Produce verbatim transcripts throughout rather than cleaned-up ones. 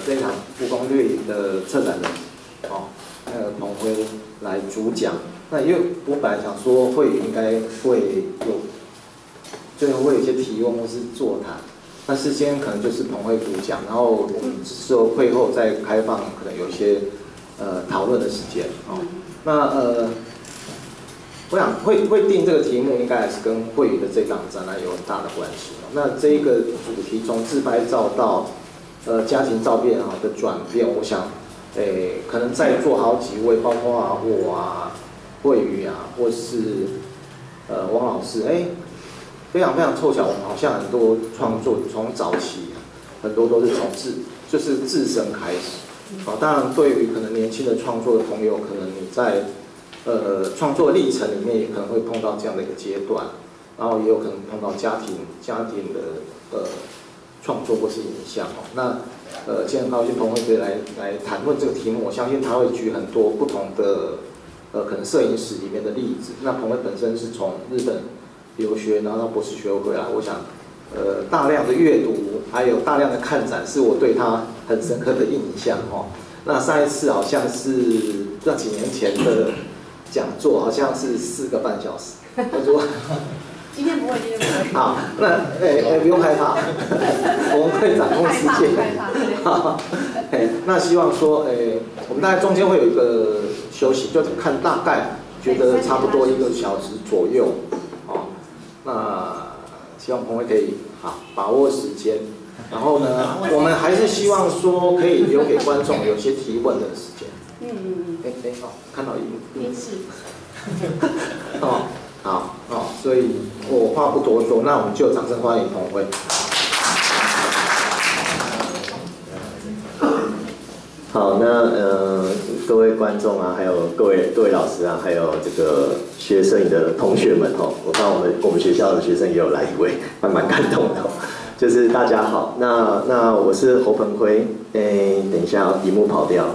这一场故宫掠影的策展人，哦，那个彭辉来主讲。那因为我本来想说会应该会有，最后会有一些提问或是座谈，那事先可能就是彭辉主讲，然后我们之后会后再开放可能有一些呃讨论的时间哦。那呃。我想会会定这个题目，应该还是跟慧宇的这档展览有很大的关系。那这一个主题从自拍照到呃家庭照片啊的转变，我想，诶，可能在座好几位，包括啊我啊、慧宇啊，或是呃汪老师，哎，非常非常凑巧，我们好像很多创作从早期很多都是从自就是自身开始。啊，当然对于可能年轻的创作的朋友，可能你在呃，创作历程里面也可能会碰到这样的一个阶段，然后也有可能碰到家庭家庭的呃创作或是影响哦。那呃，今天高兴彭辉可以来来谈论这个题目，我相信他会举很多不同的呃可能摄影史里面的例子。那彭辉本身是从日本留学，然后到博士学位回来，我想呃大量的阅读还有大量的看展，是我对他很深刻的印象哦。那上一次好像是这几年前的讲座好像是四个半小时，我说今天不会，今天不会。 好，那哎哎不用害怕，我们会掌控时间。好，哎，那希望说，哎，我们大概中间会有一个休息，就看大概觉得差不多一个小时左右，哦，那希望彭辉可以好把握时间，然后呢，我们还是希望说可以留给观众有些提问的时间。 嗯嗯嗯。 哎哎哦，看到荧幕。 电视。 哦，好哦，所以我话不多说，那我们就掌声欢迎彭辉。 好，那呃各位观众啊，还有各位各位老师啊，还有这个学摄影的同学们哦，我看我们我们学校的学生也有来一位，还蛮感动的、哦。就是大家好，那那我是侯彭辉，哎，等一下荧幕跑掉。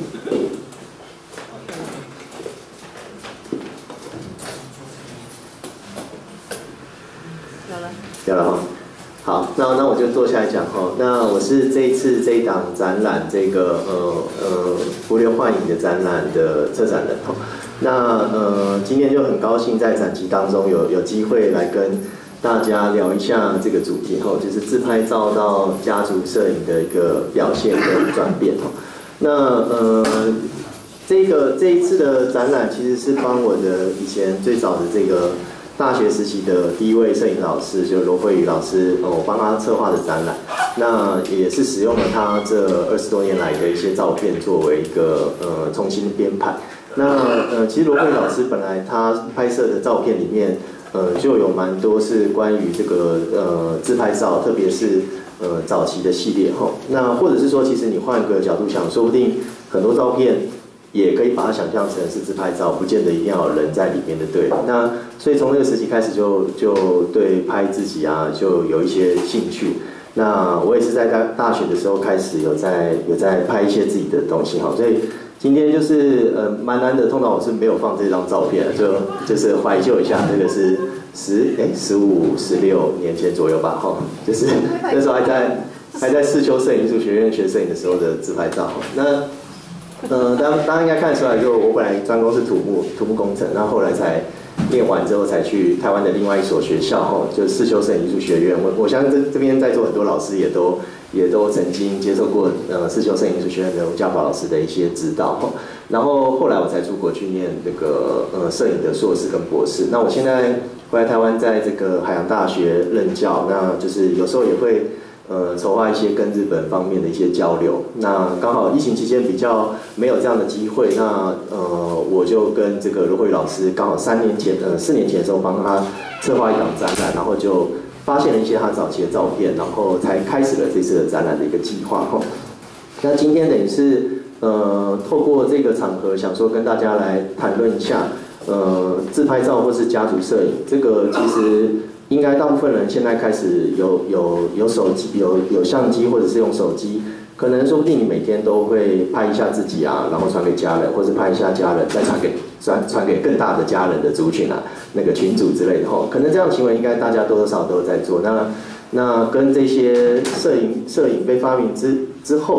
有了哈，好，那那我就坐下来讲哈。那我是这一次这一档展览，这个呃呃浮流幻影的展览的策展人哈。那呃今天就很高兴在展期当中有有机会来跟大家聊一下这个主题哈，就是自拍照到家族摄影的一个表现跟转变哈。那呃这个这一次的展览其实是帮我的以前最早的这个。大学时期的第一位摄影老师就罗慧宇老师，呃，我帮他策划的展览，那也是使用了他这二十多年来的一些照片作为一个呃重新编排。那呃，其实罗慧宇老师本来他拍摄的照片里面，呃，就有蛮多是关于这个呃自拍照，特别是呃早期的系列哈。那或者是说，其实你换个角度想，说不定很多照片。也可以把它想象成是自拍照，不见得一定要有人在里面的，对。那所以从那个时期开始就就对拍自己啊，就有一些兴趣。那我也是在大大学的时候开始有在有在拍一些自己的东西哈，所以今天就是呃蛮难得，通常我是没有放这张照片，就就是怀旧一下，这个是十哎十五十六年前左右吧哈，就是那时候还在还在世修摄影艺术学院学摄影的时候的自拍照。那呃，大家大家应该看得出来，就我本来专攻是土木土木工程，然后后来才念完之后才去台湾的另外一所学校，吼，就是世修摄影艺术学院。我我相信这这边在座很多老师也都也都曾经接受过呃世修摄影艺术学院的吴家宝老师的一些指导，吼。然后后来我才出国去念那个呃摄影的硕士跟博士。那我现在回来台湾，在这个海洋大学任教，那就是有时候也会。呃，筹划一些跟日本方面的一些交流。那刚好疫情期间比较没有这样的机会，那呃，我就跟这个罗慧老师刚好三年前，呃，四年前的时候帮他策划一档展览，然后就发现了一些他早期的照片，然后才开始了这次的展览的一个计划哈。那今天等于是呃，透过这个场合，想说跟大家来谈论一下，呃，自拍照或是家族摄影，这个其实。应该大部分人现在开始有有有手机有有相机或者是用手机，可能说不定你每天都会拍一下自己啊，然后传给家人，或者拍一下家人，再传给传传给更大的家人的族群啊，那个群组之类的吼，可能这样的行为应该大家多多少少都有在做。那那跟这些摄影摄影被发明之之后，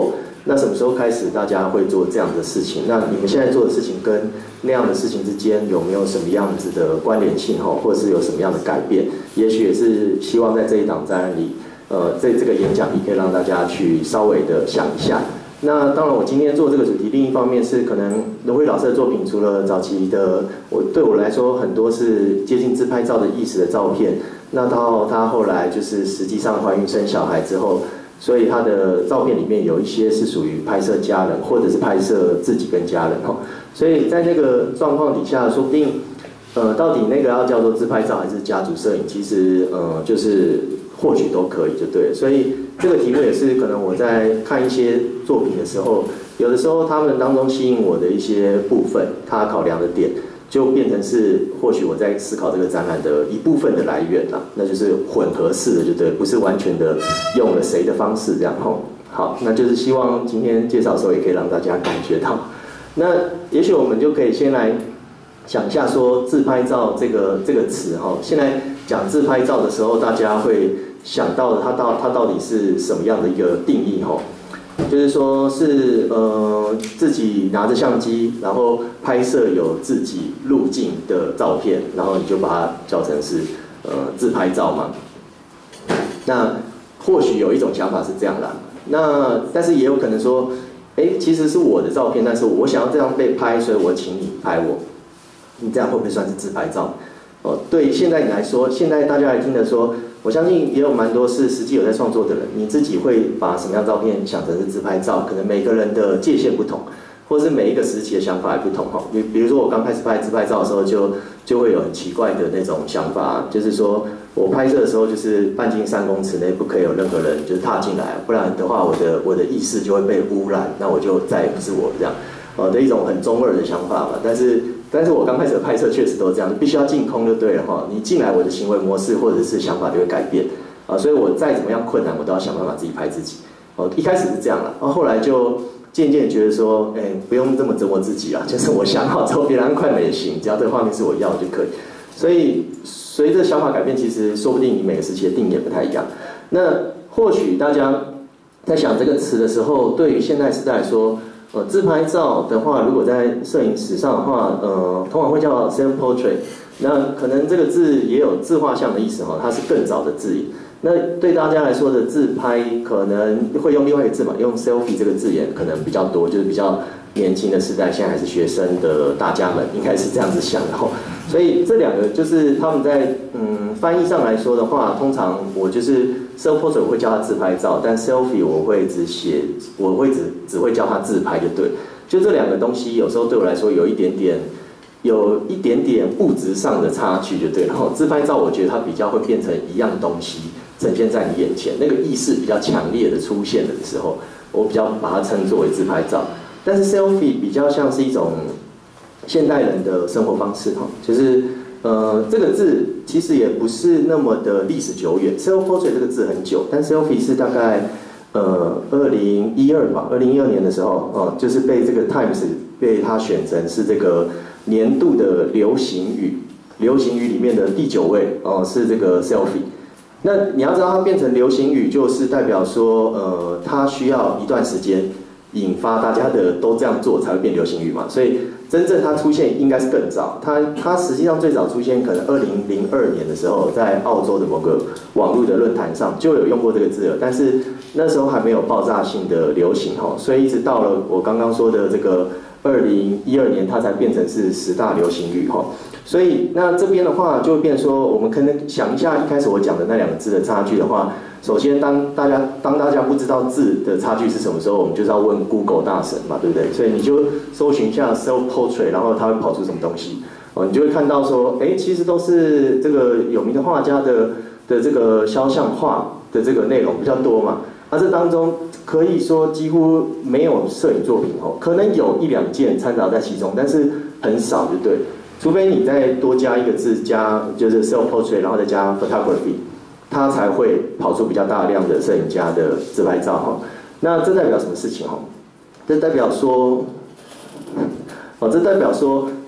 那什么时候开始大家会做这样的事情？那你们现在做的事情跟那样的事情之间有没有什么样子的关联性哈，或者是有什么样的改变？也许也是希望在这一档展览里，呃，在这个演讲里可以让大家去稍微的想一下。那当然，我今天做这个主题，另一方面是可能龙辉老师的作品，除了早期的，我对我来说很多是接近自拍照的意识的照片。那到他后来就是实际上怀孕生小孩之后，所以他的照片里面有一些是属于拍摄家人，或者是拍摄自己跟家人哈。所以在那个状况底下，说不定，呃，到底那个要叫做自拍照还是家族摄影，其实呃就是或许都可以就对了。所以这个题目也是可能我在看一些作品的时候，有的时候他们当中吸引我的一些部分，他考量的点，就变成是或许我在思考这个展览的一部分的来源啦，那就是混合式的，就对，不是完全的用了谁的方式这样吼。好，那就是希望今天介绍的时候也可以让大家感觉到。那也许我们就可以先来想一下说自拍照这个这个词哈，现在讲自拍照的时候，大家会想到的它到它到底是什么样的一个定义哈？就是说是呃自己拿着相机，然后拍摄有自己路径的照片，然后你就把它叫成是呃自拍照嘛。那或许有一种想法是这样啦，那但是也有可能说，哎，其实是我的照片，但是我想要这样被拍，所以我请你拍我，你这样会不会算是自拍照？哦，对现在你来说，现在大家来听的说，我相信也有蛮多是实际有在创作的人，你自己会把什么样的照片想成是自拍照？可能每个人的界限不同，或是每一个时期的想法也不同哈。比比如说我刚开始拍自拍照的时候就，就就会有很奇怪的那种想法，就是说我拍摄的时候就是半径三公尺内不可以有任何人就是踏进来，不然的话我的我的意识就会被污染，那我就再也不是我这样，呃的一种很中二的想法嘛。但是但是我刚开始的拍摄确实都是这样，必须要净空就对了哈。你进来，我的行为模式或者是想法就会改变啊，所以我再怎么样困难，我都要想办法自己拍自己。哦，一开始是这样了，然后后来就渐渐觉得说，哎，不用这么折磨自己啦，就是我想好之后，别人按快门也行，只要这个画面是我要的就可以。所以随着想法改变，其实说不定你每个时期的定义也不太一样。那或许大家在想这个词的时候，对于现代时代来说，呃，自拍照的话，如果在摄影史上的话，呃，通常会叫 self portrait。那可能这个字也有自画像的意思哈，它是更早的字眼。那对大家来说的自拍，可能会用另外一个字嘛，用 selfie 这个字眼可能比较多，就是比较年轻的时代，现在还是学生的大家们，应该是这样子想的哈。所以这两个就是他们在嗯翻译上来说的话，通常我就是 self portrait 我会叫它自拍照，但 selfie 我会只写，我会只只会叫它自拍就对。就这两个东西，有时候对我来说有一点点。有一点点物质上的差距就对了。然后自拍照，我觉得它比较会变成一样东西呈现在你眼前，那个意识比较强烈的出现的时候，我比较把它称作为自拍照。但是 selfie 比较像是一种现代人的生活方式哈，就是呃这个字其实也不是那么的历史久远 ，self portrait 这个字很久，但 selfie 是大概呃二零一二吧，二零一二年的时候哦、呃，就是被这个 Times 被它选成是这个。年度的流行语，流行语里面的第九位哦，是这个 selfie。那你要知道，它变成流行语，就是代表说，呃，它需要一段时间引发大家的都这样做才会变流行语嘛。所以真正它出现应该是更早，它它实际上最早出现可能二零零二年的时候，在澳洲的某个网络的论坛上就有用过这个字了，但是那时候还没有爆炸性的流行哈，所以一直到了我刚刚说的这个。二零一二年，它才变成是十大流行语哈，所以那这边的话就会变说，我们可能想一下一开始我讲的那两个字的差距的话，首先当大家当大家不知道字的差距是什么时候，我们就是要问 Google 大神嘛，对不对？所以你就搜寻一下 self portrait， 然后它会跑出什么东西哦，你就会看到说，哎，其实都是这个有名的画家的的这个肖像画的这个内容比较多嘛。那、啊、这当中可以说几乎没有摄影作品哦，可能有一两件掺杂在其中，但是很少就对。除非你再多加一个字，加就是 self portrait， 然后再加 photography， 它才会跑出比较大量的摄影家的自拍照哈。那这代表什么事情哈？这代表说，哦，这代表说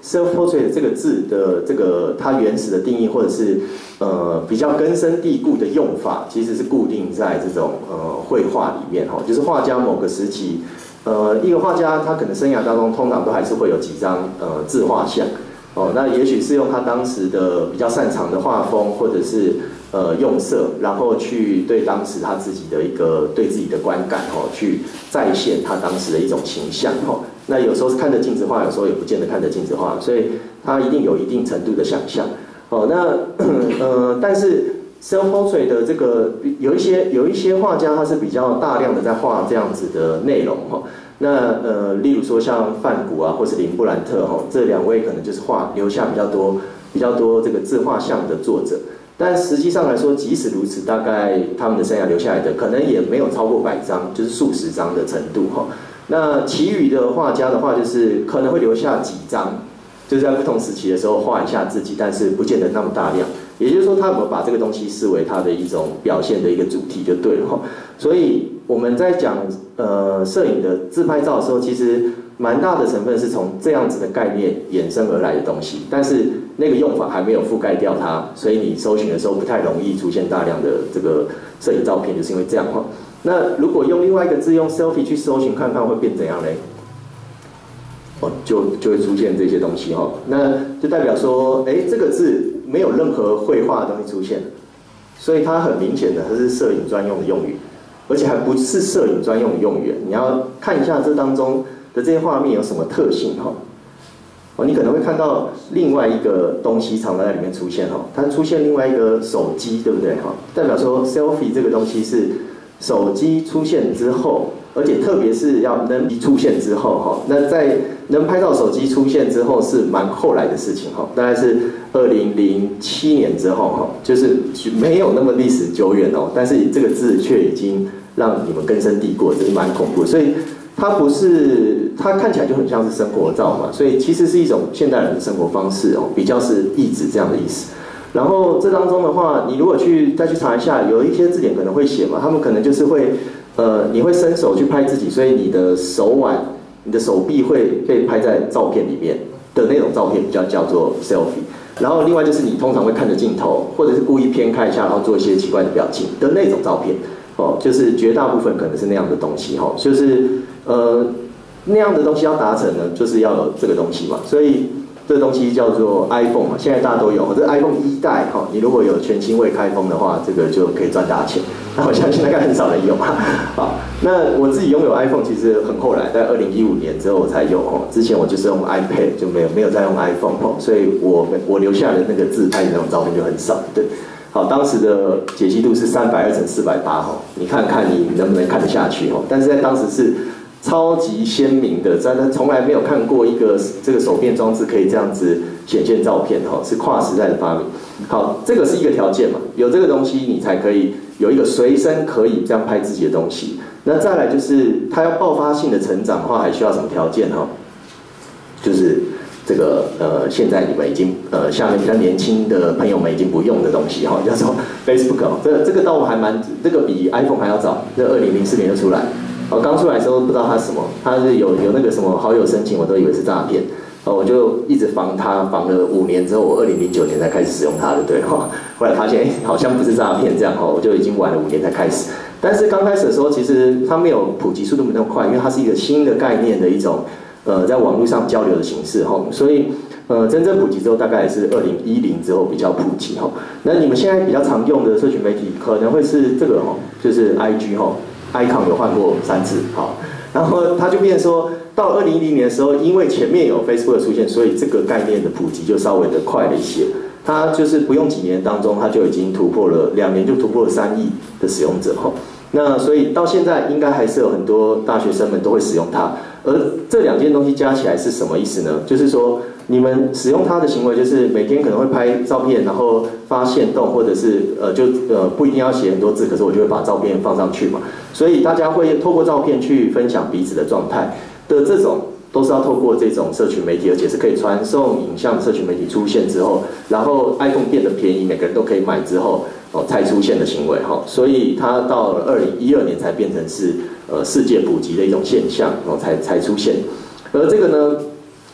self portrait 这个字的这个它原始的定义，或者是呃比较根深蒂固的用法，其实是固定在这种呃绘画里面哈，就是画家某个时期，呃一个画家他可能生涯当中通常都还是会有几张呃自画像。哦，那也许是用他当时的比较擅长的画风，或者是呃用色，然后去对当时他自己的一个对自己的观感哦，去再现他当时的一种形象哦。那有时候是看着镜子画，有时候也不见得看着镜子画，所以他一定有一定程度的想象。哦，那呃，但是 self portrait 的这个有一些有一些画家他是比较大量的在画这样子的内容哈。那呃，例如说像梵谷啊，或是林布兰特哈，这两位可能就是画留下比较多、比较多这个自画像的作者。但实际上来说，即使如此，大概他们的生涯留下来的可能也没有超过百张，就是数十张的程度哈。那其余的画家的话，就是可能会留下几张，就是在不同时期的时候画一下自己，但是不见得那么大量。也就是说，他有没有把这个东西视为他的一种表现的一个主题就对了哈。所以我们在讲呃摄影的自拍照的时候，其实蛮大的成分是从这样子的概念衍生而来的东西，但是那个用法还没有覆盖掉它，所以你搜寻的时候不太容易出现大量的这个摄影照片，就是因为这样哈。那如果用另外一个字用 selfie 去搜寻看看会变怎样嘞？哦，就就会出现这些东西哈，那就代表说，哎，这个字没有任何绘画的东西出现，所以它很明显的它是摄影专用的用语，而且还不是摄影专用的用语。你要看一下这当中的这些画面有什么特性哈。哦，你可能会看到另外一个东西常常在里面出现哈，它出现另外一个手机，对不对哈？代表说 selfie 这个东西是手机出现之后。而且特别是要能出现之后哈，那在能拍照手机出现之后是蛮后来的事情哈，大概是二零零七年之后哈，就是没有那么历史久远哦，但是这个字却已经让你们根深蒂固，这是蛮恐怖的。所以它不是，它看起来就很像是生活照嘛，所以其实是一种现代人的生活方式哦，比较是意指这样的意思。然后这当中的话，你如果去再去查一下，有一些字典可能会写嘛，他们可能就是会。呃，你会伸手去拍自己，所以你的手腕、你的手臂会被拍在照片里面的那种照片，比较叫做 selfie。然后另外就是你通常会看着镜头，或者是故意偏看一下，然后做一些奇怪的表情的那种照片。哦，就是绝大部分可能是那样的东西哈，就是呃那样的东西要达成呢，就是要有这个东西嘛，所以。这个东西叫做 iPhone 嘛，现在大家都有。这 iPhone 一代哈，你如果有全新未开封的话，这个就可以赚大钱。那我相信大概很少人有。好，那我自己拥有 iPhone 其实很后来，在二零一五年之后我才有哦。之前我就是用 iPad， 就没有没有再用 iPhone 哦，所以我我留下的那个自拍的那种照片就很少。对，好，当时的解析度是三百二乘四百八哈，你看看你能不能看得下去哦。但是在当时是。超级鲜明的，真的从来没有看过一个这个手变装置可以这样子显现照片哈，是跨时代的发明。好，这个是一个条件嘛，有这个东西你才可以有一个随身可以这样拍自己的东西。那再来就是它要爆发性的成长的话，还需要什么条件哈？就是这个呃，现在你们已经呃，下面比较年轻的朋友们已经不用的东西哈，叫做 Facebook 哦，这这个倒还蛮，这个比 iPhone 还要早，这二零零四年就出来。哦，刚出来的时候不知道它是什么，它是有有那个什么好友申请，我都以为是诈骗。哦，我就一直防它，防了五年之后，我二零零九年才开始使用它的，对哈。后来发现，哎，好像不是诈骗这样哈，我就已经晚了五年才开始。但是刚开始的时候，其实它没有普及速度没那么快，因为它是一个新的概念的一种呃在网络上交流的形式哈，所以呃真正普及之后，大概也是二零一零之后比较普及哈。那你们现在比较常用的社群媒体可能会是这个哈，就是 I G 哈。icon 有换过三次，好，然后它就变成说，到二零一零年的时候，因为前面有 Facebook 的出现，所以这个概念的普及就稍微的快了一些。它就是不用几年当中，它就已经突破了，两年就突破了三亿的使用者哈。那所以到现在应该还是有很多大学生们都会使用它。而这两件东西加起来是什么意思呢？就是说，你们使用它的行为就是每天可能会拍照片，然后发限动，或者是呃就呃不一定要写很多字，可是我就会把照片放上去嘛。所以大家会透过照片去分享彼此的状态的这种，都是要透过这种社群媒体，而且是可以传送影像社群媒体出现之后，然后 iPhone 变得便宜，每个人都可以买之后。哦，才出现的行为哈，所以它到了二零一二年才变成是呃世界普及的一种现象，然后才才出现。而这个呢，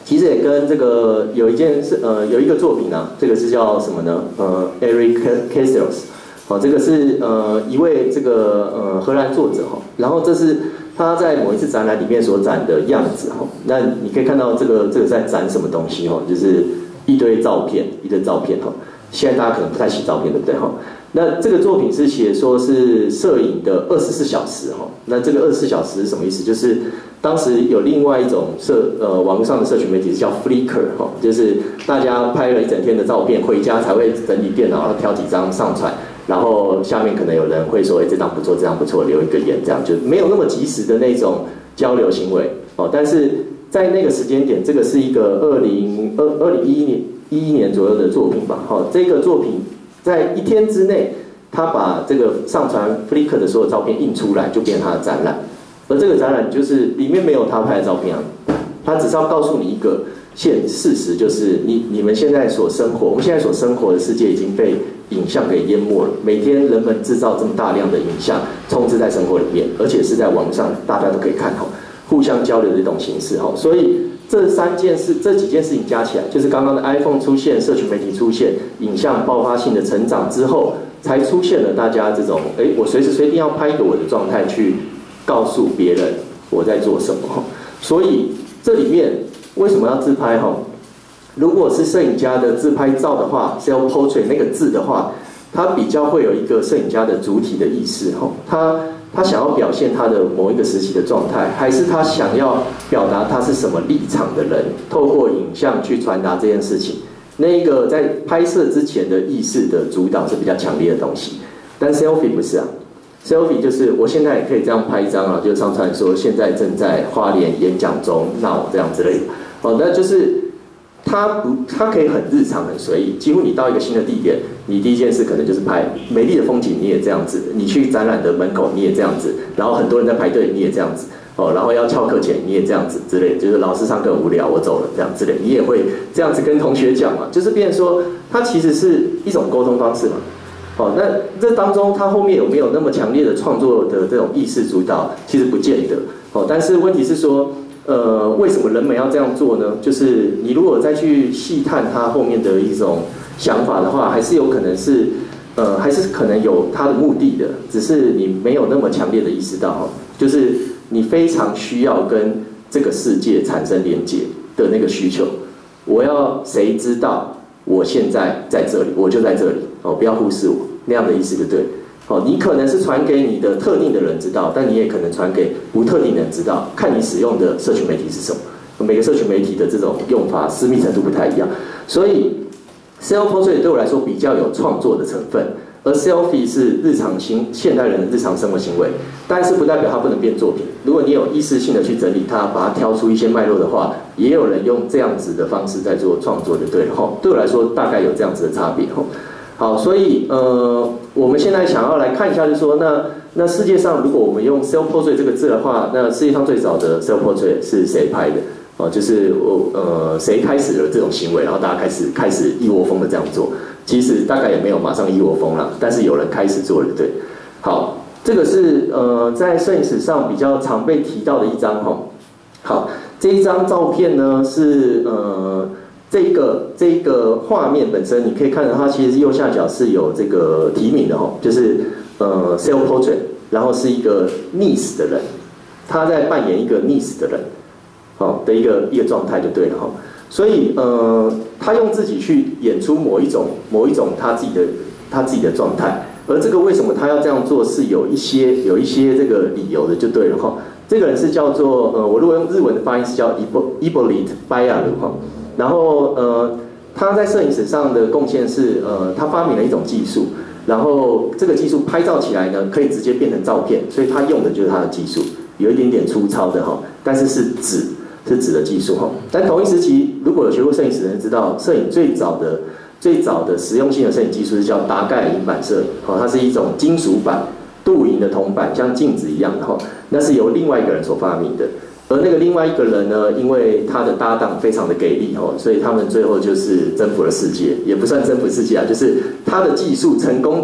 其实也跟这个有一件事，呃，有一个作品啊，这个是叫什么呢？呃 ，Eric Castells， 好，这个是呃一位这个呃荷兰作者哈，然后这是他在某一次展览里面所展的样子哈。那你可以看到这个这个在展什么东西哈，就是一堆照片，一堆照片哈。现在大家可能不太洗照片，对不对哈？那这个作品是写说是摄影的二十四小时哈。那这个二十四小时是什么意思？就是当时有另外一种社呃网络上的社群媒体是叫 Flickr 哈，就是大家拍了一整天的照片，回家才会整理电脑，然后挑几张上传，然后下面可能有人会说，哎，这张不错，这张不错，留一个言，这样就没有那么及时的那种交流行为哦。但是在那个时间点，这个是一个二零二二零一一年一一年左右的作品吧。好，这个作品在一天之内，他把这个上传 Flickr 的所有照片印出来，就变成他的展览。而这个展览就是里面没有他拍的照片啊，他只是要告诉你一个现事实，就是你你们现在所生活，我们现在所生活的世界已经被影像给淹没了。每天人们制造这么大量的影像，充斥在生活里面，而且是在网上大家都可以看哈，互相交流的一种形式哈。所以这三件事、这几件事情加起来，就是刚刚的 iPhone 出现、社群媒体出现、影像爆发性的成长之后，才出现了大家这种，哎，我随时随地要拍一个我的状态去告诉别人我在做什么。所以这里面为什么要自拍哈？如果是摄影家的自拍照的话 ，self portrait 那个字的话，它比较会有一个摄影家的主体的意识哈，他他想要表现他的某一个时期的状态，还是他想要表达他是什么立场的人，透过影像去传达这件事情。那一个在拍摄之前的意识的主导是比较强烈的东西，但 selfie 不是啊。selfie 就是我现在也可以这样拍一张啊，就上传说现在正在花莲演讲中闹这样之类的。哦，那就是它不，它可以很日常很随意，几乎你到一个新的地点，你第一件事可能就是拍美丽的风景，你也这样子；你去展览的门口，你也这样子；然后很多人在排队，你也这样子。哦，然后要翘课前你也这样子之类，就是老师上课无聊，我走了这样之类，你也会这样子跟同学讲嘛，就是变成说，它其实是一种沟通方式嘛。哦，那这当中它后面有没有那么强烈的创作的这种意识主导？其实不见得。哦，但是问题是说，呃，为什么人们要这样做呢？就是你如果再去细探它后面的一种想法的话，还是有可能是，呃，还是可能有它的目的的，只是你没有那么强烈的意识到哈，就是你非常需要跟这个世界产生连接的那个需求。我要谁知道我现在在这里，我就在这里哦，不要忽视我，那样的意思就对。哦，你可能是传给你的特定的人知道，但你也可能传给不特定的人知道，看你使用的社群媒体是什么。每个社群媒体的这种用法私密程度不太一样，所以 self portrait 对我来说比较有创作的成分。而 selfie 是日常行现代人的日常生活行为，但是不代表它不能变作品。如果你有意识性的去整理它，把它挑出一些脉络的话，也有人用这样子的方式在做创作，就对了吼。对我来说，大概有这样子的差别吼。好，所以呃，我们现在想要来看一下，就是说，那那世界上如果我们用 self portrait 这个字的话，那世界上最早的 self portrait 是谁拍的？哦，就是我呃谁开始了这种行为，然后大家开始开始一窝蜂的这样做。其实大概也没有马上一窝蜂啦，但是有人开始做了，对。好，这个是呃在摄影史上比较常被提到的一张哈。好，这一张照片呢是呃这一个这一个画面本身，你可以看到它其实右下角是有这个题名的哈，就是呃 self portrait， 然后是一个溺死的人，他在扮演一个溺死的人，好的一个一个状态就对了哈。所以，呃，他用自己去演出某一种、某一种他自己的、他自己的状态，而这个为什么他要这样做，是有一些、有一些这个理由的，就对了哈。这个人是叫做，呃，我如果用日文的发音是叫 Hippolyte Bayard 哈。然后，呃，他在摄影史上的贡献是，呃，他发明了一种技术，然后这个技术拍照起来呢，可以直接变成照片，所以他用的就是他的技术，有一点点粗糙的哈，但是是纸。是指的技术哈，但同一时期，如果有学过摄影史的人知道，摄影最早的、最早的实用性的摄影技术是叫达盖尔银版摄影，哦，它是一种金属板、镀银的铜板，像镜子一样的哈，那是由另外一个人所发明的。而那个另外一个人呢，因为他的搭档非常的给力哈，所以他们最后就是征服了世界，也不算征服世界啊，就是他的技术成功的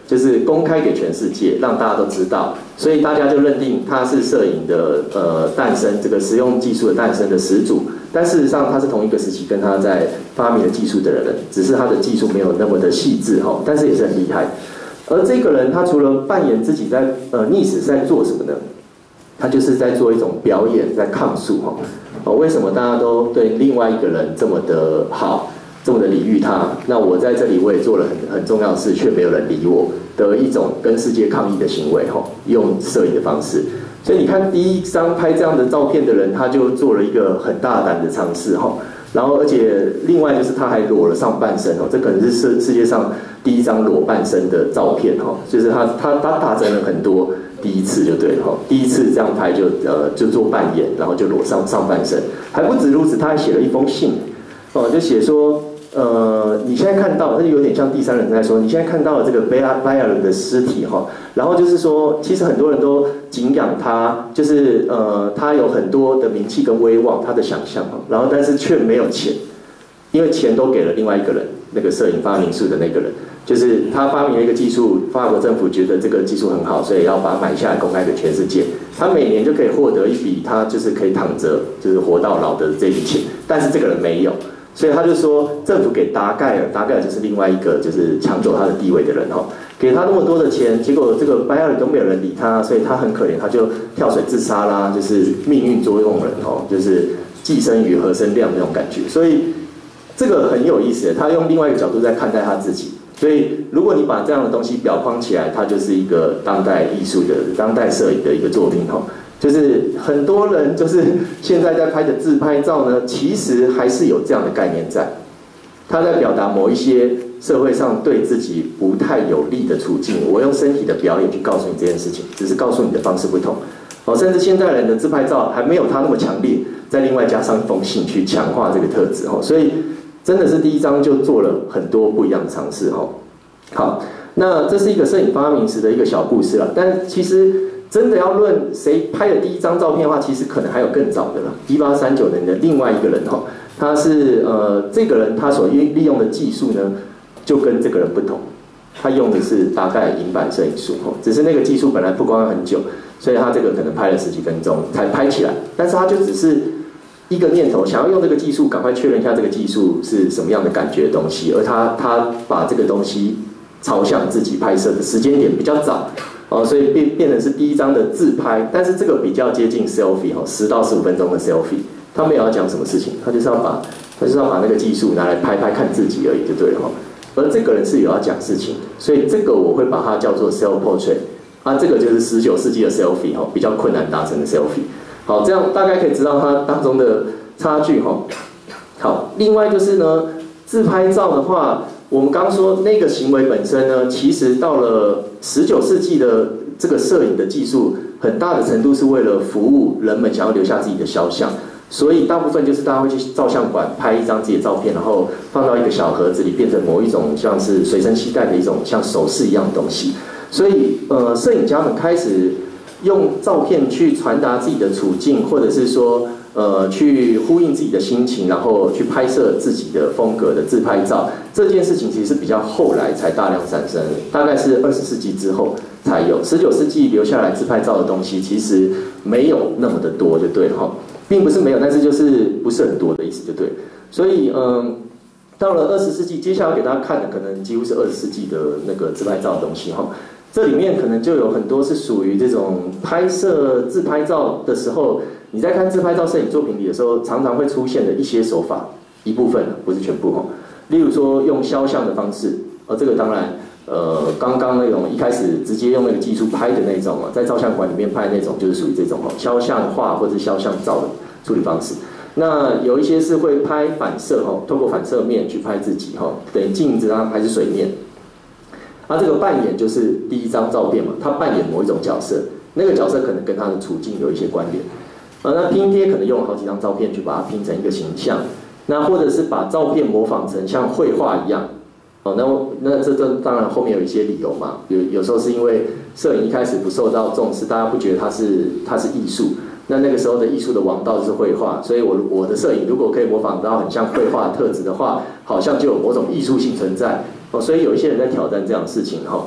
就是公开给全世界，让大家都知道，所以大家就认定他是摄影的呃诞生，这个实用技术的诞生的始祖。但事实上，他是同一个时期跟他在发明的技术的人，只是他的技术没有那么的细致哈，但是也是很厉害。而这个人，他除了扮演自己在呃历史在做什么呢？他就是在做一种表演，在抗诉哈。哦，为什么大家都对另外一个人这么的好？这么的礼遇他，那我在这里我也做了很很重要的事，却没有人理我的一种跟世界抗议的行为哈，用摄影的方式。所以你看第一张拍这样的照片的人，他就做了一个很大胆的尝试哈，然后而且另外就是他还裸了上半身哦，这可能是世世界上第一张裸半身的照片哈，就是他他他达成了很多第一次就对了哈，第一次这样拍就呃就做扮演，然后就裸上上半身，还不止如此，他还写了一封信哦，就写说。呃，你现在看到，那就有点像第三人在说，你现在看到了这个贝尔贝尔的尸体哈，然后就是说，其实很多人都敬仰他，就是呃，他有很多的名气跟威望，他的想象哈，然后但是却没有钱，因为钱都给了另外一个人，那个摄影发明术的那个人，就是他发明了一个技术，法国政府觉得这个技术很好，所以要把它买下来公开给全世界，他每年就可以获得一笔他就是可以躺着就是活到老的这笔钱，但是这个人没有。所以他就说，政府给达盖尔，达盖尔就是另外一个就是抢走他的地位的人哈，给他那么多的钱，结果这个拜尔都没有人理他，所以他很可怜，他就跳水自杀啦，就是命运捉弄人哦，就是寄生于何生亮那种感觉。所以这个很有意思，他用另外一个角度在看待他自己。所以如果你把这样的东西裱框起来，它就是一个当代艺术的、当代摄影的一个作品哈。就是很多人就是现在在拍的自拍照呢，其实还是有这样的概念在，他在表达某一些社会上对自己不太有利的处境，我用身体的表演去告诉你这件事情，只是告诉你的方式不同。哦，甚至现代人的自拍照还没有他那么强烈，再另外加上一封信去强化这个特质哦，所以真的是第一章就做了很多不一样的尝试哦。好，那这是一个摄影发明时的一个小故事了，但其实。真的要论谁拍的第一张照片的话，其实可能还有更早的了。一八三九年的另外一个人哈，他是呃这个人他所利用的技术呢，就跟这个人不同，他用的是大概银版摄影术哈，只是那个技术本来不光很久，所以他这个可能拍了十几分钟才拍起来，但是他就只是一个念头，想要用这个技术赶快确认一下这个技术是什么样的感觉的东西，而他他把这个东西朝向自己拍摄的时间点比较早。哦，所以变变成是第一张的自拍，但是这个比较接近 selfie 哈，十到十五分钟的 selfie， 他没有要讲什么事情，他就是要把他就是要把那个技术拿来拍拍看自己而已，就对了哈。而这个人是有要讲事情，所以这个我会把它叫做 self portrait， 啊，这个就是十九世纪的 selfie 哈，比较困难达成的 selfie。好，这样大概可以知道它当中的差距哈。好，另外就是呢，自拍照的话。我们刚说那个行为本身呢，其实到了十九世纪的这个摄影的技术，很大的程度是为了服务人们想要留下自己的肖像，所以大部分就是大家会去照相馆拍一张自己的照片，然后放到一个小盒子里，变成某一种像是随身携带的一种像首饰一样的东西。所以呃，摄影家们开始用照片去传达自己的处境，或者是说。呃，去呼应自己的心情，然后去拍摄自己的风格的自拍照，这件事情其实是比较后来才大量产生，大概是二十世纪之后才有。十九世纪留下来自拍照的东西，其实没有那么的多，就对了哈，并不是没有，但是就是不是很多的意思，就对。所以，嗯，到了二十世纪，接下来给大家看的可能几乎是二十世纪的那个自拍照的东西哈。这里面可能就有很多是属于这种拍摄自拍照的时候。你在看自拍照摄影作品里的时候，常常会出现的一些手法，一部分不是全部哈。例如说用肖像的方式，而这个当然，呃，刚刚那种一开始直接用那个技术拍的那种啊，在照相馆里面拍的那种，就是属于这种哈，肖像画或者肖像照的处理方式。那有一些是会拍反射哈，透过反射面去拍自己哈，等于镜子啊还是水面。那这个扮演就是第一张照片嘛，他扮演某一种角色，那个角色可能跟他的处境有一些关联。呃，那拼贴可能用好几张照片去把它拼成一个形象，那或者是把照片模仿成像绘画一样，哦，那那这这当然后面有一些理由嘛，有有时候是因为摄影一开始不受到重视，大家不觉得它是它是艺术，那那个时候的艺术的王道就是绘画，所以我我的摄影如果可以模仿到很像绘画的特质的话，好像就有某种艺术性存在，哦，所以有一些人在挑战这样的事情哈。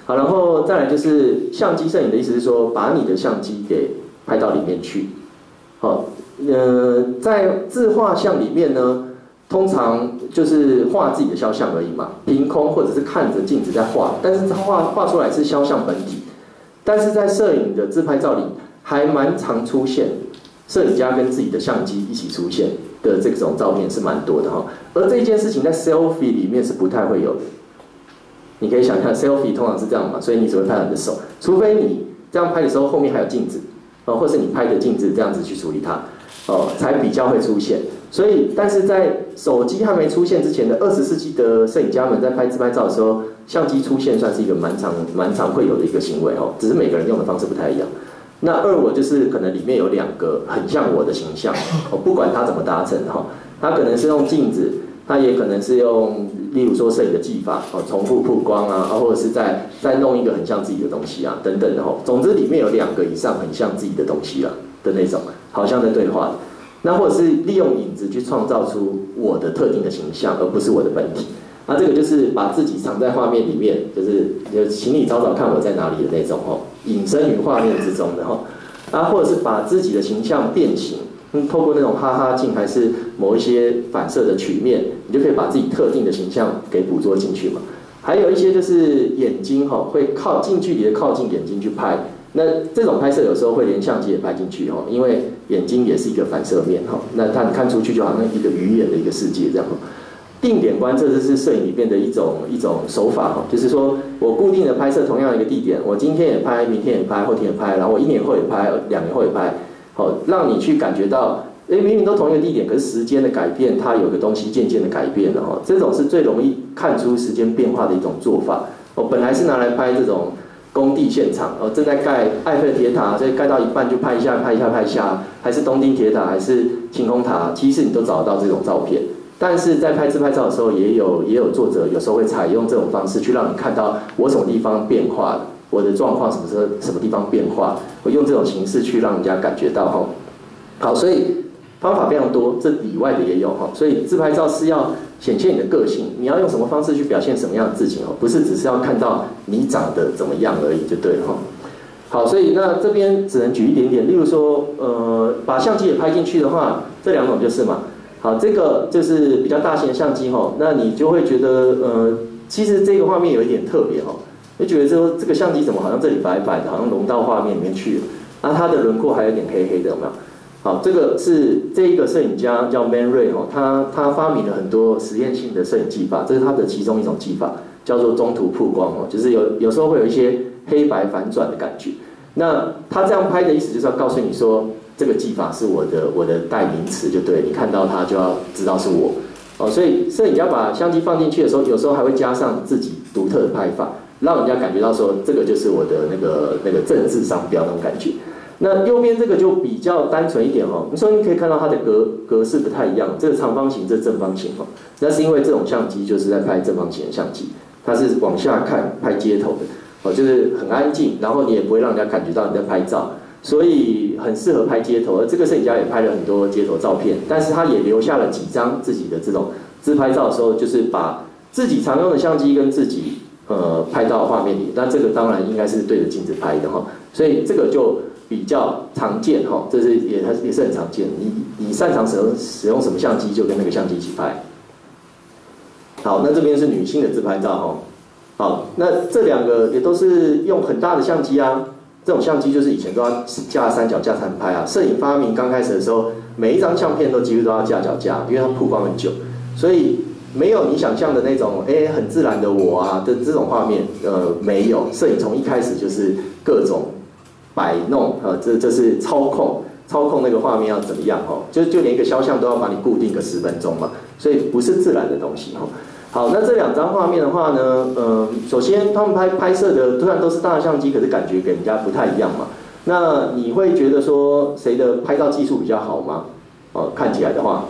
好，然后再来就是相机摄影的意思是说，把你的相机给拍到里面去。好，呃，在自画像里面呢，通常就是画自己的肖像而已嘛，凭空或者是看着镜子在画，但是它画画出来是肖像本体。但是在摄影的自拍照里，还蛮常出现摄影家跟自己的相机一起出现的这种照片是蛮多的哈。而这件事情在 selfie 里面是不太会有的。你可以想象 selfie 通常是这样嘛，所以你只会拍到你的手，除非你这样拍的时候后面还有镜子，哦，或是你拍的镜子这样子去处理它，哦，才比较会出现。所以，但是在手机还没出现之前的二十世纪的摄影家们在拍自拍照的时候，相机出现算是一个蛮常蛮常会有的一个行为哦，只是每个人用的方式不太一样。那二我就是可能里面有两个很像我的形象，哦，不管它怎么达成哈，它可能是用镜子，它也可能是用，例如说摄影的技法哦，重复曝光啊，或者是再再弄一个很像自己的东西啊，等等的哈。总之里面有两个以上很像自己的东西啦的那种，好像在对话的。那或者是利用影子去创造出我的特定的形象，而不是我的本体。那这个就是把自己藏在画面里面，就是就请你找找看我在哪里的那种哦，隐身于画面之中的哈。啊，或者是把自己的形象变形，嗯，透过那种哈哈镜还是某一些反射的曲面，你就可以把自己特定的形象给捕捉进去嘛。还有一些就是眼睛哈，会靠近距离的靠近眼睛去拍。那这种拍摄有时候会连相机也拍进去哦，因为眼睛也是一个反射面哈。那它看出去就好像一个鱼眼的一个世界这样。定点观测这是摄影里面的一种一种手法哈，就是说我固定的拍摄同样一个地点，我今天也拍，明天也拍，后天也拍，然后我一年后也拍，两年后也拍，好，让你去感觉到，哎，明明都同一个地点，可是时间的改变，它有个东西渐渐的改变了哈。这种是最容易看出时间变化的一种做法。我本来是拿来拍这种工地现场，哦，正在盖埃菲尔铁塔，所以盖到一半就拍一下，拍一下，拍一下，还是东丁铁塔，还是晴空塔，其实你都找得到这种照片。但是在拍自拍照的时候，也有也有作者有时候会采用这种方式去让你看到我什么地方变化了，我的状况什么时候什么地方变化，我用这种形式去让人家感觉到哈。好，所以方法非常多，这以外的也有哈。所以自拍照是要显现你的个性，你要用什么方式去表现什么样的自己哦，不是只是要看到你长得怎么样而已就对了哈。好，所以那这边只能举一点点，例如说，呃，把相机也拍进去的话，这两种就是嘛。好，这个就是比较大型的相机哈，那你就会觉得，呃，其实这个画面有一点特别哈，就觉得说这个相机怎么好像这里白白的，好像融到画面里面去了，那它的轮廓还有点黑黑的，有没有？好，这个是这一个摄影家叫 Man Ray 哈，他他发明了很多实验性的摄影技法，这是他的其中一种技法，叫做中途曝光哦，就是有有时候会有一些黑白反转的感觉。那他这样拍的意思就是要告诉你说，这个技法是我的我的代名词，就对，你看到它就要知道是我哦。所以摄影家把相机放进去的时候，有时候还会加上自己独特的拍法，让人家感觉到说这个就是我的那个那个政治商标那种感觉。那右边这个就比较单纯一点哈，你说你可以看到它的格格式不太一样，这个长方形，这正方形哈，那是因为这种相机就是在拍正方形的相机，它是往下看拍街头的哦，就是很安静，然后你也不会让人家感觉到你在拍照。所以很适合拍街头，而这个摄影家也拍了很多街头照片，但是他也留下了几张自己的这种自拍照的时候，就是把自己常用的相机跟自己呃拍到画面里。那这个当然应该是对着镜子拍的哈，所以这个就比较常见哈，这是也也是很常见。你你擅长使用使用什么相机，就跟那个相机一起拍。好，那这边是女性的自拍照哈。好，那这两个也都是用很大的相机啊。这种相机就是以前都要架三脚架才拍啊。摄影发明刚开始的时候，每一张相片都几乎都要架脚架，因为它曝光很久，所以没有你想象的那种哎很自然的我啊的这种画面，呃没有。摄影从一开始就是各种摆弄，呃这这是操控操控那个画面要怎么样哦，就就连一个肖像都要把你固定个十分钟嘛，所以不是自然的东西哦。好，那这两张画面的话呢，呃，首先他们拍拍摄的虽然都是大相机，可是感觉给人家不太一样嘛。那你会觉得说谁的拍照技术比较好吗？哦，看起来的话，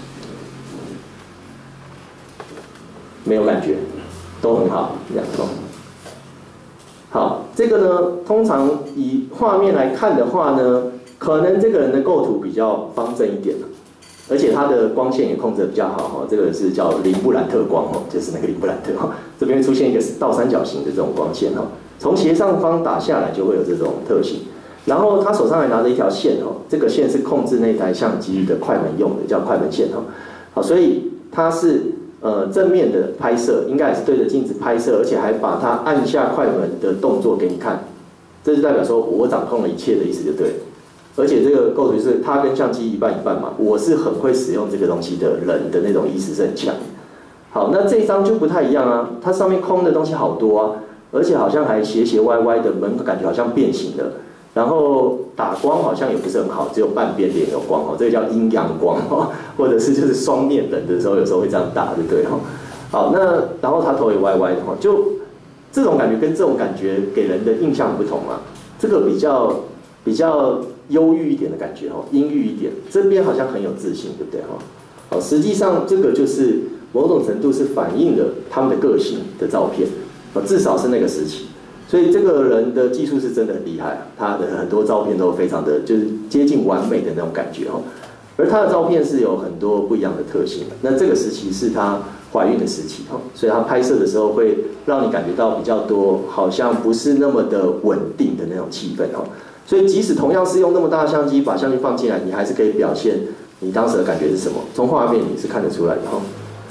没有感觉，都很好，这样哦。好，这个呢，通常以画面来看的话呢，可能这个人的构图比较方正一点。而且它的光线也控制得比较好哈，这个是叫林布兰特光哦，就是那个林布兰特哈，这边出现一个倒三角形的这种光线哈。 从斜上方打下来就会有这种特性。然后他手上还拿着一条线哦，这个线是控制那台相机的快门用的，叫快门线哦。好，所以它是呃正面的拍摄，应该也是对着镜子拍摄，而且还把它按下快门的动作给你看，这就代表说我掌控了一切的意思就对了。而且这个构图是它跟相机一半一半嘛，我是很会使用这个东西的人的那种意识是很强。好，那这一张就不太一样啊，它上面空的东西好多啊，而且好像还斜斜歪歪的，门感觉好像变形了。然后打光好像也不是很好，只有半边脸有光哦，这个叫阴阳光哦，或者是就是双面人的时候，有时候会这样打，对不对哈？好，那然后他头也歪歪的哈，就这种感觉跟这种感觉给人的印象不同啊。这个比较比较忧郁一点的感觉哈，阴郁一点，这边好像很有自信，对不对哈？好，实际上这个就是某种程度是反映了他们的个性的照片，至少是那个时期。所以这个人的技术是真的很厉害，他的很多照片都非常的就是接近完美的那种感觉哈。而他的照片是有很多不一样的特性的。那这个时期是他怀孕的时期哈，所以他拍摄的时候会让你感觉到比较多，好像不是那么的稳定的那种气氛哈。所以即使同样是用那么大的相机把相机放进来，你还是可以表现你当时的感觉是什么，从画面你是看得出来的哈。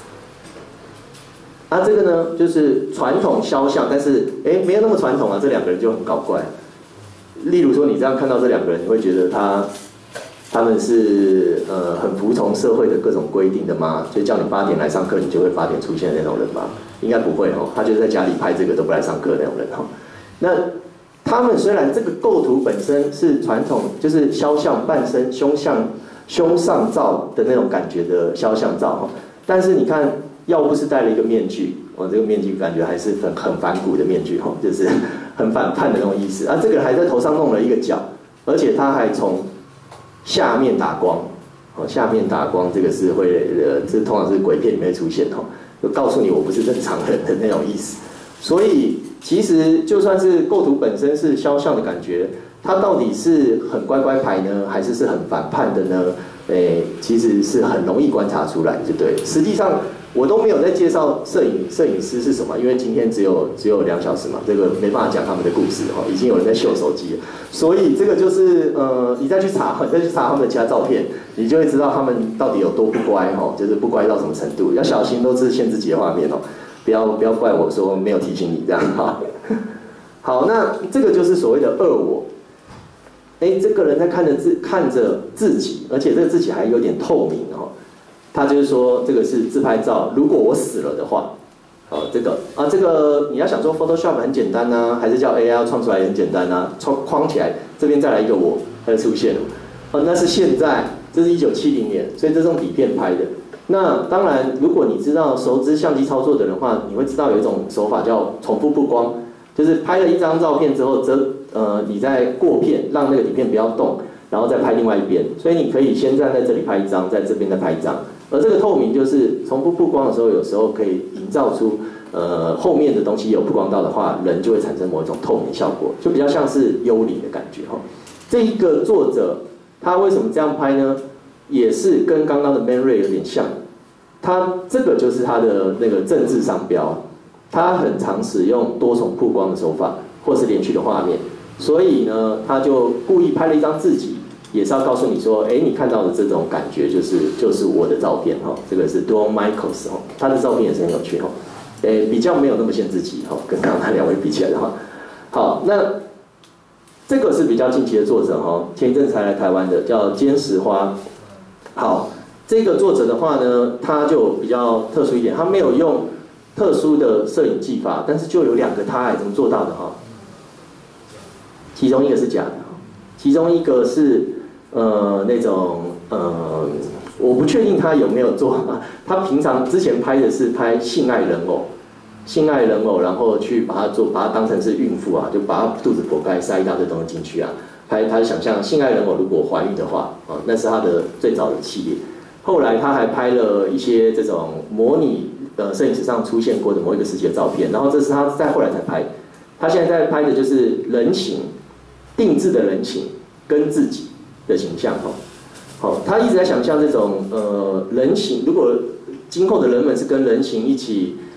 啊，这个呢就是传统肖像，但是哎没有那么传统啊，这两个人就很搞怪。例如说，你这样看到这两个人，你会觉得他他们是呃很服从社会的各种规定的吗？就叫你八点来上课，你就会八点出现的那种人吗？应该不会哦，他就是在家里拍这个都不来上课的那种人哈。那他们虽然这个构图本身是传统，就是肖像半身胸像胸上照的那种感觉的肖像照哈，但是你看。要不是戴了一个面具，我这个面具感觉还是很很反骨的面具哈，就是很反叛的那种意思啊。这个还在头上弄了一个角，而且他还从下面打光，哦，下面打光这个是会呃，这通常是鬼片里面出现哈，就告诉你我不是正常人的那种意思。所以其实就算是构图本身是肖像的感觉，它到底是很乖乖牌呢，还是是很反叛的呢？诶，其实是很容易观察出来，就对。实际上。我都没有在介绍摄影摄影师是什么，因为今天只有只有两小时嘛，这个没办法讲他们的故事哈，已经有人在秀手机了，所以这个就是呃，你再去查，你再去查他们的其他照片，你就会知道他们到底有多不乖哈，就是不乖到什么程度，要小心都是限制级的画面哦，不要不要怪我说没有提醒你这样哈。好，那这个就是所谓的二我，哎，这个人在看着自看着自己，而且这个自己还有点透明哈。他就是说，这个是自拍照。如果我死了的话，哦，这个啊，这个你要想说 Photoshop 很简单呐、啊，还是叫 A I 创出来也很简单呐、啊，框框起来，这边再来一个我，它就出现了。哦，那是现在，这是一九七零年，所以这是用底片拍的。那当然，如果你知道熟知相机操作的人的话，你会知道有一种手法叫重复布光，就是拍了一张照片之后，则呃，你再过片，让那个底片不要动，然后再拍另外一边。所以你可以先站在这里拍一张，在这边再拍一张。而这个透明就是重复曝光的时候，有时候可以营造出呃后面的东西有曝光到的话，人就会产生某一种透明效果，就比较像是幽灵的感觉哈。这一个作者他为什么这样拍呢？也是跟刚刚的 Man Ray 有点像，他这个就是他的那个政治商标，他很常使用多重曝光的手法，或是连续的画面，所以呢，他就故意拍了一张自己。也是要告诉你说，哎，你看到的这种感觉就是就是我的照片哈，这个是 Don Michaels 哈，他的照片也是很有趣哈，哎，比较没有那么限制级哈，跟刚刚那两位比起来的话，好，那这个是比较近期的作者哈，前一阵才来台湾的，叫坚石花。好，这个作者的话呢，他就比较特殊一点，他没有用特殊的摄影技法，但是就有两个他还怎么做到的哈，其中一个是假的，其中一个是。呃，那种呃，我不确定他有没有做。他平常之前拍的是拍性爱人偶，性爱人偶，然后去把它做，把它当成是孕妇啊，就把它肚子剖开，塞一大堆东西进去啊。拍他想象性爱人偶如果怀孕的话，啊，那是他的最早的系列。后来他还拍了一些这种模拟呃摄影史上出现过的某一个时期的照片，然后这是他在后来才拍。他现在在拍的就是人形，定制的人形跟自己。的形象哈，好，他一直在想象这种呃人形，如果今后的人们是跟人形一起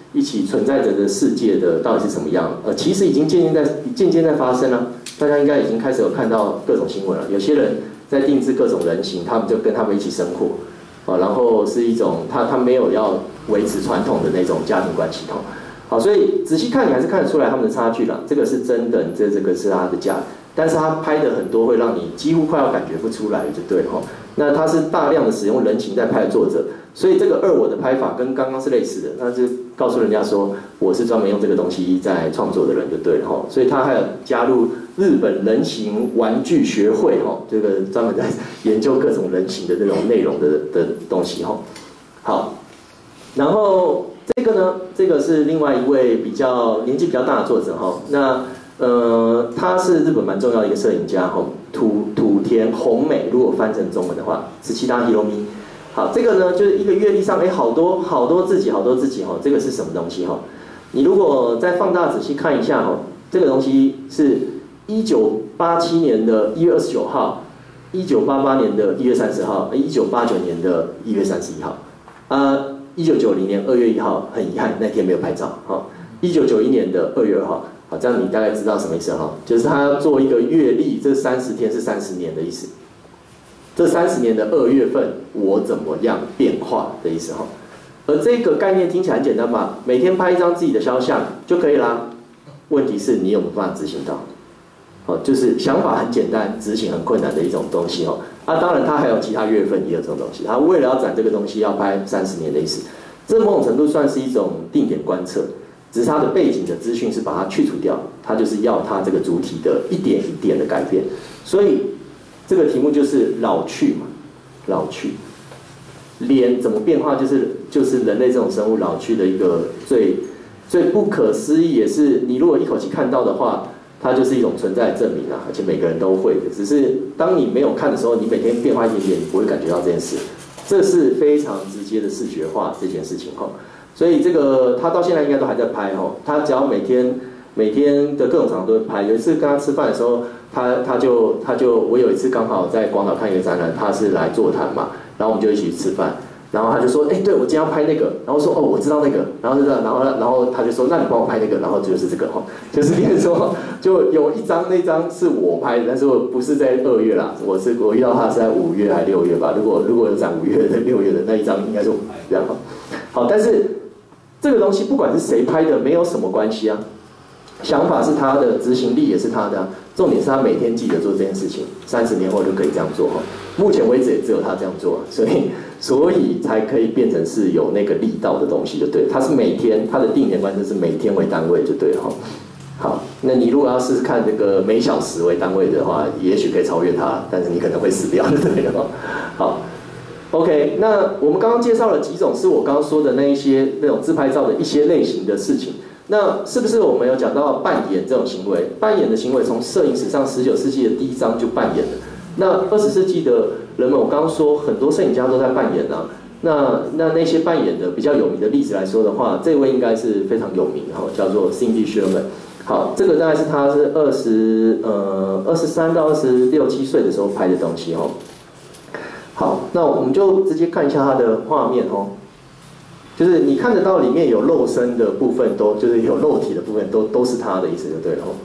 一起存在着的世界的到底是什么样？呃，其实已经渐渐在渐渐在发生了。大家应该已经开始有看到各种新闻了。有些人在定制各种人形，他们就跟他们一起生活，啊，然后是一种他他没有要维持传统的那种家庭关系哈。好，所以仔细看你还是看得出来他们的差距了。这个是真的，这这个是他的假，但是他拍的很多会让你几乎快要感觉不出来，就对哈。那他是大量的使用人形在拍的作者。所以这个二我的拍法跟刚刚是类似的，那就告诉人家说我是专门用这个东西在创作的人就对了哈。所以他还有加入日本人形玩具学会哈，这个专门在研究各种人形的这种内容的的东西哈。好，然后这个呢，这个是另外一位比较年纪比较大的作者哈。那呃，他是日本蛮重要的一个摄影家哈，土土田宏美，如果翻成中文的话，是其他 Hiromi。好，这个呢就是一个月历上，哎，好多好多自己，好多自己哈。这个是什么东西哈？你如果再放大仔细看一下哈，这个东西是一九八七年的一月二十九号，一九八八年的一月三十号，一九八九年的一月三十一号，啊，一九九零年二月一号，很遗憾那天没有拍照哈。一九九一年的二月二号，好，这样你大概知道什么意思哈？就是他要做一个月历，这三十天是三十年的意思。这三十年的二月份，我怎么样变化的意思哈？而这个概念听起来很简单吧？每天拍一张自己的肖像就可以啦。问题是你有没有办法执行到？哦，就是想法很简单，执行很困难的一种东西哦。啊，当然它还有其他月份也有这种东西。他为了要展这个东西，要拍三十年的意思，这某种程度算是一种定点观测，只是它的背景的资讯是把它去除掉，它就是要它这个主体的一点一点的改变，所以。这个题目就是老去嘛，老去，脸怎么变化，就是就是人类这种生物老去的一个最最不可思议，也是你如果一口气看到的话，它就是一种存在的证明啊，而且每个人都会的。只是当你没有看的时候，你每天变化一点点，你不会感觉到这件事，这是非常直接的视觉化这件事情哈。所以这个他到现在应该都还在拍哈，他只要每天。每天的各种场合都会拍。有一次跟他吃饭的时候，他他就他就我有一次刚好在广岛看一个展览，他是来座谈嘛，然后我们就一起吃饭，然后他就说，哎、欸，对我今天要拍那个，然后说哦我知道那个，然后就这样，然后然后他就说，那你帮我拍那个，然后就是这个哈，就是比如说就有一张那张是我拍的，但是我不是在二月啦，我是我遇到他是在五月还六月吧，如果如果有展五月的六月的那一张应该是我拍这样哈，好，但是这个东西不管是谁拍的没有什么关系啊。想法是他的，执行力也是他的、啊，重点是他每天记得做这件事情，三十年后就可以这样做哈。目前为止也只有他这样做，所以所以才可以变成是有那个力道的东西，就对了。他是每天，他的定点观测是每天为单位，就对了哈。好，那你如果要试试看这个每小时为单位的话，也许可以超越他，但是你可能会死掉，就对了哈。好 ，OK， 那我们刚刚介绍了几种是我刚刚说的那一些那种自拍照的一些类型的事情。那是不是我们有讲到扮演这种行为？扮演的行为从摄影史上十九世纪的第一章就扮演了。那二十世纪的人们，我刚刚说很多摄影家都在扮演啊。那那那些扮演的比较有名的例子来说的话，这位应该是非常有名哈，叫做 Cindy Sherman。好，这个大概是他是二十呃二十三到二十六七岁的时候拍的东西哦。好，那我们就直接看一下他的画面哦。就是你看得到里面有肉身的部分都，就是有肉体的部分都都是他的意思就对了哦。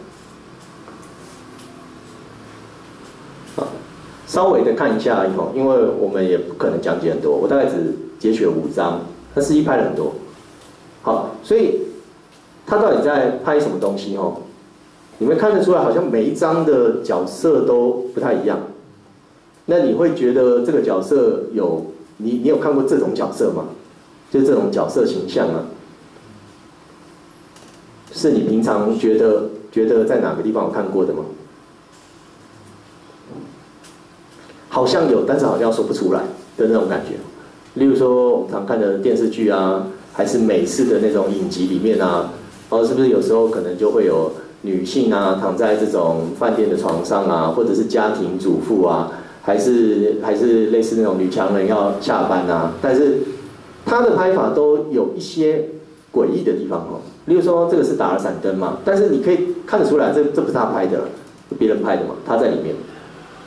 好，稍微的看一下而已哦，因为我们也不可能讲解很多，我大概只截取了五张，他实际拍了很多。好，所以他到底在拍什么东西哦？你们看得出来，好像每一张的角色都不太一样。那你会觉得这个角色有你你有看过这种角色吗？就这种角色形象啊，是你平常觉得觉得在哪个地方有看过的吗？好像有，但是好像说不出来的那种感觉。例如说我们常看的电视剧啊，还是美式的那种影集里面啊，哦，是不是有时候可能就会有女性啊躺在这种饭店的床上啊，或者是家庭主妇啊，还是还是类似那种女强人要下班啊，但是他的拍法都有一些诡异的地方哦，例如说这个是打了闪灯嘛，但是你可以看得出来这这不是他拍的，是别人拍的嘛，他在里面。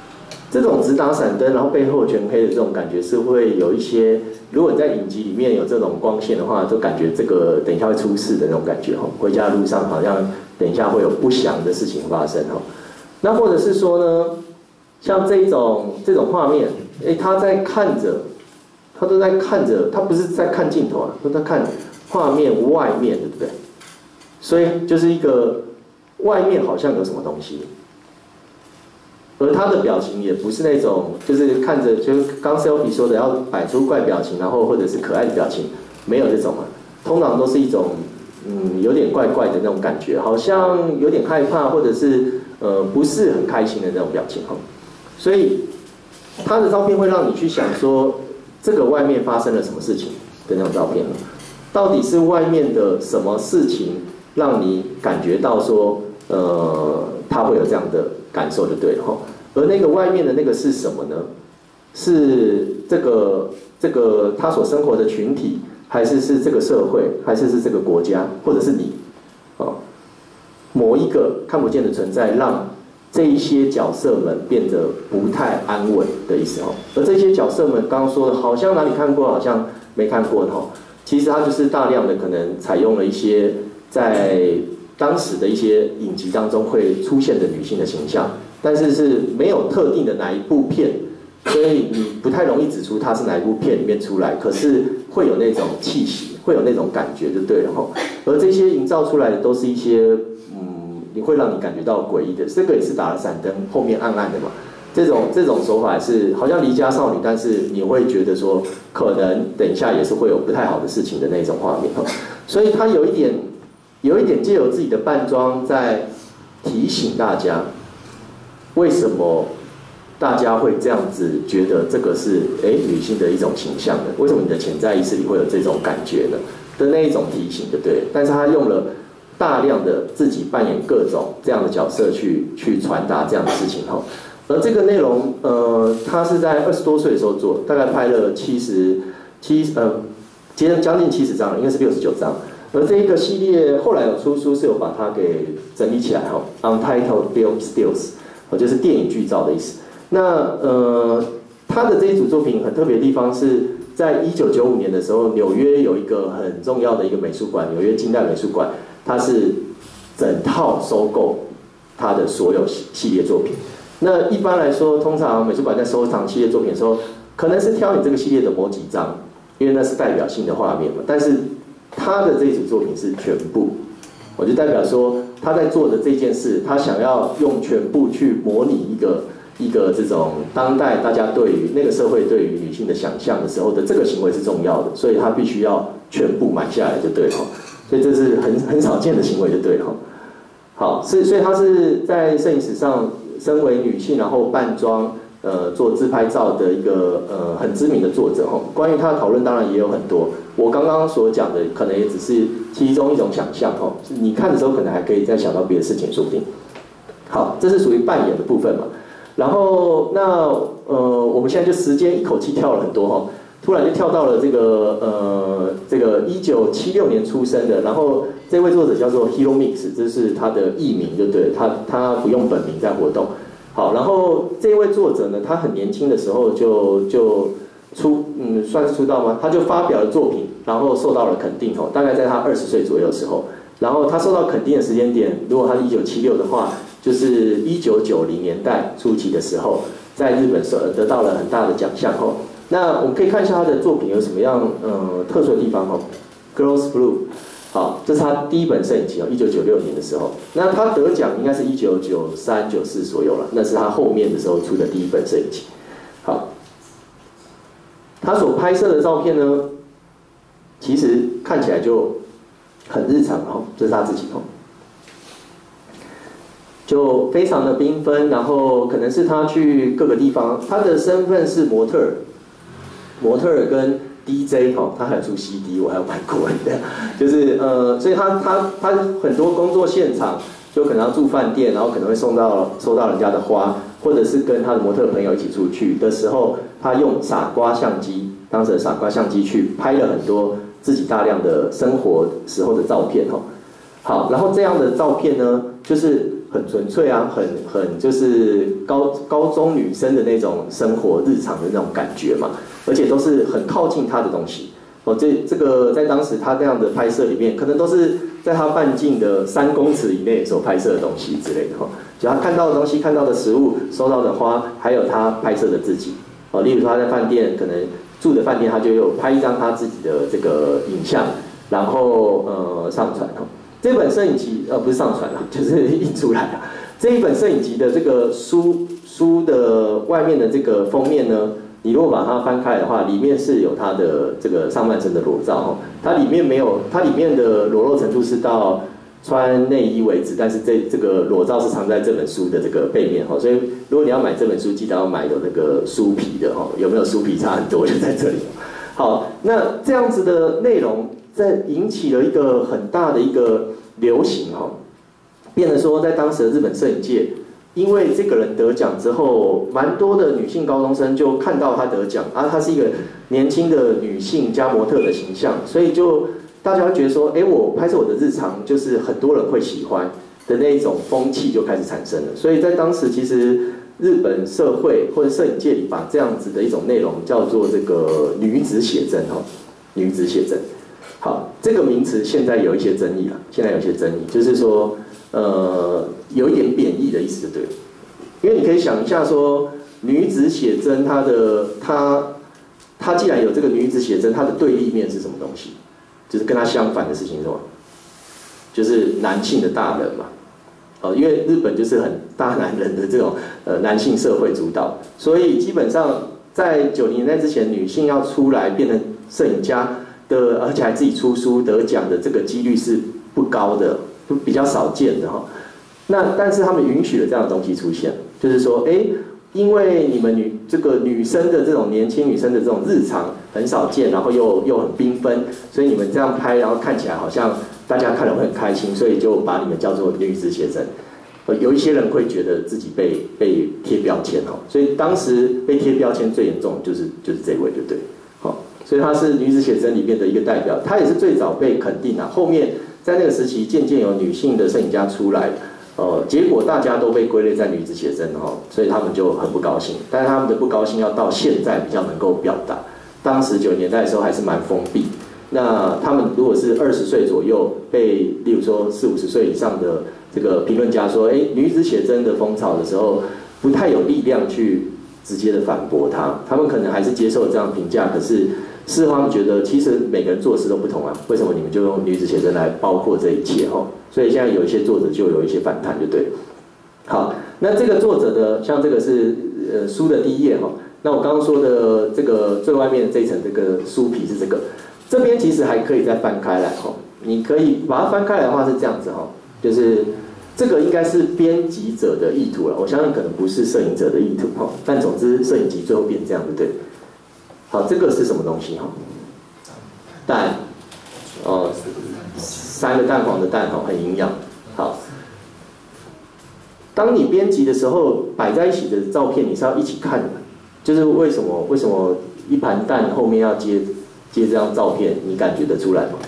这种直打闪灯，然后背后全黑的这种感觉是会有一些，如果你在影集里面有这种光线的话，就感觉这个等一下会出事的那种感觉哈。回家的路上好像等一下会有不祥的事情发生哈。那或者是说呢，像这一种这种画面，哎，他在看着，他都在看着，他不是在看镜头啊，都在看画面外面，对不对？所以就是一个外面好像有什么东西。而他的表情也不是那种，就是看着，就是刚 selfie 说的要摆出怪表情，然后或者是可爱的表情，没有这种啊，通常都是一种，嗯，有点怪怪的那种感觉，好像有点害怕，或者是呃不是很开心的那种表情哈。所以他的照片会让你去想说，这个外面发生了什么事情的那种照片，到底是外面的什么事情让你感觉到说，呃，他会有这样的感受就对了哈。而那个外面的那个是什么呢？是这个这个他所生活的群体，还是是这个社会，还是是这个国家，或者是你？哦，某一个看不见的存在，让这一些角色们变得不太安稳的意思哦。而这些角色们刚刚说的，好像哪里看过，好像没看过哈。其实它就是大量的可能采用了一些在当时的一些影集当中会出现的女性的形象。但是是没有特定的哪一部片，所以你不太容易指出它是哪一部片里面出来，可是会有那种气息，会有那种感觉就对了哈。而这些营造出来的都是一些嗯，你会让你感觉到诡异的，这个也是打了闪灯，后面暗暗的嘛。这种这种手法是好像离家少女，但是你会觉得说可能等一下也是会有不太好的事情的那种画面哈。所以它有一点有一点借由自己的扮装在提醒大家。为什么大家会这样子觉得这个是哎女性的一种倾向呢？为什么你的潜在意识里会有这种感觉呢？的那一种提醒，对不对？但是他用了大量的自己扮演各种这样的角色去去传达这样的事情哈。而这个内容，呃，他是在二十多岁的时候做，大概拍了七十七呃，接近将近七十张，应该是六十九张。而这一个系列后来有出书，是有把它给整理起来哈 ，Untitled Film Stills。哦，就是电影剧照的意思。那呃，他的这一组作品很特别的地方是在一九九五年的时候，纽约有一个很重要的一个美术馆——纽约近代美术馆，它是整套收购他的所有系列作品。那一般来说，通常美术馆在收藏系列作品的时候，可能是挑你这个系列的某几张，因为那是代表性的画面嘛。但是他的这一组作品是全部。我就代表说，他在做的这件事，他想要用全部去模拟一个一个这种当代大家对于那个社会对于女性的想象的时候的这个行为是重要的，所以他必须要全部买下来就对了。所以这是很很少见的行为就对了。好，所以所以他是在摄影史上身为女性，然后扮装呃做自拍照的一个呃很知名的作者哈。关于他的讨论当然也有很多。我刚刚所讲的可能也只是其中一种想象哈，你看的时候可能还可以再想到别的事情，说不定。好，这是属于扮演的部分嘛。然后那呃，我们现在就时间一口气跳了很多哈，突然就跳到了这个呃这个一九七六年出生的，然后这位作者叫做 Hiro Mix， 这是他的艺名，就对，他他不用本名在活动。好，然后这位作者呢，他很年轻的时候就就。出嗯算是出道吗？他就发表了作品，然后受到了肯定哦。大概在他二十岁左右的时候，然后他受到肯定的时间点，如果他是一九七六的话，就是一九九零年代初期的时候，在日本得到了很大的奖项哦。那我们可以看一下他的作品有什么样呃特殊的地方哦。Girls Blue， 好，这是他第一本摄影集哦，一九九六年的时候。那他得奖应该是一九九三、九四左右了，那是他后面的时候出的第一本摄影集。好。他所拍摄的照片呢，其实看起来就很日常哦，这是他自己哦，就非常的缤纷，然后可能是他去各个地方，他的身份是模特儿，模特儿跟 D J 哦，他还有出 C D， 我还有买过的，就是呃，所以他他他很多工作现场就可能要住饭店，然后可能会送到收到人家的花。或者是跟他的模特朋友一起出去的时候，他用傻瓜相机，当时的傻瓜相机去拍了很多自己大量的生活时候的照片哈。好，然后这样的照片呢，就是很纯粹啊，很很就是高高中女生的那种生活日常的那种感觉嘛，而且都是很靠近她的东西。哦，这这个在当时他那样的拍摄里面，可能都是在他半径的三公尺以内所拍摄的东西之类的哈。就他看到的东西、看到的食物、收到的花，还有他拍摄的自己。哦，例如说他在饭店可能住的饭店，他就有拍一张他自己的这个影像，然后呃上传哈。这本摄影集呃不是上传了，就是印出来了。这一本摄影集的这个书书的外面的这个封面呢，你如果把它翻开的话，里面是有它的这个上半身的裸照哈，它里面没有，它里面的裸露程度是到穿内衣为止，但是这这个裸照是藏在这本书的这个背面哈，所以如果你要买这本书，记得要买有那个书皮的哈，有没有书皮差很多就在这里。好，那这样子的内容在引起了一个很大的一个流行哈，变得说在当时的日本摄影界。因为这个人得奖之后，蛮多的女性高中生就看到他得奖啊，她是一个年轻的女性加模特的形象，所以就大家会觉得说，哎，我拍摄我的日常，就是很多人会喜欢的那一种风气就开始产生了。所以在当时，其实日本社会或者摄影界里，把这样子的一种内容叫做这个女子写真哦，女子写真。好，这个名词现在有一些争议了，现在有一些争议，就是说。呃，有一点贬义的意思就对了，因为你可以想一下说，女子写真她的她她既然有这个女子写真，她的对立面是什么东西？就是跟她相反的事情是什么？就是男性的大人嘛，哦，因为日本就是很大男人的这种呃男性社会主导，所以基本上在九零年代之前，女性要出来变成摄影家的，而且还自己出书得奖的这个几率是不高的。就比较少见的哈，那但是他们允许了这样的东西出现，就是说，哎，因为你们女这个女生的这种年轻女生的这种日常很少见，然后又又很缤纷，所以你们这样拍，然后看起来好像大家看了会很开心，所以就把你们叫做女子写真。呃，有一些人会觉得自己被被贴标签哈，所以当时被贴标签最严重就是就是这位，对不对？好，所以她是女子写真里面的一个代表，她也是最早被肯定啊，后面。在那个时期，渐渐有女性的摄影家出来，呃，结果大家都被归类在女子写真哈，所以他们就很不高兴。但是他们的不高兴要到现在比较能够表达，当时九十年代的时候还是蛮封闭。那他们如果是二十岁左右被，例如说四五十岁以上的这个评论家说，哎，女子写真的风潮的时候，不太有力量去直接的反驳他，他们可能还是接受这样评价，可是。事后他们觉得，其实每个人做事都不同啊，为什么你们就用女子写真来包括这一切哈？所以现在有一些作者就有一些反弹，就对了。好，那这个作者的，像这个是呃书的第一页哈。那我刚刚说的这个最外面的这一层这个书皮是这个，这边其实还可以再翻开来哈。你可以把它翻开来的话是这样子哈，就是这个应该是编辑者的意图了，我相信可能不是摄影者的意图哈。但总之，摄影集最后变这样，对不对？好，这个是什么东西哈？蛋，哦，三个蛋黄的蛋哈，很营养。好，当你编辑的时候，摆在一起的照片你是要一起看的，就是为什么为什么一盘蛋后面要接接这张照片，你感觉得出来吗？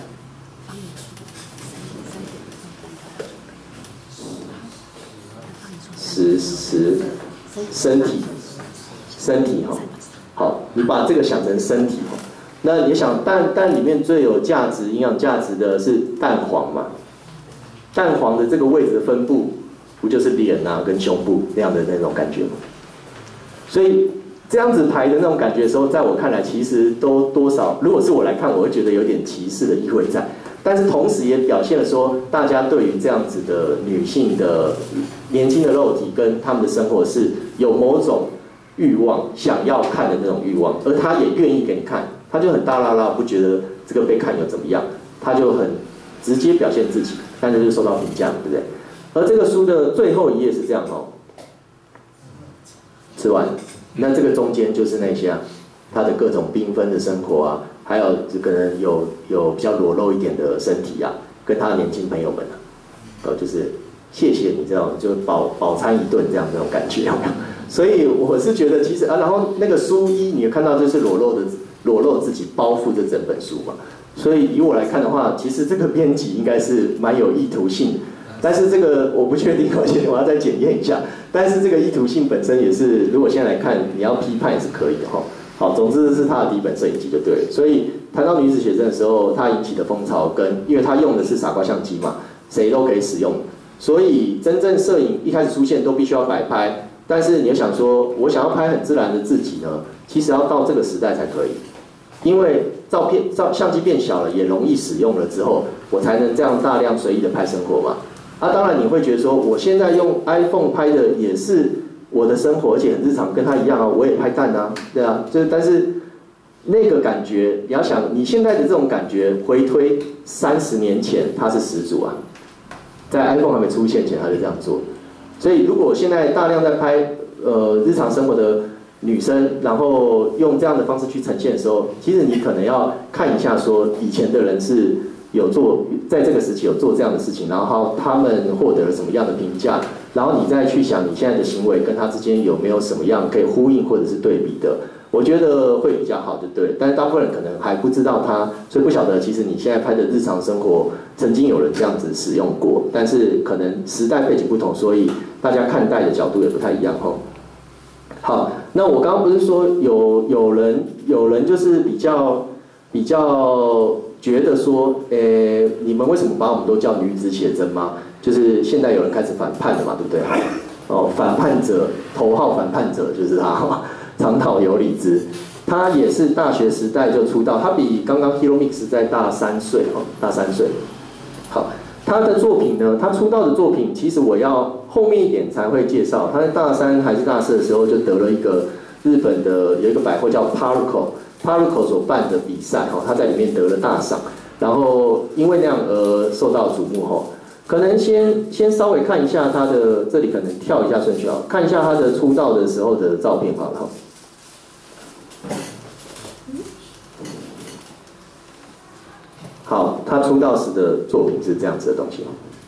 实实身体身体哈。好，你把这个想成身体哦，那你想蛋蛋里面最有价值、营养价值的是蛋黄嘛？蛋黄的这个位置的分布，不就是脸啊跟胸部那样的那种感觉吗？所以这样子排的那种感觉的时候，在我看来，其实都多少，如果是我来看，我会觉得有点歧视的意味在。但是同时也表现了说，大家对于这样子的女性的年轻的肉体跟她们的生活是有某种。欲望想要看的那种欲望，而他也愿意给你看，他就很大啦啦，不觉得这个被看有怎么样，他就很直接表现自己，但就是受到评价，对不对？而这个书的最后一页是这样哦，吃完，那这个中间就是那些啊，他的各种缤纷的生活啊，还有可能有有比较裸露一点的身体啊，跟他的年轻朋友们啊，呃，就是谢谢你这样，就饱饱餐一顿这样这种感觉，有没有？所以我是觉得，其实啊，然后那个书衣，你看到就是裸露的裸露自己包覆这整本书嘛。所以以我来看的话，其实这个编辑应该是蛮有意图性， 但是这个我不确定，而且我要再检验一下。但是这个意图性本身也是，如果现在来看，你要批判也是可以的哈。好，总之是他的底本摄影机就对了。所以谈到女子写真的时候，它引起的风潮跟，因为它用的是傻瓜相机嘛，谁都可以使用。所以真正摄影一开始出现都必须要摆拍，但是你要想说，我想要拍很自然的自己呢，其实要到这个时代才可以，因为照片照相机变小了，也容易使用了之后，我才能这样大量随意的拍生活嘛。啊，当然你会觉得说，我现在用 iPhone 拍的也是我的生活，而且很日常，跟他一样啊，我也拍蛋啊，对啊，就是但是那个感觉，你要想你现在的这种感觉，回推三十年前，它是始祖啊，在 iPhone 还没出现前，他就这样做。所以如果现在大量在拍呃日常生活的女生，然后用这样的方式去呈现的时候，其实你可能要看一下说以前的人是有做在这个时期有做这样的事情，然后他们获得了什么样的评价，然后你再去想你现在的行为跟他之间有没有什么样可以呼应或者是对比的，我觉得会比较好，就对了。但是大部分人可能还不知道他，所以不晓得其实你现在拍的日常生活曾经有人这样子使用过，但是可能时代背景不同，所以大家看待的角度也不太一样吼。好，那我刚刚不是说有有人有人就是比较比较觉得说，诶，你们为什么把我们都叫女子写真吗？就是现在有人开始反叛了嘛，对不对？哦，反叛者，头号反叛者就是他，长岛由里子，他也是大学时代就出道，他比刚刚 Hero Mix 在大三岁哦，大三岁。好，他的作品呢，他出道的作品，其实我要后面一点才会介绍。他在大三还是大四的时候，就得了一个日本的有一个百货叫 Paruko。Paruko 所办的比赛，哈，他在里面得了大赏，然后因为那样而受到瞩目，哈。可能先先稍微看一下他的，这里可能跳一下顺序啊，看一下他的出道的时候的照片好了，哈。好，他出道时的作品是这样子的东西，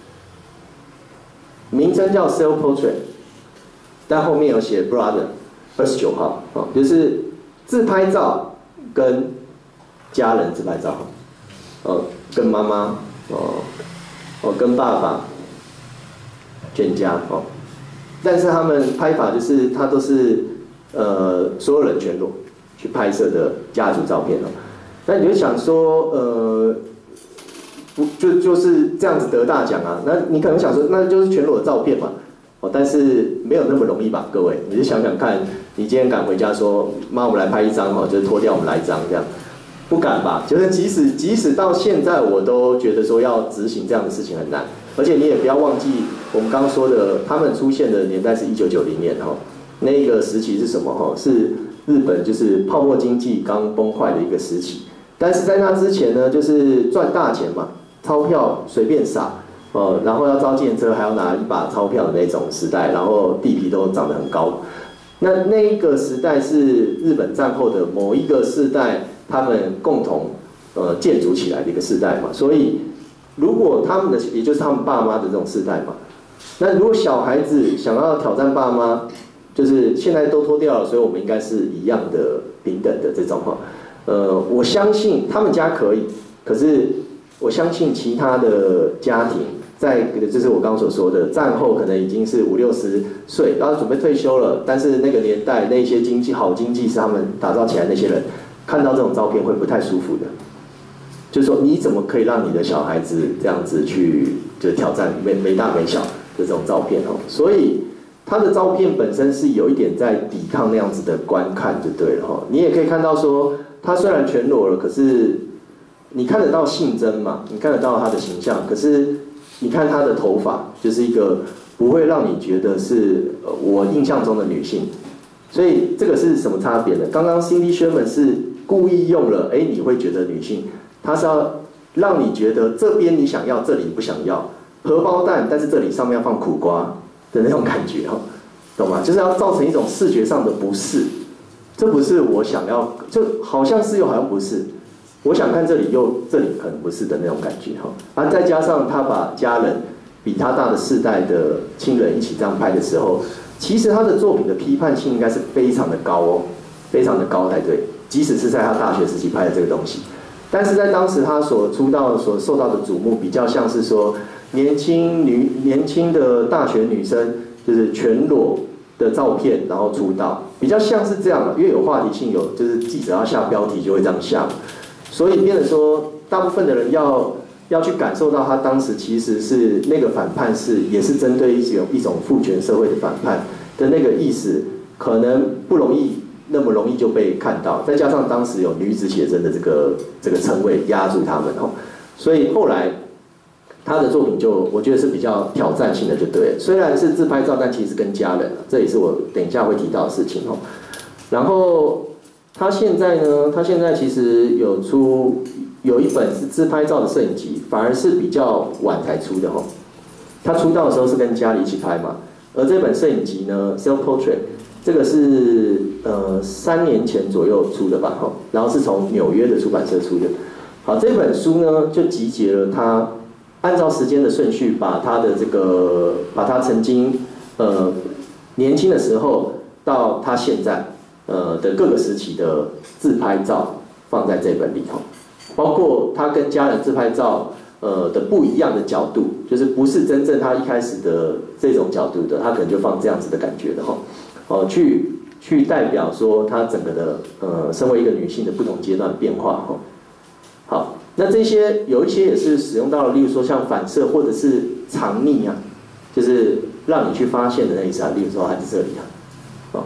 名称叫 Self Portrait， 但后面有写 Brother 二十九号，哦，就是自拍照。跟家人自拍照，哦，跟妈妈，哦，哦，跟爸爸，全家，哦，但是他们拍法就是他都是呃所有人全裸去拍摄的家族照片哦。那你就想说，呃，不就就是这样子得大奖啊？那你可能想说，那就是全裸的照片嘛，哦，但是没有那么容易吧，各位，你就想想看。你今天敢回家说，妈，我们来拍一张哈，就是脱掉我们来一张这样，不敢吧？就是即使即使到现在，我都觉得说要执行这样的事情很难。而且你也不要忘记，我们刚刚说的，他们出现的年代是一九九零年哈，那个时期是什么哈？是日本就是泡沫经济刚崩坏的一个时期。但是在那之前呢，就是赚大钱嘛，钞票随便撒，呃，然后要招计程车还要拿一把钞票的那种时代，然后地皮都长得很高。那那一个时代是日本战后的某一个世代，他们共同呃建筑起来的一个世代嘛。所以，如果他们的也就是他们爸妈的这种世代嘛，那如果小孩子想要挑战爸妈，就是现在都脱掉了，所以我们应该是一样的平等的这种哈。呃，我相信他们家可以，可是我相信其他的家庭。在就是我刚刚所说的，战后可能已经是五六十岁，然后准备退休了，但是那个年代那些经济好经济是他们打造起来的那些人，看到这种照片会不太舒服的。就是说，你怎么可以让你的小孩子这样子去就挑战没没大没小的这种照片哦？所以他的照片本身是有一点在抵抗那样子的观看就对了哈。你也可以看到说，他虽然全裸了，可是你看得到性征嘛，你看得到他的形象，可是。你看她的头发，就是一个不会让你觉得是我印象中的女性，所以这个是什么差别呢？刚刚 Cindy Sherman 是故意用了，哎，你会觉得女性，她是要让你觉得这边你想要，这里不想要，荷包蛋，但是这里上面要放苦瓜的那种感觉哈，懂吗？就是要造成一种视觉上的不适，这不是我想要，就好像是又好像不是。我想看这里又这里可能不是的那种感觉哈，而再加上他把家人比他大的世代的亲人一起这样拍的时候，其实他的作品的批判性应该是非常的高哦，非常的高才对。即使是在他大学时期拍的这个东西，但是在当时他所出道所受到的瞩目，比较像是说年轻女年轻的大学女生，就是全裸的照片，然后出道，比较像是这样，因为有话题性，有就是记者要下标题就会这样下，所以变成说，大部分的人要要去感受到他当时其实是那个反叛是也是针对一种一种父权社会的反叛的那个意思，可能不容易那么容易就被看到，再加上当时有女子写真的这个这个称谓压住他们哦，所以后来。他的作品就我觉得是比较挑战性的，就对了。虽然是自拍照，但其实跟家人，这也是我等一下会提到的事情哦。然后他现在呢，他现在其实有出有一本是自拍照的摄影集，反而是比较晚才出的哦。他出道的时候是跟家里一起拍嘛，而这本摄影集呢 ，Self Portrait， 这个是呃三年前左右出的吧，哈，然后是从纽约的出版社出的。好，这本书呢就集结了他。按照时间的顺序，把他的这个，把他曾经呃年轻的时候到他现在呃的各个时期的自拍照放在这本里头，包括他跟家人自拍照呃的不一样的角度，就是不是真正他一开始的这种角度的，他可能就放这样子的感觉的哈，哦去去代表说他整个的呃身为一个女性的不同阶段的变化哈，好。那这些有一些也是使用到了，例如说像反射或者是藏匿啊，就是让你去发现的那意思啊。例如说它在这里啊，哦，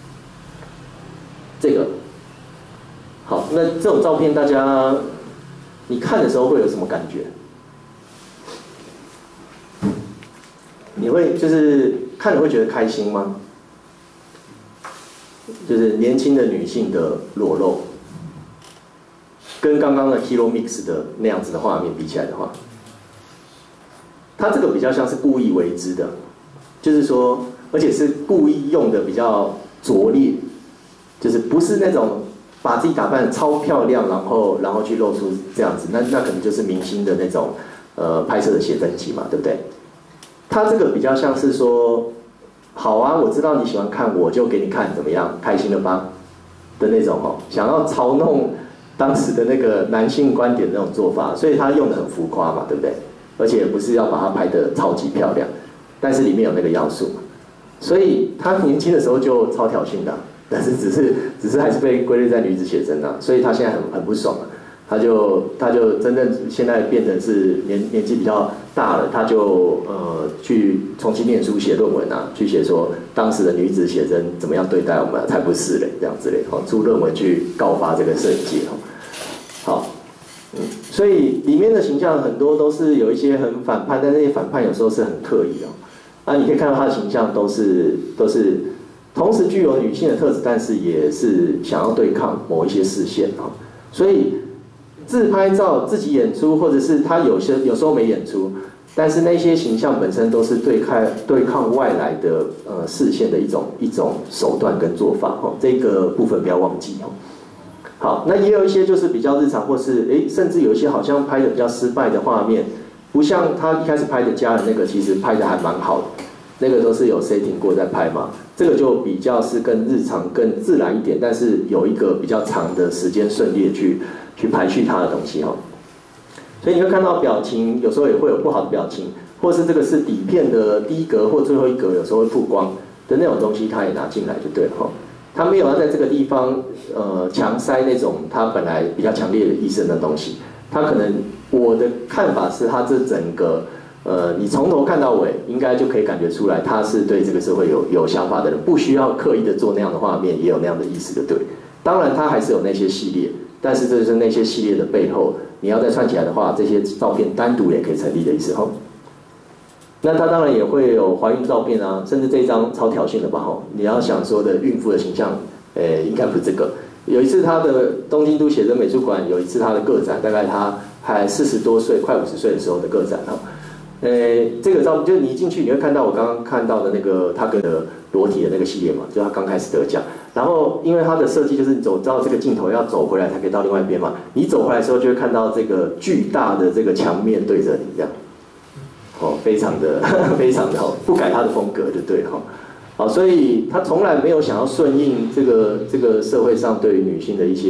这个好，那这种照片大家你看的时候会有什么感觉？你会就是看了会觉得开心吗？就是年轻的女性的裸露。跟刚刚的 Hero Mix 的那样子的画面比起来的话，它这个比较像是故意为之的，就是说，而且是故意用的比较拙劣，就是不是那种把自己打扮得超漂亮，然后然后去露出这样子，那那可能就是明星的那种呃拍摄的写真集嘛，对不对？它这个比较像是说，好啊，我知道你喜欢看，我就给你看，怎么样，开心了吧？的那种哦，想要嘲弄。当时的那个男性观点的那种做法，所以他用的很浮夸嘛，对不对？而且不是要把它拍得超级漂亮，但是里面有那个要素，所以他年轻的时候就超挑衅的，但是只是只是还是被归类在女子写真啊，所以他现在很很不爽啊，他就他就真正现在变成是年年纪比较大了，他就呃去重新念书写论文啊，去写说当时的女子写真怎么样对待我们，才不是嘞，这样之类的，哦，出论文去告发这个摄影界哦。好，嗯，所以里面的形象很多都是有一些很反叛，但那些反叛有时候是很刻意哦。啊，你可以看到他的形象都是都是同时具有女性的特质，但是也是想要对抗某一些视线哦。所以自拍照自己演出，或者是他有些有时候没演出，但是那些形象本身都是对抗对抗外来的呃视线的一种一种手段跟做法哦。这个部分不要忘记哦。好，那也有一些就是比较日常，或是诶，甚至有一些好像拍的比较失败的画面，不像他一开始拍的家人那个，其实拍的还蛮好的，那个都是有 setting 过在拍嘛。这个就比较是更日常、更自然一点，但是有一个比较长的时间顺列去去排序它的东西哈。所以你会看到表情，有时候也会有不好的表情，或是这个是底片的第一格或最后一格，有时候会曝光的那种东西，它也拿进来就对了哈。他没有要在这个地方呃强塞那种他本来比较强烈的意识的东西，他可能我的看法是他这整个呃你从头看到尾，应该就可以感觉出来他是对这个社会有有想法的人，不需要刻意的做那样的画面，也有那样的意思的对。当然他还是有那些系列，但是这就是那些系列的背后，你要再串起来的话，这些照片单独也可以成立的意思哈。那他当然也会有怀孕照片啊，甚至这一张超挑衅的吧吼！你要想说的孕妇的形象，诶，应该不是这个。有一次他的东京都写真美术馆有一次他的个展，大概他还四十多岁，快五十岁的时候的个展哈。诶，这个照片就是你一进去你会看到我刚刚看到的那个他跟的裸体的那个系列嘛，就他刚开始得奖。然后因为他的设计就是你走到这个镜头要走回来才可以到另外一边嘛，你走回来的时候就会看到这个巨大的这个墙面对着你这样。哦，非常的非常的哦，不改他的风格就对了哈。好，所以他从来没有想要顺应这个这个社会上对于女性的一些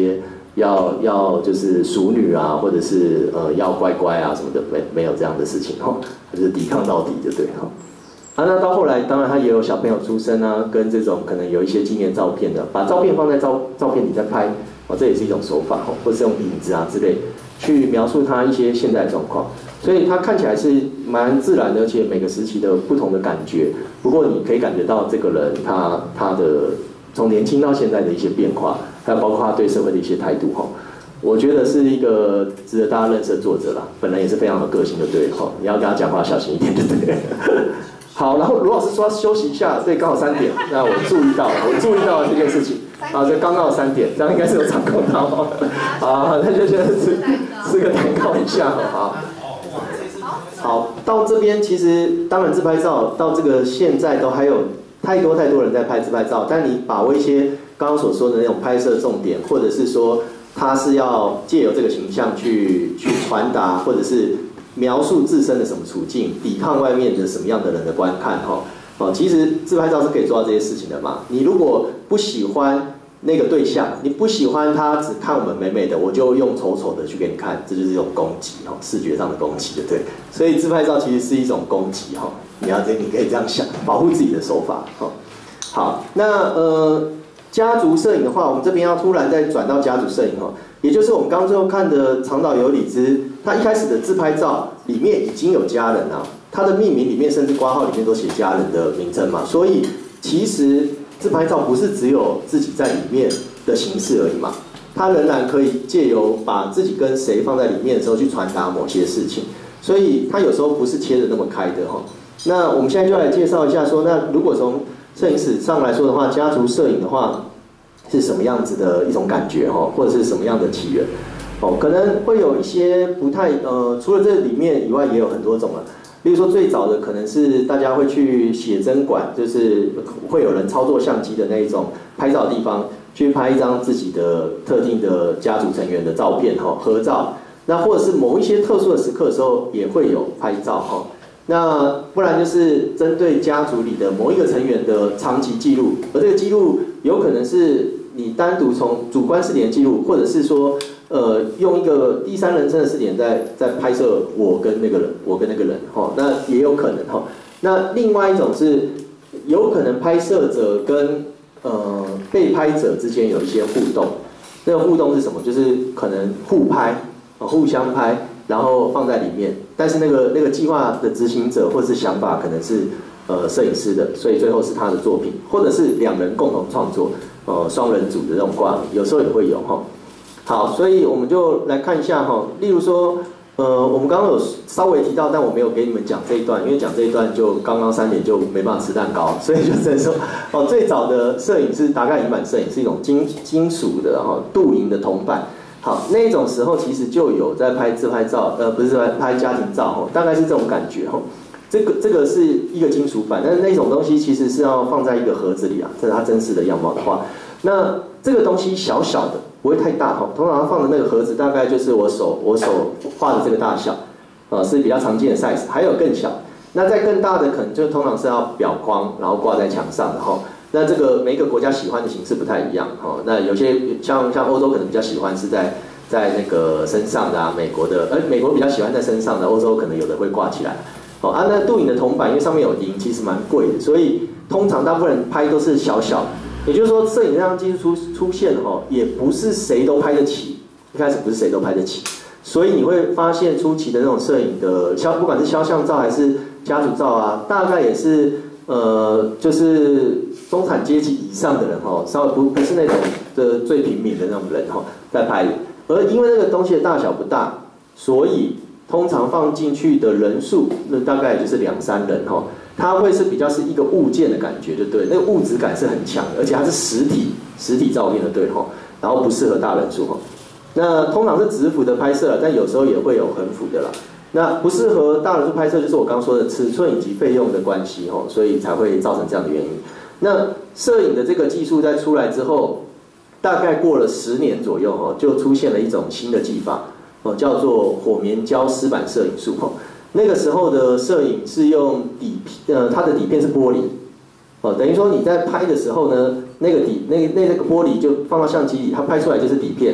要要就是淑女啊，或者是呃要乖乖啊什么的，没没有这样的事情哈，就是抵抗到底就对哈。啊，那到后来当然他也有小朋友出生啊，跟这种可能有一些纪念照片的，把照片放在照照片里再拍，哦，这也是一种手法哈，或者是用影子啊之类去描述他一些现在状况。所以它看起来是蛮自然的，而且每个时期的不同的感觉。不过你可以感觉到这个人他他的从年轻到现在的一些变化，还有包括他对社会的一些态度哈。我觉得是一个值得大家认识的作者啦，本人也是非常有个性的，对哈。你要跟他讲话小心一点，对不对？好，然后卢老师说要休息一下，对，刚好三点，那我注意到了，我注意到了这件事情。啊，这刚到三点，这样应该是有掌控到哦。好，那就先吃吃个蛋糕一下好。好，到这边其实当然自拍照到这个现在都还有太多太多人在拍自拍照，但你把握一些刚刚所说的那种拍摄重点，或者是说他是要借由这个形象去去传达，或者是描述自身的什么处境，抵抗外面的什么样的人的观看哈。哦，其实自拍照是可以做到这些事情的嘛。你如果不喜欢那个对象，你不喜欢他只看我们美美的，我就用丑丑的去给你看，这就是一种攻击哦，视觉上的攻击，对不对？所以自拍照其实是一种攻击哈，你要这你可以这样想，保护自己的手法哈。好，那呃家族摄影的话，我们这边要突然再转到家族摄影哈，也就是我们刚刚最后看的长岛有理之，他一开始的自拍照里面已经有家人啊，他的命名里面甚至挂号里面都写家人的名称嘛，所以其实自拍照不是只有自己在里面的形式而已嘛，它仍然可以借由把自己跟谁放在里面的时候去传达某些事情，所以它有时候不是切得那么开的哈。那我们现在就来介绍一下说，那如果从摄影史上来说的话，家族摄影的话是什么样子的一种感觉哈，或者是什么样的起源？哦，可能会有一些不太呃，除了这里面以外，也有很多种了。例如说最早的可能是大家会去写真馆，就是会有人操作相机的那一种拍照的地方，去拍一张自己的特定的家族成员的照片哈，合照。那或者是某一些特殊的时刻的时候，也会有拍照哈。那不然就是针对家族里的某一个成员的长期记录，而这个记录有可能是你单独从主观视点的记录，或者是说。呃，用一个第三人称的视点在在拍摄我跟那个人，我跟那个人，哈，那也有可能哈。那另外一种是有可能拍摄者跟呃被拍者之间有一些互动，这个互动是什么？就是可能互拍，互相拍，然后放在里面，但是那个那个计划的执行者或是想法可能是呃摄影师的，所以最后是他的作品，或者是两人共同创作，呃双人组的这种挂名，有时候也会有哈。好，所以我们就来看一下哈，例如说，呃，我们刚刚有稍微提到，但我没有给你们讲这一段，因为讲这一段就刚刚三点就没办法吃蛋糕，所以就只能说，哦，最早的摄影是达盖银版摄影，是一种金金属的哈镀银的铜板，好，那种时候其实就有在拍自拍照，呃，不是在拍家庭照哈，大概是这种感觉哈。这个这个是一个金属板，但是那种东西其实是要放在一个盒子里啊，这是它真实的样貌的话，那这个东西小小的。不会太大哈，通常放的那个盒子大概就是我手我手画的这个大小，呃是比较常见的 size， 还有更小，那再更大的可能就通常是要裱框，然后挂在墙上的哈。那这个每一个国家喜欢的形式不太一样哈。那有些像像欧洲可能比较喜欢是在在那个身上的啊，美国的，而美国比较喜欢在身上的，欧洲可能有的会挂起来。哦啊，那镀银的铜板因为上面有银，其实蛮贵的，所以通常大部分人拍都是小小的。也就是说，摄影这样技术出出现哈，也不是谁都拍得起，一开始不是谁都拍得起，所以你会发现初期的那种摄影的肖，不管是肖像照还是家族照啊，大概也是呃，就是中产阶级以上的人哈，稍微不不是那种的最平民的那种人哈，在拍，而因为那个东西的大小不大，所以通常放进去的人数，那大概也就是两三人哈。它会是比较是一个物件的感觉，就对，那个物质感是很强的，而且它是实体实体照片的，对哈，然后不适合大人数哈。那通常是直幅的拍摄，但有时候也会有横幅的啦。那不适合大人数拍摄，就是我刚刚说的尺寸以及费用的关系哈，所以才会造成这样的原因。那摄影的这个技术在出来之后，大概过了十年左右哈，就出现了一种新的技法哦，叫做火棉胶湿版摄影术哈。那个时候的摄影是用底片，呃，它的底片是玻璃，哦，等于说你在拍的时候呢，那个底那那那个玻璃就放到相机里，它拍出来就是底片，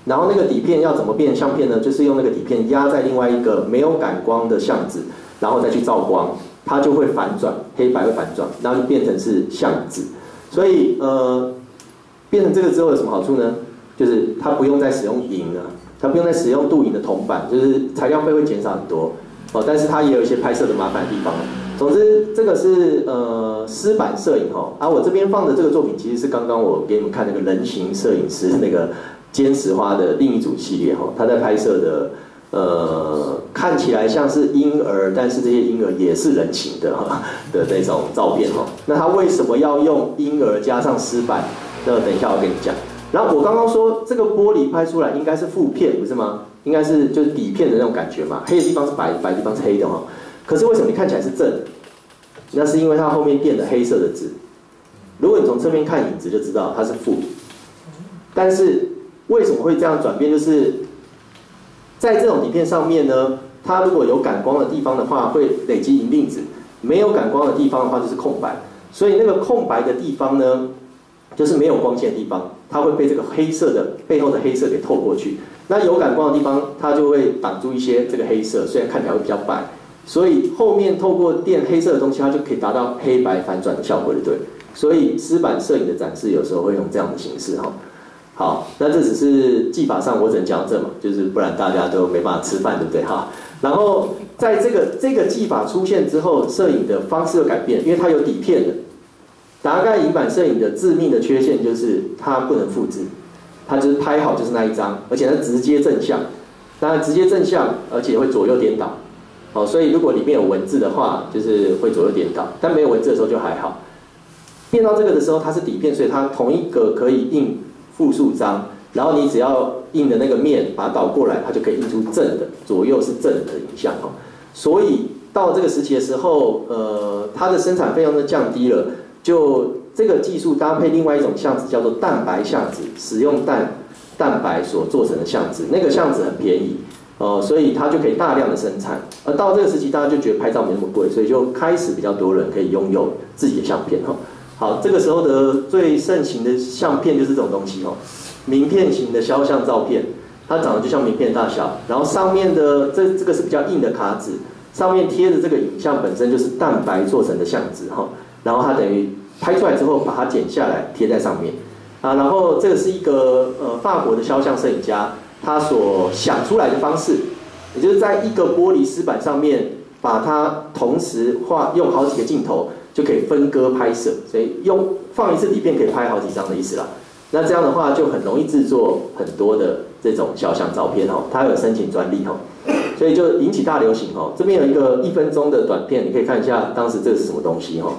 然后那个底片要怎么变相片呢？就是用那个底片压在另外一个没有感光的相纸，然后再去照光，它就会反转，黑白会反转，然后就变成是相纸。所以呃，变成这个之后有什么好处呢？就是它不用再使用银了，它不用再使用镀银的铜板，就是材料费会减少很多哦。但是它也有一些拍摄的麻烦的地方。总之，这个是呃湿版摄影哈。啊，我这边放的这个作品其实是刚刚我给你们看那个人形摄影师那个尖石花的另一组系列哈，他在拍摄的。呃，看起来像是婴儿，但是这些婴儿也是人形的哈的那种照片哈。那他为什么要用婴儿加上湿版？那等一下我跟你讲。然后我刚刚说这个玻璃拍出来应该是负片，不是吗？应该是就是底片的那种感觉嘛，黑的地方是白，白的地方是黑的哈。可是为什么你看起来是正的？那是因为它后面垫了黑色的纸。如果你从侧面看影子就知道它是负。但是为什么会这样转变？就是在这种底片上面呢，它如果有感光的地方的话，会累积银粒子；没有感光的地方的话，就是空白。所以那个空白的地方呢，就是没有光线的地方，它会被这个黑色的背后的黑色给透过去。那有感光的地方，它就会挡住一些这个黑色，虽然看起来会比较白。所以后面透过垫黑色的东西，它就可以达到黑白反转的效果，对不对？所以湿版摄影的展示有时候会用这样的形式哈。好，那这只是技法上我只能讲到这嘛，就是不然大家都没办法吃饭，对不对哈？然后在这个这个技法出现之后，摄影的方式有改变，因为它有底片的。达盖银版摄影的致命的缺陷就是它不能复制，它就是拍好就是那一张，而且它直接正向，当然直接正向，而且会左右颠倒。哦，所以如果里面有文字的话，就是会左右颠倒，但没有文字的时候就还好。变到这个的时候，它是底片，所以它同一个可以印复数张，然后你只要印的那个面把它倒过来，它就可以印出正的，左右是正的影像哦。所以到这个时期的时候，呃，它的生产费用就降低了，就这个技术搭配另外一种相纸叫做蛋白相纸，使用蛋蛋白所做成的相纸，那个相纸很便宜。哦、呃，所以它就可以大量的生产，而到这个时期，大家就觉得拍照没那么贵，所以就开始比较多人可以拥有自己的相片哈。好，这个时候的最盛行的相片就是这种东西哦，名片型的肖像照片，它长得就像名片大小，然后上面的这这个是比较硬的卡纸，上面贴的这个影像本身就是蛋白做成的相纸哈，然后它等于拍出来之后把它剪下来贴在上面啊，然后这个是一个呃法国的肖像摄影家。他所想出来的方式，也就是在一个玻璃湿板上面，把它同时画用好几个镜头，就可以分割拍摄，所以用放一次底片可以拍好几张的意思啦。那这样的话就很容易制作很多的这种肖像照片哦，它有申请专利哦，所以就引起大流行哦。这边有一个一分钟的短片，你可以看一下当时这个是什么东西哦。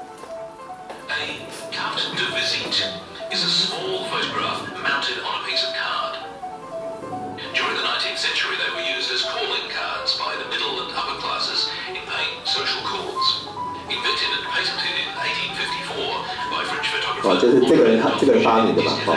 哦，就是这个人他这个人发明的嘛，哦。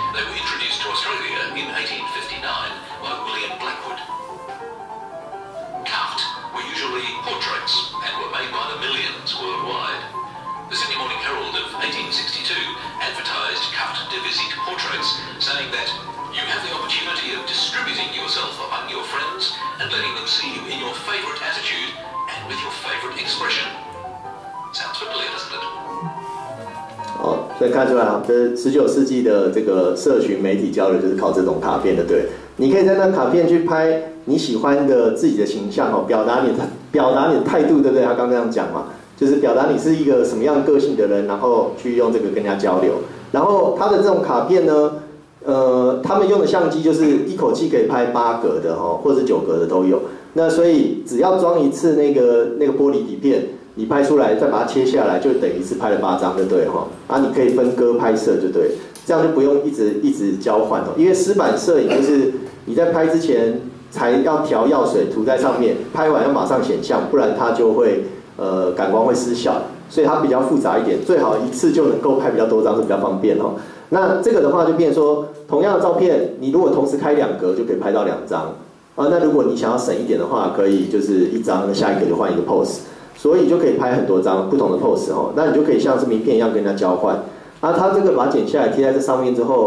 哦，所以看出来啊，这十九世纪的这个社群媒体交流就是靠这种卡片的，对。你可以在那卡片去拍你喜欢的自己的形象哦，表达你的表达你的态度，对不对？他刚刚这样讲嘛，就是表达你是一个什么样个性的人，然后去用这个跟人家交流。然后他的这种卡片呢，呃，他们用的相机就是一口气可以拍八格的哦，或者九格的都有。那所以只要装一次那个那个玻璃底片。你拍出来，再把它切下来，就等于是拍了八张，就对哈。啊，你可以分割拍摄，就对，这样就不用一直一直交换哦。因为湿版摄影就是你在拍之前才要调药水涂在上面，拍完要马上显像，不然它就会呃感光会失效，所以它比较复杂一点，最好一次就能够拍比较多张是比较方便哈。那这个的话就变成说，同样的照片，你如果同时开两格就可以拍到两张啊。那如果你想要省一点的话，可以就是一张，下一个就换一个 pose。所以就可以拍很多张不同的 pose 哦，那你就可以像是名片一样跟人家交换。啊，它这个把它剪下来贴在这上面之后，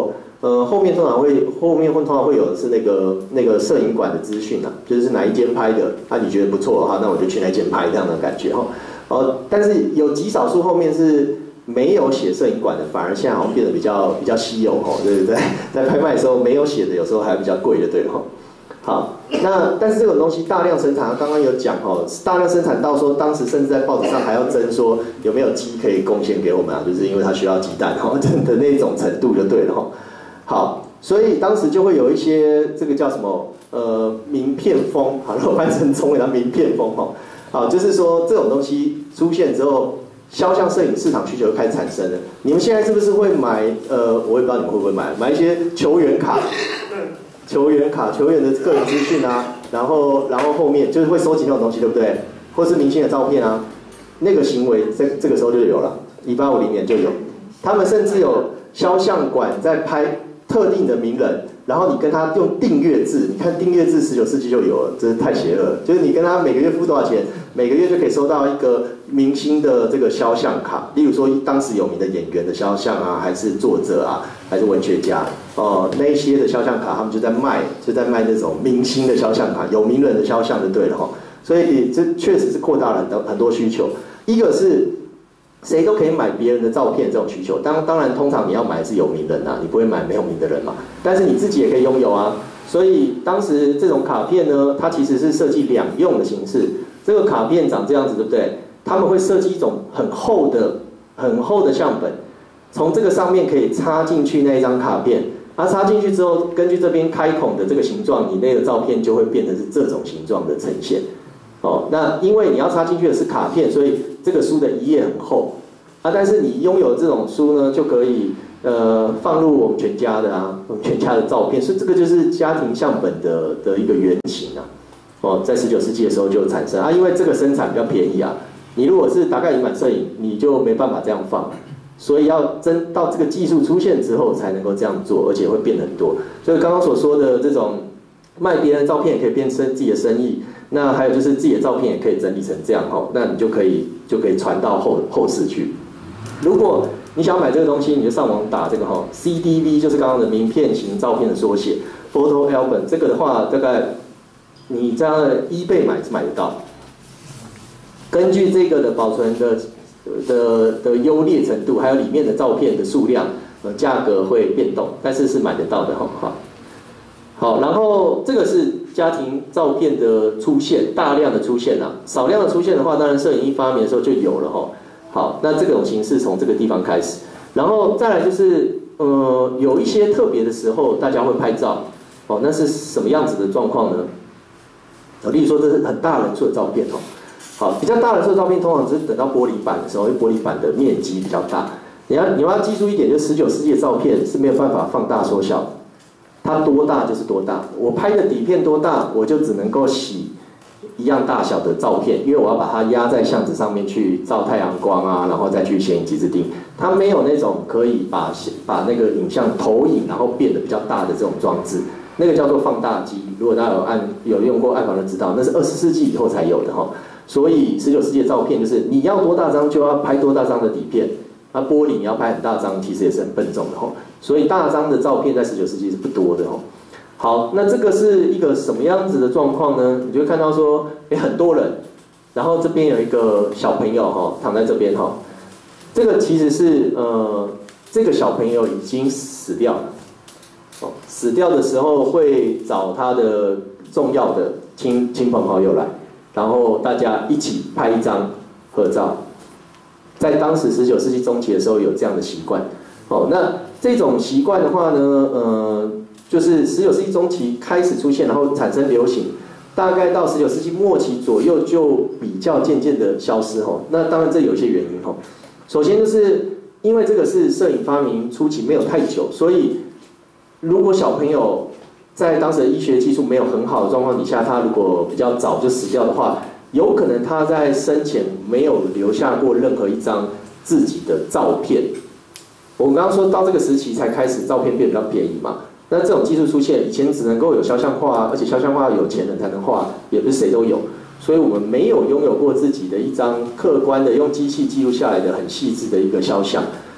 呃，后面通常会后面会通常会有的是那个那个摄影馆的资讯啊，就是哪一间拍的，啊你觉得不错的话，那我就去那间拍这样的感觉哈。哦，但是有极少数后面是没有写摄影馆的，反而现在好像变得比较比较稀有哦，对不对？在拍卖的时候没有写的，有时候还比较贵的，对哈。好，那但是这种东西大量生产，刚刚有讲哦，大量生产到说当时甚至在报纸上还要争说有没有鸡可以贡献给我们啊，就是因为它需要鸡蛋哈的那种程度就对了哈。好，所以当时就会有一些这个叫什么呃名片风，好，如果翻成中文叫名片风哈。好，就是说这种东西出现之后，肖像摄影市场需求就开始产生了。你们现在是不是会买呃，我也不知道你们会不会买，买一些球员卡？球员卡、球员的个人资讯啊，然后然后后面就是会收集那种东西，对不对？或是明星的照片啊，那个行为这这个时候就有了，一八五零年就有。他们甚至有肖像馆在拍特定的名人，然后你跟他用订阅制，你看订阅制十九世纪就有了，真是太邪恶了。就是你跟他每个月付多少钱，每个月就可以收到一个明星的这个肖像卡，例如说当时有名的演员的肖像啊，还是作者啊，还是文学家哦、呃，那一些的肖像卡他们就在卖，就在卖那种明星的肖像卡，有名人的肖像就对了哈。所以这确实是扩大了很多很多需求。一个是谁都可以买别人的照片这种需求，当当然通常你要买的是有名人啊，你不会买没有名的人嘛。但是你自己也可以拥有啊。所以当时这种卡片呢，它其实是设计两用的形式。这个卡片长这样子，对不对？他们会设计一种很厚的、很厚的相本，从这个上面可以插进去那一张卡片。它插进去之后，根据这边开孔的这个形状，你那个照片就会变成是这种形状的呈现。哦，那因为你要插进去的是卡片，所以这个书的一页很厚啊。但是你拥有这种书呢，就可以呃放入我们全家的啊，我们全家的照片，所以这个就是家庭相本的的一个原型啊。哦，在十九世纪的时候就产生啊，因为这个生产比较便宜啊。你如果是达盖隐版摄影，你就没办法这样放，所以要真到这个技术出现之后才能够这样做，而且会变很多。所以刚刚所说的这种卖别人的照片也可以变成自己的生意。那还有就是自己的照片也可以整理成这样哈，那你就可以就可以传到后后世去。如果你想买这个东西，你就上网打这个哈 C D V， 就是刚刚的名片型照片的缩写 ，Photo Album。这个的话，大概你在eBay买是买得到。根据这个的保存的的的优劣程度，还有里面的照片的数量，呃，价格会变动，但是是买得到的哈。好，好，然后这个是家庭照片的出现，大量的出现啊，少量的出现的话，当然摄影一发明的时候就有了哈。好，那这种形式从这个地方开始，然后再来就是呃，有一些特别的时候，大家会拍照，哦，那是什么样子的状况呢？哦，例如说这是很大人数的照片哦，好，比较大人数的照片通常只是等到玻璃板的时候，因为玻璃板的面积比较大，你要你要记住一点，就是十九世纪的照片是没有办法放大缩小的。它多大就是多大，我拍的底片多大，我就只能够洗一样大小的照片，因为我要把它压在相纸上面去照太阳光啊，然后再去显影及质定。它没有那种可以把把那个影像投影然后变得比较大的这种装置，那个叫做放大机。如果大家有按有用过暗房的知道，那是二十世纪以后才有的哈。所以十九世纪的照片就是你要多大张就要拍多大张的底片。那玻璃你要拍很大张，其实也是很笨重的吼，所以大张的照片在十九世纪是不多的吼。好，那这个是一个什么样子的状况呢？你就会看到说，哎，很多人，然后这边有一个小朋友哈，躺在这边哈，这个其实是呃，这个小朋友已经死掉了，哦，死掉的时候会找他的重要的亲亲朋好友来，然后大家一起拍一张合照。在当时十九世纪中期的时候有这样的习惯，哦，那这种习惯的话呢，呃，就是十九世纪中期开始出现，然后产生流行，大概到十九世纪末期左右就比较渐渐的消失哦。那当然这有一些原因哦，首先就是因为这个是摄影发明初期没有太久，所以如果小朋友在当时的医学技术没有很好的状况底下，他如果比较早就死掉的话，有可能他在生前没有留下过任何一张自己的照片。我们刚刚说到这个时期才开始照片变比较便宜嘛，那这种技术出现，以前只能够有肖像画，而且肖像画有钱人才能画，也不是谁都有，所以我们没有拥有过自己的一张客观的用机器记录下来的很细致的一个肖像。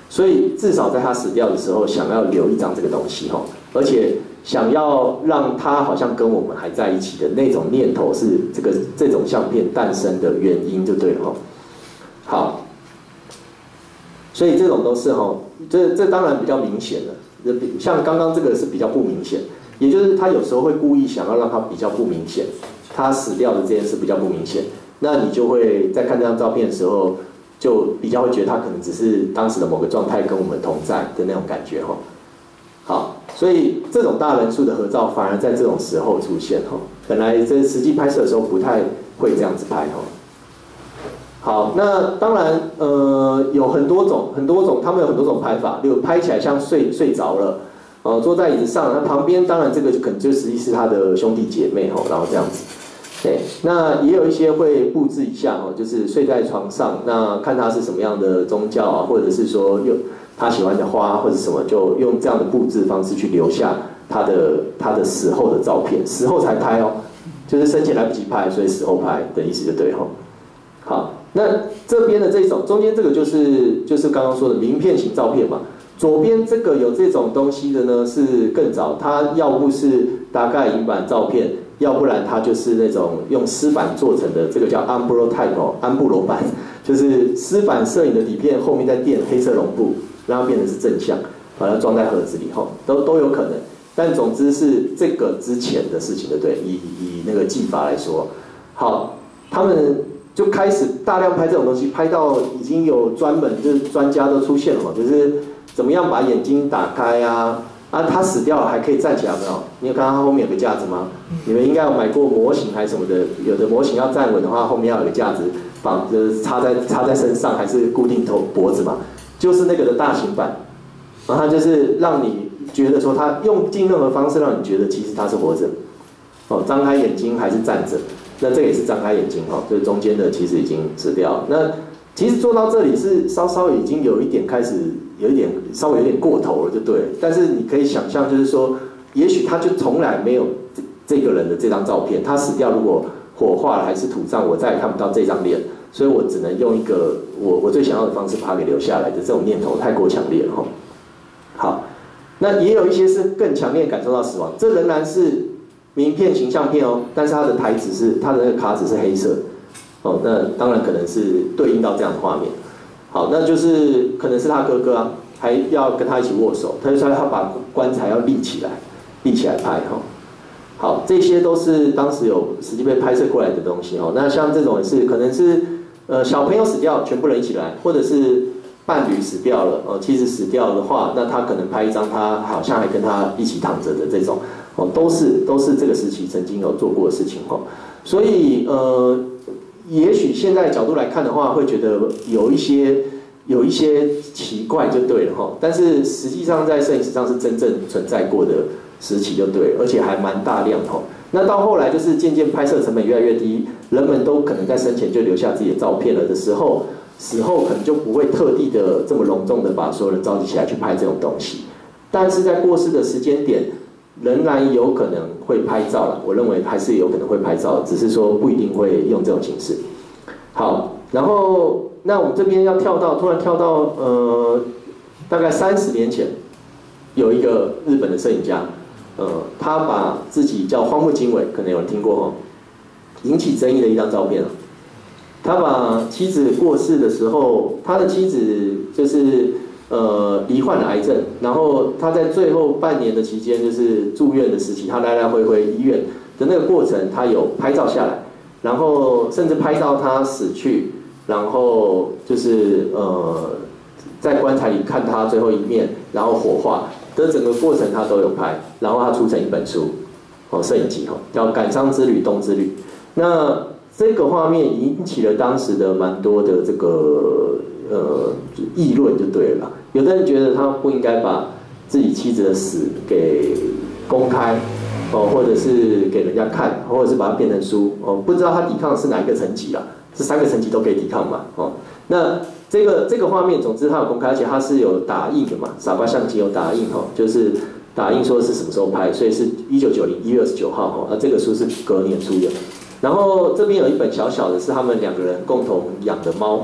所以至少在他死掉的时候，想要留一张这个东西哈，而且想要让他好像跟我们还在一起的那种念头，是这个这种相片诞生的原因，就对了哈。好，所以这种都是哈，这这当然比较明显了，像刚刚这个是比较不明显，也就是他有时候会故意想要让他比较不明显，他死掉的这件事比较不明显，那你就会在看这张照片的时候，就比较会觉得他可能只是当时的某个状态跟我们同在的那种感觉哈。好，所以这种大人数的合照反而在这种时候出现哈，本来在实际拍摄的时候不太会这样子拍哈。好，那当然呃有很多种很多种，他们有很多种拍法，例如拍起来像睡睡着了，呃坐在椅子上，那旁边当然这个可能就实际是他的兄弟姐妹哈，然后这样子。对，那也有一些会布置一下哦，就是睡在床上，那看他是什么样的宗教啊，或者是说用他喜欢的花或者什么，就用这样的布置方式去留下他的他的死后的照片，死后才拍哦，就是生前来不及拍，所以死后拍的意思就对哈。好，那这边的这种中间这个就是就是刚刚说的名片型照片嘛，左边这个有这种东西的呢是更早，它要不是大概银版照片。要不然它就是那种用湿板做成的，这个叫 ambrotype 哦，安布罗板，就是湿板摄影的底片后面再垫黑色绒布，让它变成是正向，把它装在盒子里吼，都都有可能。但总之是这个之前的事情，对不对？以以那个技法来说，好，他们就开始大量拍这种东西，拍到已经有专门就是专家都出现了嘛，就是怎么样把眼睛打开啊。啊，他死掉了还可以站起来，没有？你有看到他后面有个架子吗？你们应该有买过模型还是什么的？有的模型要站稳的话，后面要有个架子绑，就是插在插在身上，还是固定头脖子嘛？就是那个的大型版，然后它就是让你觉得说，他用尽任何方式让你觉得其实他是活着，哦，张开眼睛还是站着，那这个也是张开眼睛哈，就是中间的其实已经死掉。那其实做到这里是稍稍已经有一点开始。有一点稍微有点过头了，就对了。但是你可以想象，就是说，也许他就从来没有这个人的这张照片，他死掉如果火化了还是土葬，我再也看不到这张脸，所以我只能用一个我我最想要的方式把它给留下来的这种念头太过强烈了哈。好，那也有一些是更强烈感受到死亡，这仍然是名片形象片哦，但是它的台纸是它的那个卡纸是黑色，哦，那当然可能是对应到这样的画面。好，那就是可能是他哥哥啊，还要跟他一起握手，他就说他把棺材要立起来，立起来拍哈。好，这些都是当时有实际被拍摄过来的东西哦。那像这种也是可能是呃小朋友死掉，全部人一起来，或者是伴侣死掉了，哦，妻子死掉的话，那他可能拍一张他好像还跟他一起躺着的这种，哦，都是都是这个时期曾经有做过的事情哦。所以呃。也许现在角度来看的话，会觉得有一些有一些奇怪就对了哈，但是实际上在摄影史上是真正存在过的时期就对了，而且还蛮大量哈。那到后来就是渐渐拍摄成本越来越低，人们都可能在生前就留下自己的照片了的时候，死后可能就不会特地的这么隆重的把所有人召集起来去拍这种东西，但是在过世的时间点。仍然有可能会拍照了，我认为还是有可能会拍照，只是说不一定会用这种形式。好，然后那我们这边要跳到，突然跳到呃，大概三十年前，有一个日本的摄影家，呃，他把自己叫荒木经惟，可能有人听过哦，引起争议的一张照片。他把妻子过世的时候，他的妻子就是。呃，罹患了癌症，然后他在最后半年的期间，就是住院的时期，他来来回回医院的那个过程，他有拍照下来，然后甚至拍到他死去，然后就是呃，在棺材里看他最后一面，然后火化的整个过程他都有拍，然后他出成一本书，哦，摄影集哦，叫《感伤之旅冬之旅》。那这个画面引起了当时的蛮多的这个。呃，议论就对了。有的人觉得他不应该把自己妻子的死给公开，哦，或者是给人家看，或者是把它变成书，哦，不知道他抵抗的是哪一个层级啦？这三个层级都可以抵抗嘛，哦，那这个这个画面，总之他有公开，而且他是有打印的嘛，傻瓜相机有打印哈，就是打印说是什么时候拍，所以是一九九零一月二十九号哈，而这个书是隔年出的。然后这边有一本小小的，是他们两个人共同养的猫。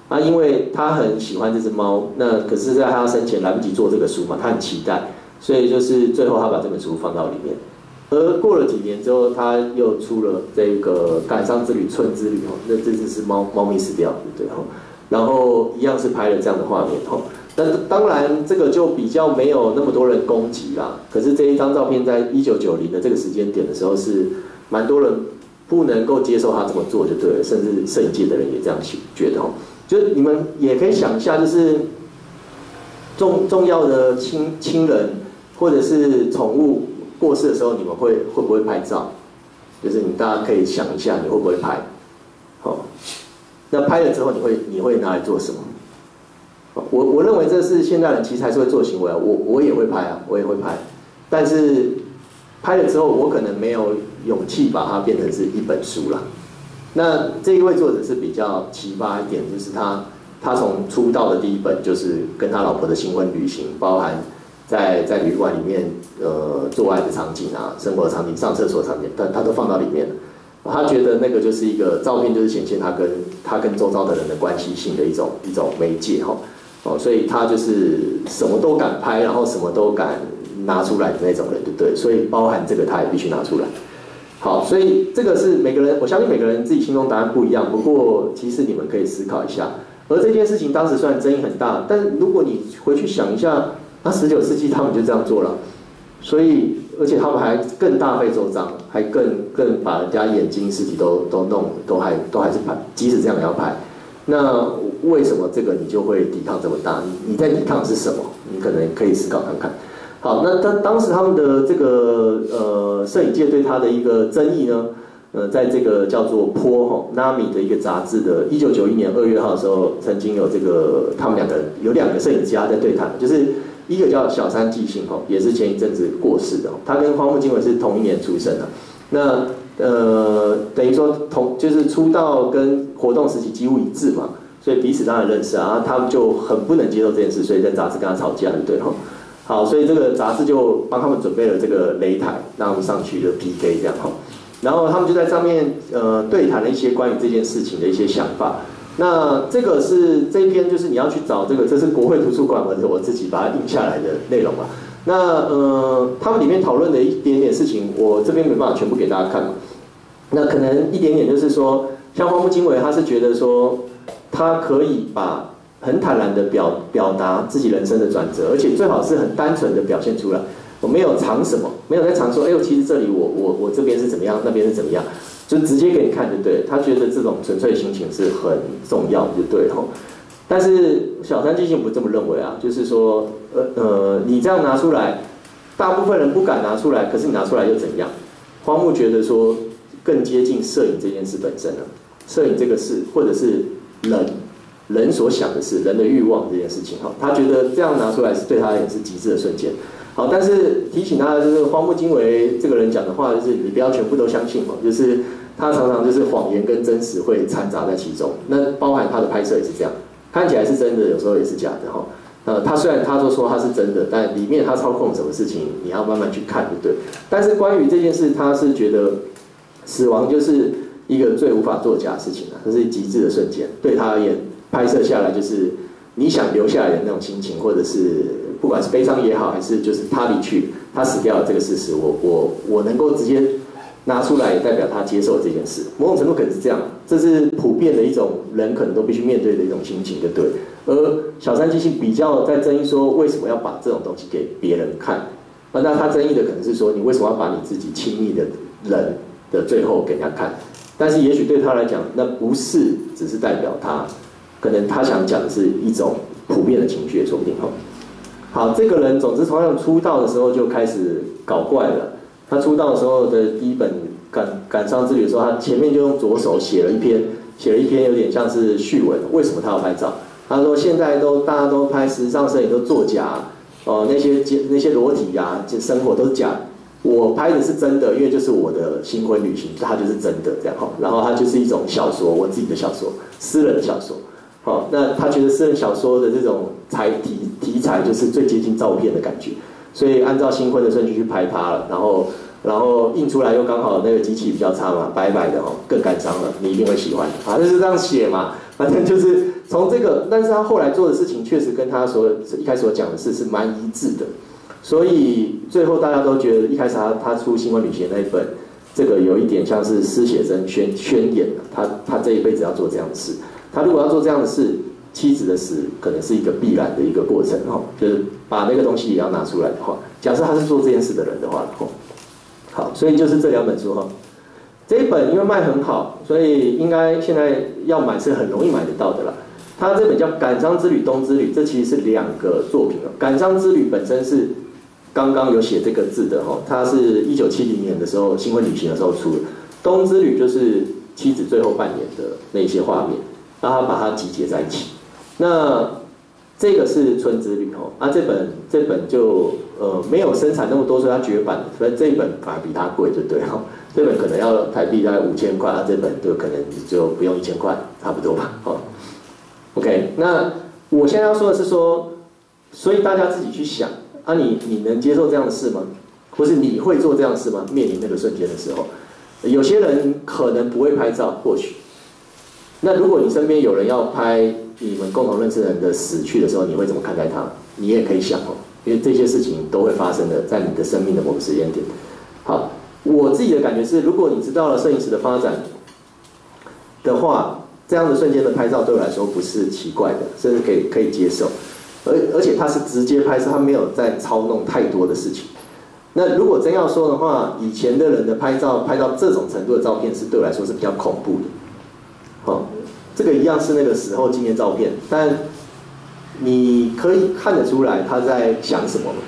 啊，因为他很喜欢这只猫，那可是在他生前来不及做这个书嘛，他很期待，所以就是最后他把这本书放到里面。而过了几年之后，他又出了这个《感伤之旅》《春之旅》哦，那这只是猫猫咪死掉，对不对？然后一样是拍了这样的画面哦。那当然这个就比较没有那么多人攻击啦。可是这一张照片在一九九零的这个时间点的时候，是蛮多人不能够接受他这么做，就对了，甚至摄影界的人也这样觉得哦。就是你们也可以想一下，就是重重要的亲亲人或者是宠物过世的时候，你们会会不会拍照？就是你大家可以想一下，你会不会拍？好、哦，那拍了之后，你会你会拿来做什么？我我认为这是现代人其实还是会做行为啊，我我也会拍啊，我也会拍，但是拍了之后，我可能没有勇气把它变成是一本书啦。那这一位作者是比较奇葩一点，就是他他从出道的第一本就是跟他老婆的新婚旅行，包含在在旅馆里面呃做爱的场景啊，生活的场景、上厕所的场景，但他都放到里面了。他觉得那个就是一个照片，就是显现他跟他跟周遭的人的关系性的一种一种媒介哈。哦，所以他就是什么都敢拍，然后什么都敢拿出来的那种人，对不对？所以包含这个他也必须拿出来。好，所以这个是每个人，我相信每个人自己心中答案不一样。不过其实你们可以思考一下。而这件事情当时虽然争议很大，但是如果你回去想一下，那十九世纪他们就这样做了，所以而且他们还更大费周章，还更更把人家眼睛、尸体都都弄，都还都还是拍，即使这样也要拍。那为什么这个你就会抵抗这么大？你你在抵抗是什么？你可能可以思考看看。好，那当当时他们的这个呃摄影界对他的一个争议呢，呃，在这个叫做《坡》哈 Nami 的一个杂志的一九九一年二月号的时候，曾经有这个他们两个人有两个摄影家在对谈，就是一个叫小山纪信哈，也是前一阵子过世的，他跟荒木经惟是同一年出生的。那呃，等于说同就是出道跟活动时期几乎一致嘛，所以彼此当然认识啊。他们就很不能接受这件事，所以在杂志跟他吵架，对哈。好，所以这个杂志就帮他们准备了这个擂台，让他们上去的 P K 这样哈。然后他们就在上面呃对谈了一些关于这件事情的一些想法。那这个是这一篇就是你要去找这个，这是国会图书馆我自己把它印下来的内容嘛。那呃，他们里面讨论的一点点事情，我这边没办法全部给大家看嘛。那可能一点点就是说，像荒木经惟，他是觉得说，他可以把很坦然的表表达自己人生的转折，而且最好是很单纯的表现出来。我没有藏什么，没有在藏说，哎呦，其实这里我我我这边是怎么样，那边是怎么样，就直接给你看就对了。他觉得这种纯粹心情是很重要，就对了。但是小山纪信不这么认为啊，就是说，呃呃，你这样拿出来，大部分人不敢拿出来，可是你拿出来又怎样？荒木觉得说，更接近摄影这件事本身了。摄影这个事，或者是人人所想的事，人的欲望这件事情，哈，他觉得这样拿出来是对他也是极致的瞬间。好，但是提醒他的就是荒木经惟这个人讲的话，就是你不要全部都相信哦，就是他常常就是谎言跟真实会掺杂在其中。那包含他的拍摄也是这样。看起来是真的，有时候也是假的哈。呃，他虽然他都说他是真的，但里面他操控什么事情，你要慢慢去看，对不对？但是关于这件事，他是觉得死亡就是一个最无法作假的事情啊，这是极致的瞬间。对他而言，拍摄下来就是你想留下来的那种心情，或者是不管是悲伤也好，还是就是他离去、他死掉了这个事实，我我我能够直接拿出来，也代表他接受这件事。某种程度可能是这样，这是普遍的一种人可能都必须面对的一种心情，对不对？而小山纪信比较在争议说，为什么要把这种东西给别人看？那他争议的可能是说，你为什么要把你自己亲密的人的最后给人家看？但是也许对他来讲，那不是只是代表他，可能他想讲的是一种普遍的情绪，说不定哈。好，这个人总之从他出道的时候就开始搞怪了。他出道的时候的第一本感感伤之旅的时候，他前面就用左手写了一篇，写了一篇有点像是序文。为什么他要拍照？他说现在都大家都拍时尚摄影都作假，哦、呃、那些那些裸体啊，生活都是假的。我拍的是真的，因为就是我的新婚旅行，它就是真的这样哈。然后它就是一种小说，我自己的小说，私人的小说。好，那他觉得私人小说的这种材题题材就是最接近照片的感觉。所以按照新婚的顺序去拍它了，然后然后印出来又刚好那个机器比较差嘛，白白的哦，更感伤了，你一定会喜欢啊，就是这样写嘛。 反正就是从这个，但是他后来做的事情确实跟他所一开始所讲的事是蛮一致的，所以最后大家都觉得一开始他他出《新婚旅行》那一本，这个有一点像是施写真宣宣言他他这一辈子要做这样的事，他如果要做这样的事，妻子的死可能是一个必然的一个过程哈，就是把那个东西也要拿出来的话，假设他是做这件事的人的话，好，所以就是这两本书哈。这一本因为卖很好，所以应该现在要买是很容易买得到的啦。它这本叫《感伤之旅》《冬之旅》，这其实是两个作品哦。《感伤之旅》本身是刚刚有写这个字的哈，它是一九七零年的时候新婚旅行的时候出的。《冬之旅》就是妻子最后半年的那些画面，然后把它集结在一起。那这个是《春之旅》哦，啊这本这本就呃没有生产那么多，所以它绝版，所以这一本反而比它贵，就对哈。这本可能要台币大概五千块，啊，这本就可能就不用一千块，差不多吧。好 ，OK， 那我现在要说的是说，所以大家自己去想啊你，你能接受这样的事吗？或是你会做这样的事吗？面临那个瞬间的时候，有些人可能不会拍照，或许。那如果你身边有人要拍你们共同认识的人的死去的时候，你会怎么看待他？你也可以想哦，因为这些事情都会发生的，在你的生命的某个时间点。好。我自己的感觉是，如果你知道了摄影师的发展的话，这样的瞬间的拍照对我来说不是奇怪的，甚至可以可以接受。而而且它是直接拍摄，它没有在操弄太多的事情。那如果真要说的话，以前的人的拍照拍到这种程度的照片，是对我来说是比较恐怖的。好，这个一样是那个死后纪念照片，但你可以看得出来他在想什么吗？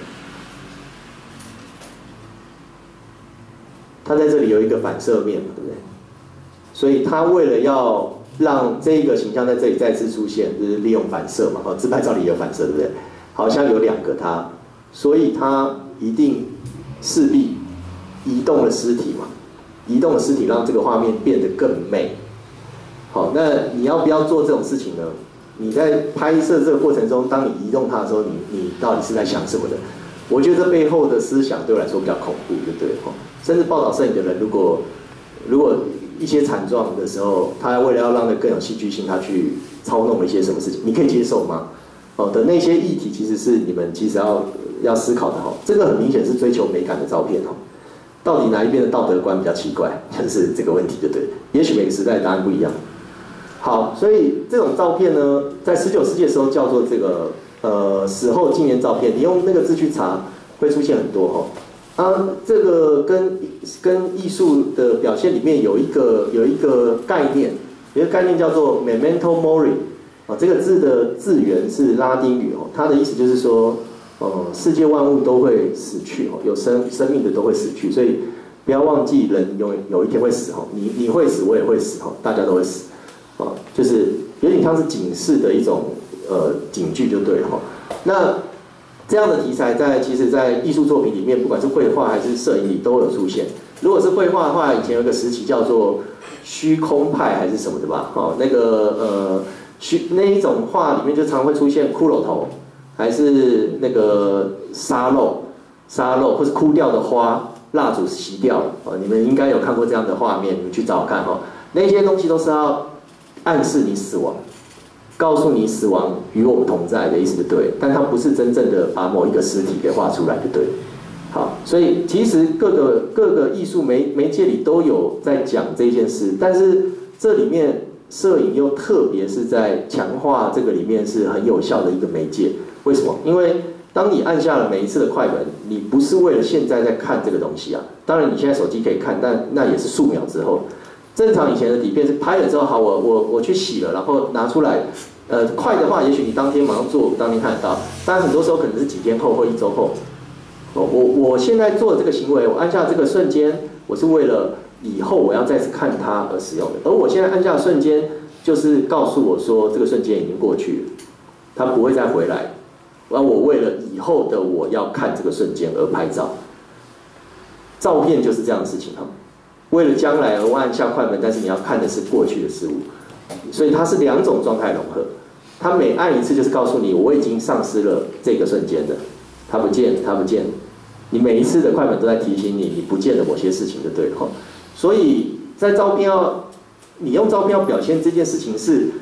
他在这里有一个反射面嘛，对不对？所以他为了要让这个形象在这里再次出现，就是利用反射嘛，哦，自拍照里有反射，对不对？好像有两个他，所以他一定势必移动了尸体嘛，移动了尸体让这个画面变得更美。好，那你要不要做这种事情呢？你在拍摄这个过程中，当你移动它的时候，你你到底是在想什么的？我觉得这背后的思想对我来说比较恐怖，对不对？甚至报道摄影的人，如果如果一些惨状的时候，他为了要让它更有戏剧性，他去操弄了一些什么事情，你可以接受吗？哦的那些议题，其实是你们其实要要思考的哈。这个很明显是追求美感的照片哦。到底哪一边的道德观比较奇怪，就是这个问题，对不对？也许每个时代的答案不一样。好，所以这种照片呢，在十九世纪的时候叫做这个呃死后纪念照片，你用那个字去查，会出现很多哈。啊，这个跟跟艺术的表现里面有一个有一个概念，有一个概念叫做 memento mori， 啊，这个字的字源是拉丁语哦，它的意思就是说，呃，世界万物都会死去哦，有生生命的都会死去，所以不要忘记人有有一天会死哦，你你会死，我也会死哦，大家都会死。啊，就是有点像是警示的一种呃警句就对了哈。那这样的题材在其实，在艺术作品里面，不管是绘画还是摄影里都有出现。如果是绘画的话，以前有个时期叫做虚空派还是什么的吧？哦，那个呃虚那一种画里面就常会出现骷髅头，还是那个沙漏沙漏，或是枯掉的花，蜡烛熄掉了。哦，你们应该有看过这样的画面，你们去找看哈。那些东西都是要暗示你死亡，告诉你死亡与我们同在的意思就对，但它不是真正的把某一个实体给画出来就对。好，所以其实各个各个艺术媒媒介里都有在讲这件事，但是这里面摄影又特别是在强化这个里面是很有效的一个媒介。为什么？因为当你按下了每一次的快门，你不是为了现在在看这个东西啊，当然你现在手机可以看，但那也是数秒之后。正常以前的底片是拍了之后，好，我我我去洗了，然后拿出来。呃，快的话，也许你当天马上做，当天看得到。但很多时候可能是几天后或一周后。哦，我我现在做的这个行为，我按下这个瞬间，我是为了以后我要再次看它而使用的。而我现在按下的瞬间，就是告诉我说这个瞬间已经过去了，它不会再回来。而我为了以后的我要看这个瞬间而拍照。照片就是这样的事情哈。为了将来而按下快门，但是你要看的是过去的事物，所以它是两种状态融合。它每按一次就是告诉你，我已经丧失了这个瞬间的，它不见，它不见。你每一次的快门都在提醒你，你不见了某些事情就对了。所以在照片要，你用照片要表现这件事情是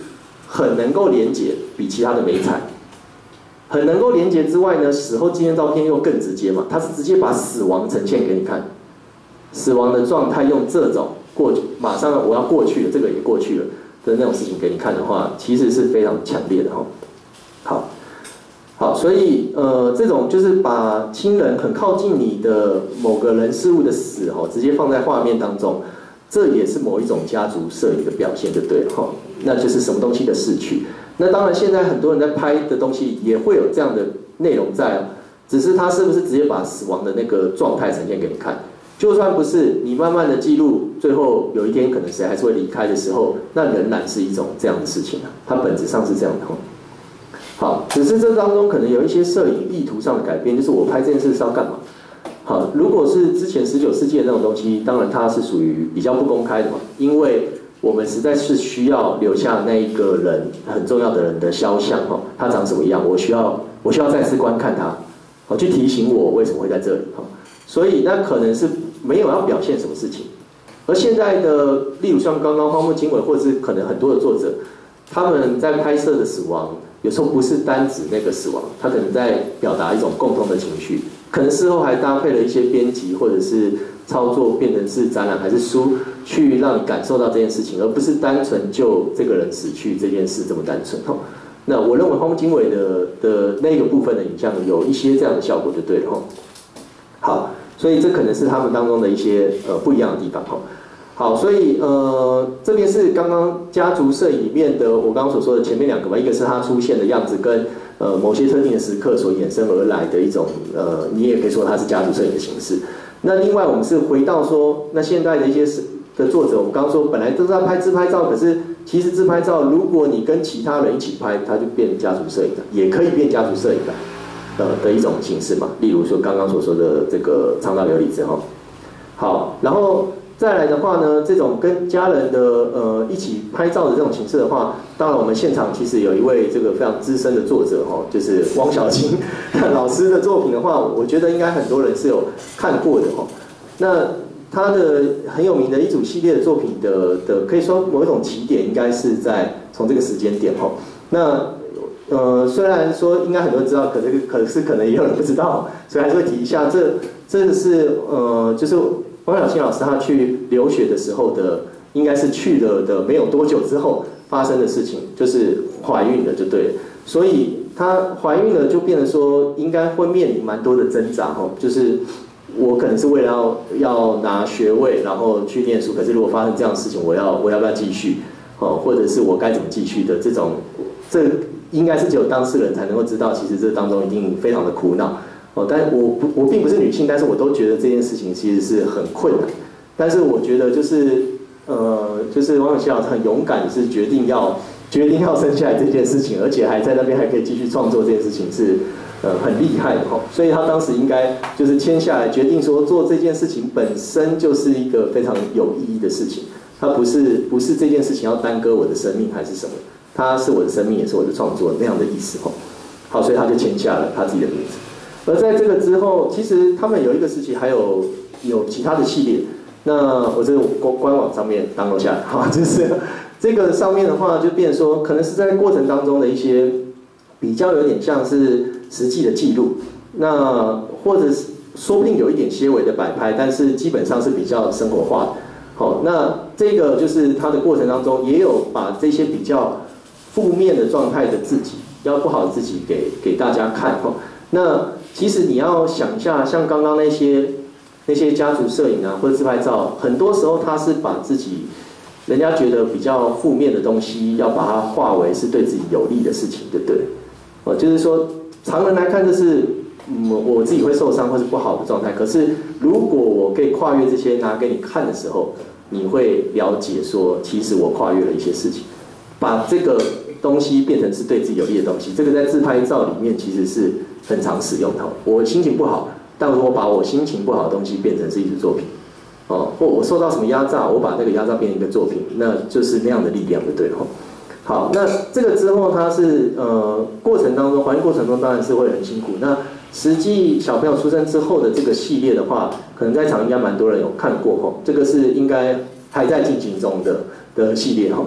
很能够连结，比其他的媒材。很能够连结之外呢，死后纪念照片又更直接嘛，它是直接把死亡呈现给你看，死亡的状态用这种过去，马上我要过去了，这个也过去了的那种事情给你看的话，其实是非常强烈的哈。好，好，所以呃，这种就是把亲人很靠近你的某个人事物的死哈，直接放在画面当中，这也是某一种家族摄影的表现，就对了哈。那就是什么东西的逝去。那当然，现在很多人在拍的东西也会有这样的内容在，只是他是不是直接把死亡的那个状态呈现给你看？就算不是，你慢慢的记录，最后有一天可能谁还是会离开的时候，那仍然是一种这样的事情啊，它本质上是这样的。好，只是这当中可能有一些摄影意图上的改变，就是我拍这件事是要干嘛？好，如果是之前十九世纪的那种东西，当然它是属于比较不公开的嘛，因为我们实在是需要留下那一个人很重要的人的肖像哈，他长什么样，我需要我需要再次观看他，好去提醒我为什么会在这里哈，所以那可能是没有要表现什么事情，而现在的例如像刚刚荒木经惟或者是可能很多的作者，他们在拍摄的死亡，有时候不是单指那个死亡，他可能在表达一种共同的情绪，可能事后还搭配了一些编辑或者是操作变成是展览还是书，去让你感受到这件事情，而不是单纯就这个人死去这件事这么单纯。那我认为荒木经惟的的那个部分的影像有一些这样的效果就对了。好，所以这可能是他们当中的一些呃不一样的地方。好，所以呃这边是刚刚家族摄影里面的我刚刚所说的前面两个嘛，一个是它出现的样子跟呃某些特定的时刻所衍生而来的一种呃，你也可以说它是家族摄影的形式。那另外我们是回到说，那现在的一些的作者，我们刚刚说本来都是在拍自拍照，可是其实自拍照如果你跟其他人一起拍，它就变家族摄影的，也可以变家族摄影的，呃的一种形式嘛。例如说刚刚所说的这个长岛琉璃子哈。好，然后再来的话呢，这种跟家人的呃一起拍照的这种形式的话，当然我们现场其实有一位这个非常资深的作者哈，就是汪小青老师的作品的话，我觉得应该很多人是有看过的哈。那他的很有名的一组系列的作品的的，可以说某一种起点应该是在从这个时间点哈。那呃虽然说应该很多人知道，可是可是可能也有人不知道，所以还是会提一下，这这是呃就是。汪小青老师他去留学的时候的，应该是去了的没有多久之后发生的事情，就是怀孕了就对了。所以她怀孕了就变成说，应该会面临蛮多的挣扎哈，就是我可能是为了要要拿学位，然后去念书，可是如果发生这样的事情，我要我要不要继续？哦，或者是我该怎么继续的这种，这应该是只有当事人才能够知道，其实这当中一定非常的苦恼。哦，但我不，我并不是女性，但是我都觉得这件事情其实是很困难。但是我觉得就是，呃，就是汪小青老师很勇敢，是决定要决定要生下来这件事情，而且还在那边还可以继续创作这件事情是，呃，很厉害的哈。所以他当时应该就是签下来，决定说做这件事情本身就是一个非常有意义的事情。他不是不是这件事情要耽搁我的生命还是什么，它是我的生命，也是我的创作那样的意思哈。好，所以他就签下了他自己的名字。而在这个之后，其实他们有一个时期还有有其他的系列，那我这个官网上面 download 下来，哈，就是这个上面的话，就变成说，可能是在过程当中的一些比较有点像是实际的记录，那或者是说不定有一点些微的摆拍，但是基本上是比较生活化的。好，那这个就是它的过程当中也有把这些比较负面的状态的自己，要不好的自己给给大家看哈。那其实你要想一下，像刚刚那些那些家族摄影啊，或者自拍照，很多时候他是把自己人家觉得比较负面的东西，要把它化为是对自己有利的事情，对不对？哦，就是说常人来看这是嗯我自己会受伤或是不好的状态，可是如果我可以跨越这些拿给你看的时候，你会了解说，其实我跨越了一些事情，把这个东西变成是对自己有利的东西，这个在自拍照里面其实是很常使用的。我心情不好，但我把我心情不好的东西变成是一组作品，哦，或我受到什么压榨，我把那个压榨变成一个作品，那就是那样的力量，对不对？好，那这个之后它是呃过程当中，怀孕过程中当然是会很辛苦。那实际小朋友出生之后的这个系列的话，可能在场应该蛮多人有看过哈，这个是应该还在进行中的的系列哈。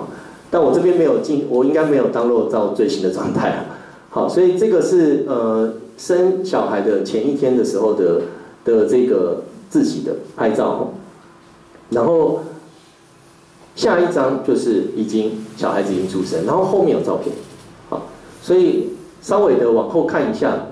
但我这边没有进，我应该没有download到最新的状态啊。好，所以这个是呃生小孩的前一天的时候的的这个自己的拍照，然后下一张就是已经小孩子已经出生，然后后面有照片，好，所以稍微的往后看一下，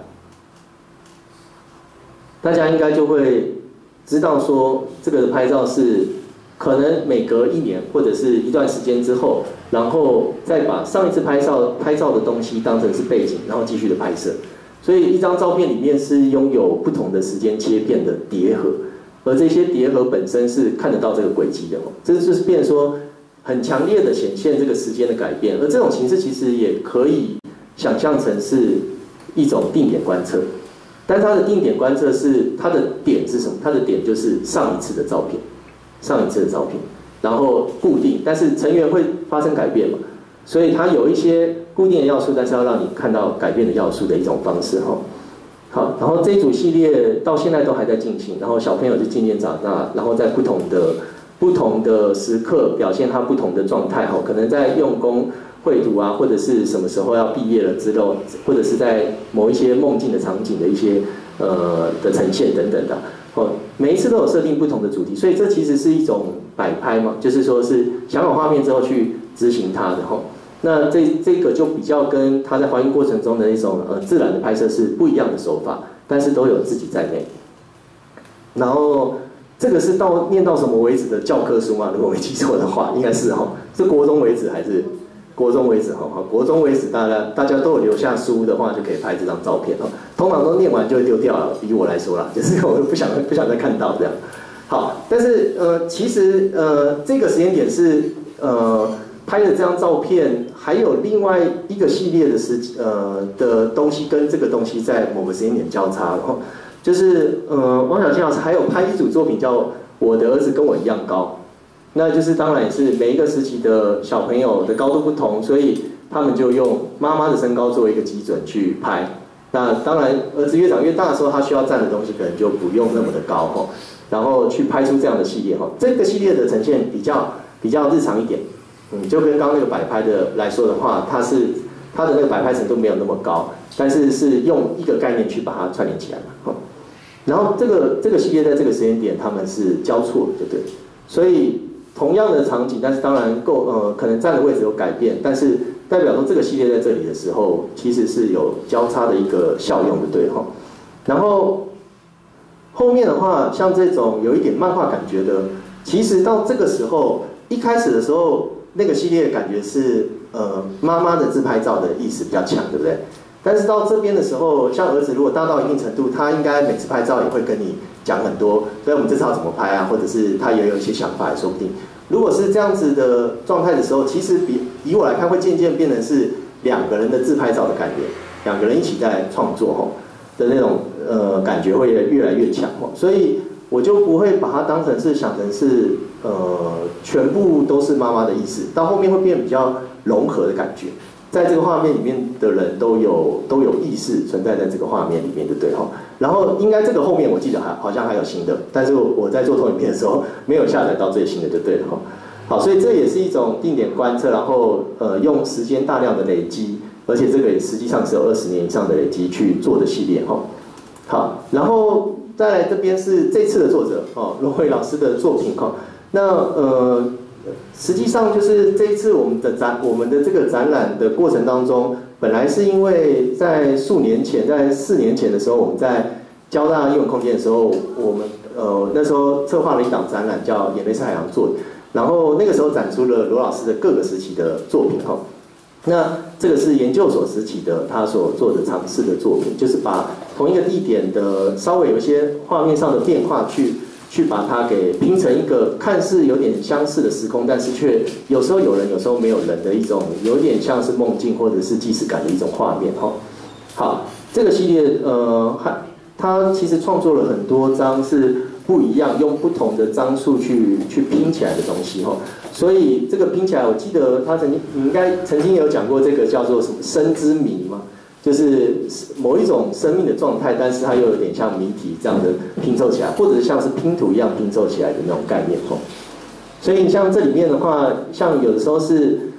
大家应该就会知道说这个拍照是可能每隔一年或者是一段时间之后，然后再把上一次拍照拍照的东西当成是背景，然后继续的拍摄。所以一张照片里面是拥有不同的时间切片的叠合，而这些叠合本身是看得到这个轨迹的哦。这就是变成说很强烈的显现这个时间的改变，而这种形式其实也可以想象成是一种定点观测。但它的定点观测是它的点是什么？它的点就是上一次的照片，上一次的照片，然后固定，但是成员会发生改变嘛，所以它有一些固定的要素，但是要让你看到改变的要素的一种方式哈。好，然后这一组系列到现在都还在进行，然后小朋友就渐渐长大，然后在不同的不同的时刻表现他不同的状态哈，可能在用功绘图啊，或者是什么时候要毕业了之后，或者是在某一些梦境的场景的一些呃的呈现等等的，哦，每一次都有设定不同的主题，所以这其实是一种摆拍嘛，就是说是想好画面之后去执行它的哈。那这这个就比较跟他在还原过程中的一种呃自然的拍摄是不一样的手法，但是都有自己在内。然后这个是到念到什么为止的教科书嘛？如果没记错的话，应该是哈，是国中为止还是？国中为止哈，国中为止，大家大家都有留下书的话，就可以拍这张照片哦。通常都念完就会丢掉了，以我来说啦，就是我不想不想再看到这样。好，但是呃，其实呃，这个时间点是呃拍的这张照片，还有另外一个系列的时呃的东西跟这个东西在某个时间点交叉，然后就是呃，王小倩老师还有拍一组作品叫《我的儿子跟我一样高》。那就是当然也是每一个时期的小朋友的高度不同，所以他们就用妈妈的身高作为一个基准去拍。那当然，儿子越长越大的时候，他需要站的东西可能就不用那么的高哈，然后去拍出这样的系列哈。这个系列的呈现比较比较日常一点，嗯，就跟刚刚那个摆拍的来说的话，它是它的那个摆拍程度没有那么高，但是是用一个概念去把它串联起来嘛。然后这个这个系列在这个时间点他们是交错的，对不对？所以同样的场景，但是当然够呃，可能站的位置有改变，但是代表说这个系列在这里的时候，其实是有交叉的一个效用的，对哈。然后后面的话，像这种有一点漫画感觉的，其实到这个时候，一开始的时候，那个系列感觉是呃妈妈的自拍照的意识比较强，对不对？但是到这边的时候，像儿子如果大到一定程度，他应该每次拍照也会跟你讲很多，所以我们这次要怎么拍啊，或者是他也有一些想法，也说不定。如果是这样子的状态的时候，其实比以我来看，会渐渐变成是两个人的自拍照的概念，两个人一起在创作吼的那种呃感觉会越来越强吼，所以我就不会把它当成是想成是呃全部都是妈妈的意思，到后面会变比较融合的感觉。在这个画面里面的人都有都有意识存在在这个画面里面，对不对哈？然后应该这个后面我记得还好像还有新的，但是我在做投影片的时候没有下载到最新的，就对了哈。好，所以这也是一种定点观测，然后呃用时间大量的累积，而且这个也实际上是有二十年以上的累积去做的系列哈。好，然后再来这边是这次的作者哦，罗慧老师的作品哈。那呃。实际上就是这一次我们的展，我们的这个展览的过程当中，本来是因为在数年前，在四年前的时候，我们在交大英文空间的时候，我们呃那时候策划了一档展览叫《眼泪是海洋做的》，然后那个时候展出了罗老师的各个时期的作品哈。那这个是研究所时期的他所做的尝试的作品，就是把同一个地点的稍微有一些画面上的变化去。去把它给拼成一个看似有点相似的时空，但是却有时候有人，有时候没有人的一种，有点像是梦境或者是既视感的一种画面哈。好，这个系列呃，它其实创作了很多张是不一样，用不同的张数去去拼起来的东西哈。所以这个拼起来，我记得他曾经你应该曾经有讲过这个叫做什么生之谜嘛。就是某一种生命的状态，但是它又有点像谜题这样的拼凑起来，或者是像是拼图一样拼凑起来的那种概念吼。所以像这里面的话，像有的时候是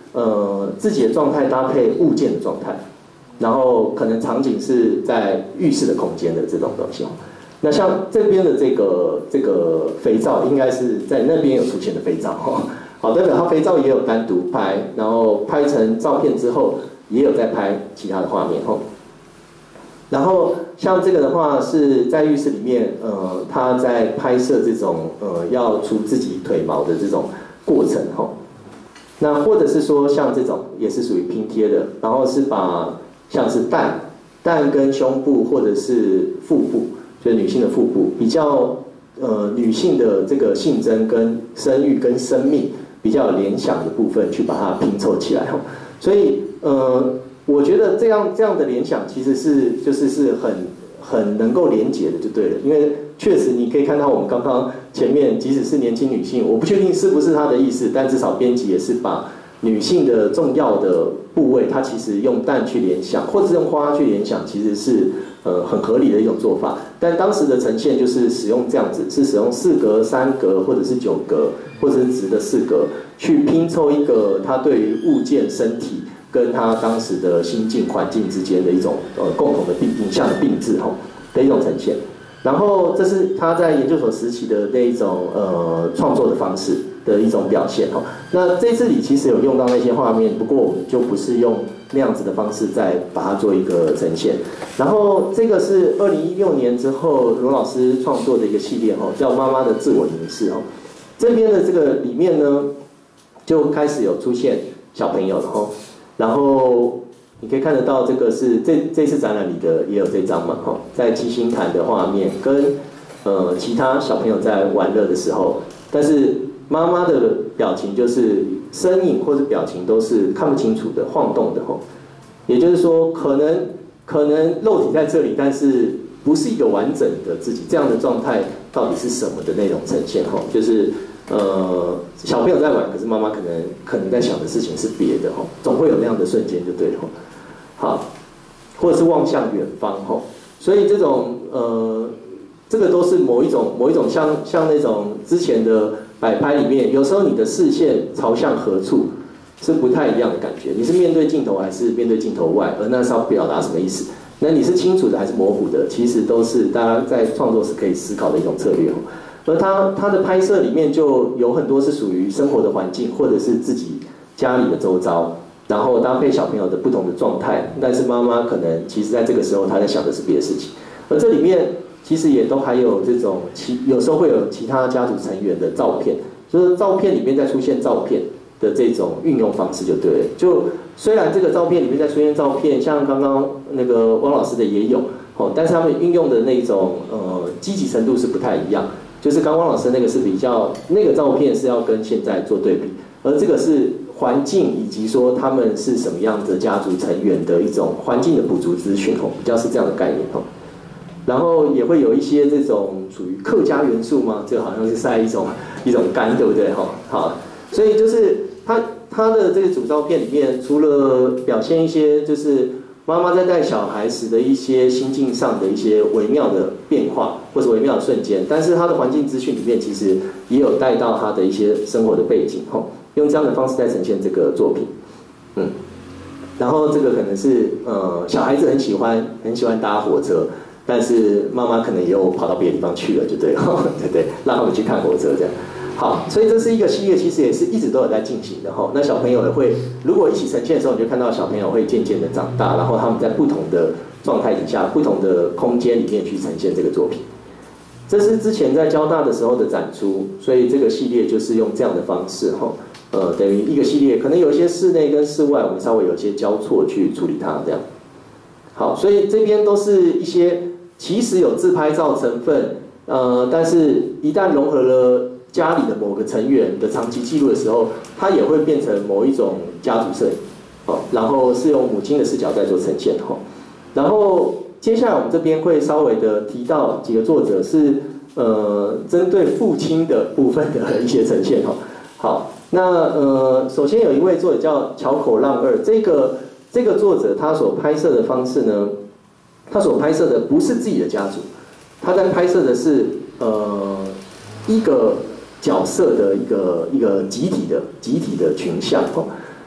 呃自己的状态搭配物件的状态，然后可能场景是在浴室的空间的这种东西。那像这边的这个这个肥皂，应该是在那边有出现的肥皂哈。好，代表它肥皂也有单独拍，然后拍成照片之后，也有在拍其他的画面哈。然后像这个的话，是在浴室里面，呃，他在拍摄这种呃要除自己腿毛的这种过程哈。那或者是说像这种也是属于拼贴的，然后是把像是蛋蛋跟胸部或者是腹部。就是女性的腹部比较，呃，女性的这个性征跟生育跟生命比较有联想的部分，去把它拼凑起来哈。所以，呃，我觉得这样这样的联想其实是就是是很很能够连结的，就对了。因为确实你可以看到我们刚刚前面，即使是年轻女性，我不确定是不是她的意思，但至少编辑也是把女性的重要的部位，它其实用蛋去联想，或者是用花去联想，其实是。呃，很合理的一种做法，但当时的呈现就是使用这样子，是使用四格、三格或者是九格，或者是直的四格，去拼凑一个他对于物件、身体跟他当时的心境环境之间的一种呃共同的并影像的并置吼的一种呈现。然后这是他在研究所时期的那一种呃创作的方式的一种表现吼。那这次里其实有用到那些画面，不过我们就不是用。那样子的方式再把它做一个呈现，然后这个是二零一六年之后罗老师创作的一个系列哈，叫《妈妈的自我凝视》哈。这边的这个里面呢，就开始有出现小朋友了哈，然后你可以看得到这个是这这次展览里的也有这张嘛哈，在七星潭的画面跟呃其他小朋友在玩乐的时候，但是妈妈的表情就是身影或者表情都是看不清楚的、晃动的吼。也就是说，可能可能肉体在这里，但是不是一个完整的自己。这样的状态到底是什么的那种呈现吼？就是呃小朋友在玩，可是妈妈可能可能在想的事情是别的吼，总会有那样的瞬间就对了吼。好，或者是望向远方吼。所以这种呃这个都是某一种某一种像像那种之前的。摆拍里面，有时候你的视线朝向何处是不太一样的感觉。你是面对镜头还是面对镜头外？而那是要表达什么意思？那你是清楚的还是模糊的？其实都是大家在创作时可以思考的一种策略。而它它的拍摄里面就有很多是属于生活的环境，或者是自己家里的周遭，然后搭配小朋友的不同的状态。但是妈妈可能其实在这个时候她在想的是别的事情。而这里面。其实也都还有这种其有时候会有其他家族成员的照片，就是照片里面再出现照片的这种运用方式就对了。就虽然这个照片里面再出现照片，像刚刚那个汪老师的也有，哦，但是他们运用的那种呃积极程度是不太一样。就是刚汪老师那个是比较那个照片是要跟现在做对比，而这个是环境以及说他们是什么样的家族成员的一种环境的补足资讯哦，比较是这样的概念哦。然后也会有一些这种属于客家元素嘛，这好像是晒一种一种干，对不对哈？好，所以就是他他的这个主照片里面，除了表现一些就是妈妈在带小孩时的一些心境上的一些微妙的变化或者微妙的瞬间，但是他的环境资讯里面其实也有带到他的一些生活的背景哈，用这样的方式在呈现这个作品，嗯，然后这个可能是呃小孩子很喜欢很喜欢搭火车。但是妈妈可能也有跑到别的地方去了，就对了，对不对？让他们去看火车这样。好，所以这是一个系列，其实也是一直都有在进行的哈。那小朋友也会，如果一起呈现的时候，你就看到小朋友会渐渐的长大，然后他们在不同的状态底下、不同的空间里面去呈现这个作品。这是之前在交大的时候的展出，所以这个系列就是用这样的方式哈，呃，等于一个系列，可能有一些室内跟室外，我们稍微有一些交错去处理它这样。好，所以这边都是一些。其实有自拍照成分，呃，但是一旦融合了家里的某个成员的长期记录的时候，它也会变成某一种家族摄影，哦，然后是用母亲的视角在做呈现，哈。然后接下来我们这边会稍微的提到几个作者是呃针对父亲的部分的一些呈现，哈。好，那呃首先有一位作者叫桥口浪二，这个这个作者他所拍摄的方式呢。他所拍摄的不是自己的家族，他在拍摄的是呃一个角色的一个一个集体的集体的群像哦。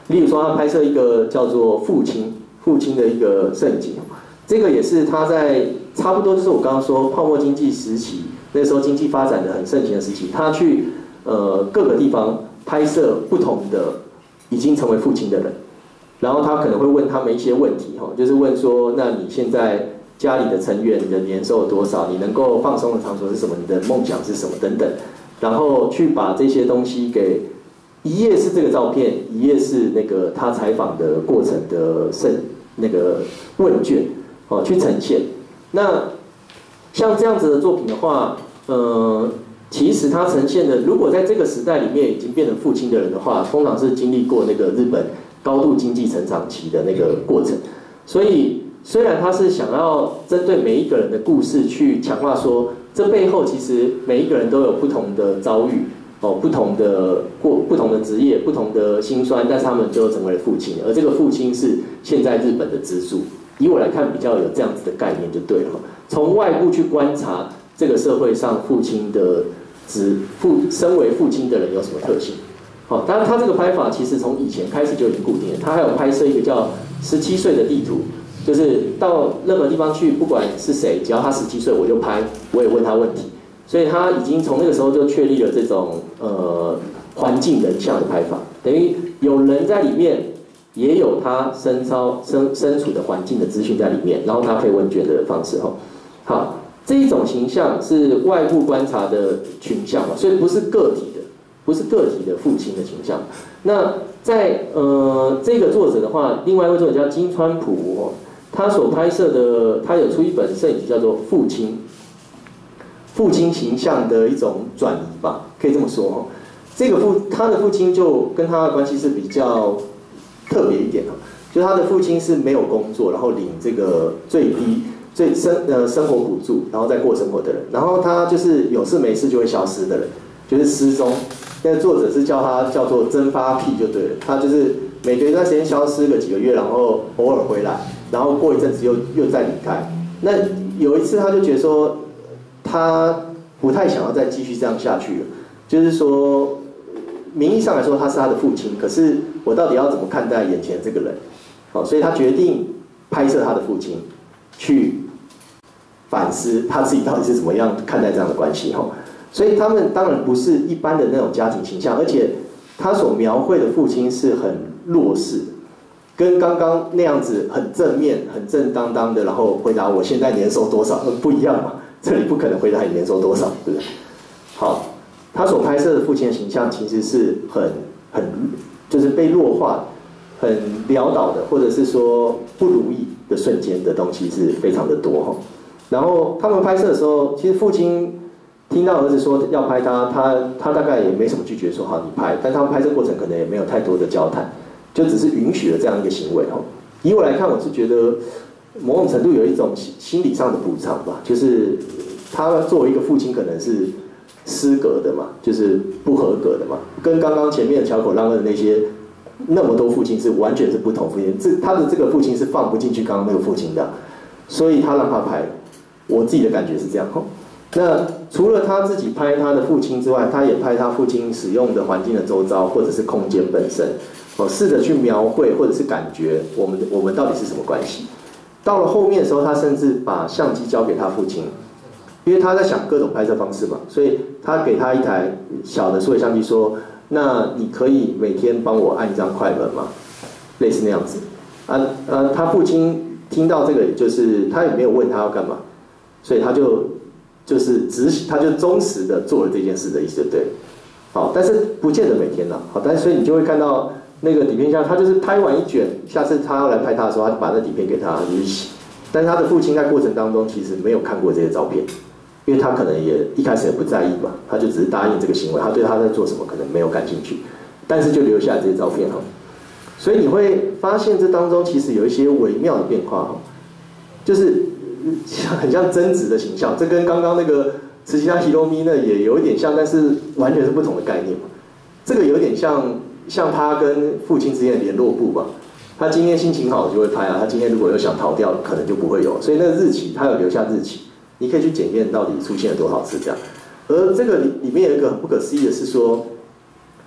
例如说，他拍摄一个叫做父亲父亲的一个盛景，这个也是他在差不多就是我刚刚说泡沫经济时期，那时候经济发展的很盛行的时期，他去呃各个地方拍摄不同的已经成为父亲的人，然后他可能会问他们一些问题哈，就是问说，那你现在家里的成员，你的年收有多少？你能够放松的场所是什么？你的梦想是什么？等等，然后去把这些东西给一页是这个照片，一页是那个他采访的过程的剩那个问卷哦，去呈现。那像这样子的作品的话，呃，其实它呈现的，如果在这个时代里面已经变成父亲的人的话，通常是经历过那个日本高度经济成长期的那个过程，所以。虽然他是想要针对每一个人的故事去强化说，这背后其实每一个人都有不同的遭遇，哦，不同的过不同的职业，不同的辛酸，但是他们就成为了父亲，而这个父亲是现在日本的支柱。以我来看，比较有这样子的概念就对了。从外部去观察这个社会上父亲的职父身为父亲的人有什么特性。好，当然他这个拍法其实从以前开始就已经固定了，他还有拍摄一个叫十七岁的地图。就是到任何地方去，不管是谁，只要他十七岁，我就拍，我也问他问题，所以他已经从那个时候就确立了这种呃环境人像的拍法，等于有人在里面，也有他身操身身处的环境的资讯在里面，然后他配问卷的方式哈。好，这一种形象是外部观察的群像嘛，所以不是个体的，不是个体的父亲的形象。那在呃这个作者的话，另外一位作者叫金川普哦。他所拍摄的，他有出一本摄影集叫做《父亲》，父亲形象的一种转移吧，可以这么说哦。这个父，他的父亲就跟他的关系是比较特别一点哦，就是他的父亲是没有工作，然后领这个最低最生呃生活补助，然后再过生活的人，然后他就是有事没事就会消失的人，就是失踪。那个作者是叫他叫做蒸发癖就对了，他就是每隔一段时间消失个几个月，然后偶尔回来。然后过一阵子又又再离开。那有一次他就觉得说，他不太想要再继续这样下去了。就是说，名义上来说他是他的父亲，可是我到底要怎么看待眼前这个人？好，所以他决定拍摄他的父亲，去反思他自己到底是怎么样看待这样的关系哈。所以他们当然不是一般的那种家庭形象，而且他所描绘的父亲是很弱势。跟刚刚那样子很正面、很正当当的，然后回答我现在年收多少，不一样嘛？这里不可能回答你年收多少，对不对？好，他所拍摄的父亲的形象其实是很、很，就是被弱化、很潦倒的，或者是说不如意的瞬间的东西是非常的多哈。然后他们拍摄的时候，其实父亲听到儿子说要拍他，他他大概也没什么拒绝，说好你拍，但他们拍摄过程可能也没有太多的交谈。就只是允许了这样一个行为哦。以我来看，我是觉得某种程度有一种心理上的补偿吧，就是他作为一个父亲，可能是失格的嘛，就是不合格的嘛，跟刚刚前面的桥口浪二的那些那么多父亲是完全是不同父亲。这他的这个父亲是放不进去刚刚那个父亲的，所以他让他拍。我自己的感觉是这样哦。那除了他自己拍他的父亲之外，他也拍他父亲使用的环境的周遭，或者是空间本身。哦，试着去描绘或者是感觉我们我们到底是什么关系。到了后面的时候，他甚至把相机交给他父亲，因为他在想各种拍摄方式嘛，所以他给他一台小的数位相机，说：“那你可以每天帮我按一张快门吗？”类似那样子。啊呃，他父亲听到这个，就是他也没有问他要干嘛，所以他就就是执行，他就忠实的做了这件事的意思，对。好，但是不见得每天啦。好，但是所以你就会看到。那个底片下，他就是拍完一卷，下次他要来拍他的时候，他就把那底片给他一洗。但是他的父亲在过程当中其实没有看过这些照片，因为他可能也一开始也不在意吧，他就只是答应这个行为，他对他在做什么可能没有感兴趣，但是就留下来这些照片哈。所以你会发现这当中其实有一些微妙的变化哈，就是很像贞子的形象，这跟刚刚那个慈禧太希罗咪呢也有一点像，但是完全是不同的概念嘛。这个有点像。像他跟父亲之间的联络簿吧，他今天心情好就会拍啊，他今天如果又想逃掉，可能就不会有。所以那个日期他有留下日期，你可以去检验到底出现了多少次这样。而这个里里面有一个很不可思议的是说，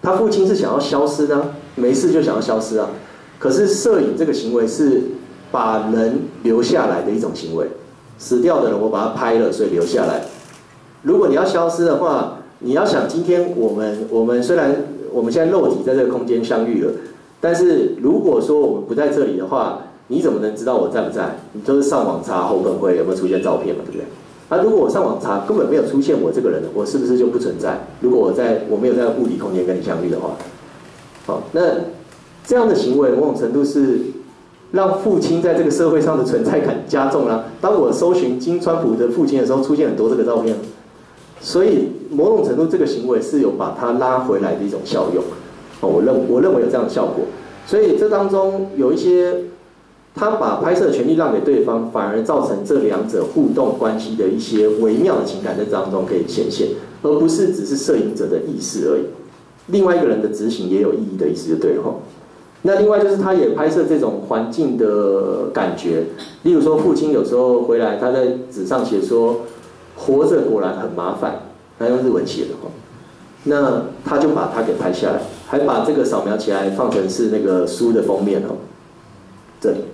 他父亲是想要消失的、啊，没事就想要消失啊。可是摄影这个行为是把人留下来的一种行为，死掉的人我把他拍了，所以留下来。如果你要消失的话，你要想今天我们我们虽然我们现在肉体在这个空间相遇了，但是如果说我们不在这里的话，你怎么能知道我在不在？你就是上网查侯本辉有没有出现照片嘛，对不对？啊，如果我上网查根本没有出现我这个人，我是不是就不存在？如果我在我没有在物理空间跟你相遇的话，好，那这样的行为某种程度是让父亲在这个社会上的存在感加重了。当我搜寻金川普的父亲的时候，出现很多这个照片，所以某种程度这个行为是有把他拉回来的一种效用。哦，我认我认为有这样的效果。所以这当中有一些。他把拍摄的权利让给对方，反而造成这两者互动关系的一些微妙的情感在当中可以显现，而不是只是摄影者的意识而已。另外一个人的执行也有意义的意思就对了哈。那另外就是他也拍摄这种环境的感觉，例如说父亲有时候回来，他在纸上写说活着果然很麻烦，他用日文写的哈。那他就把它给拍下来，还把这个扫描起来放成是那个书的封面哦，这里。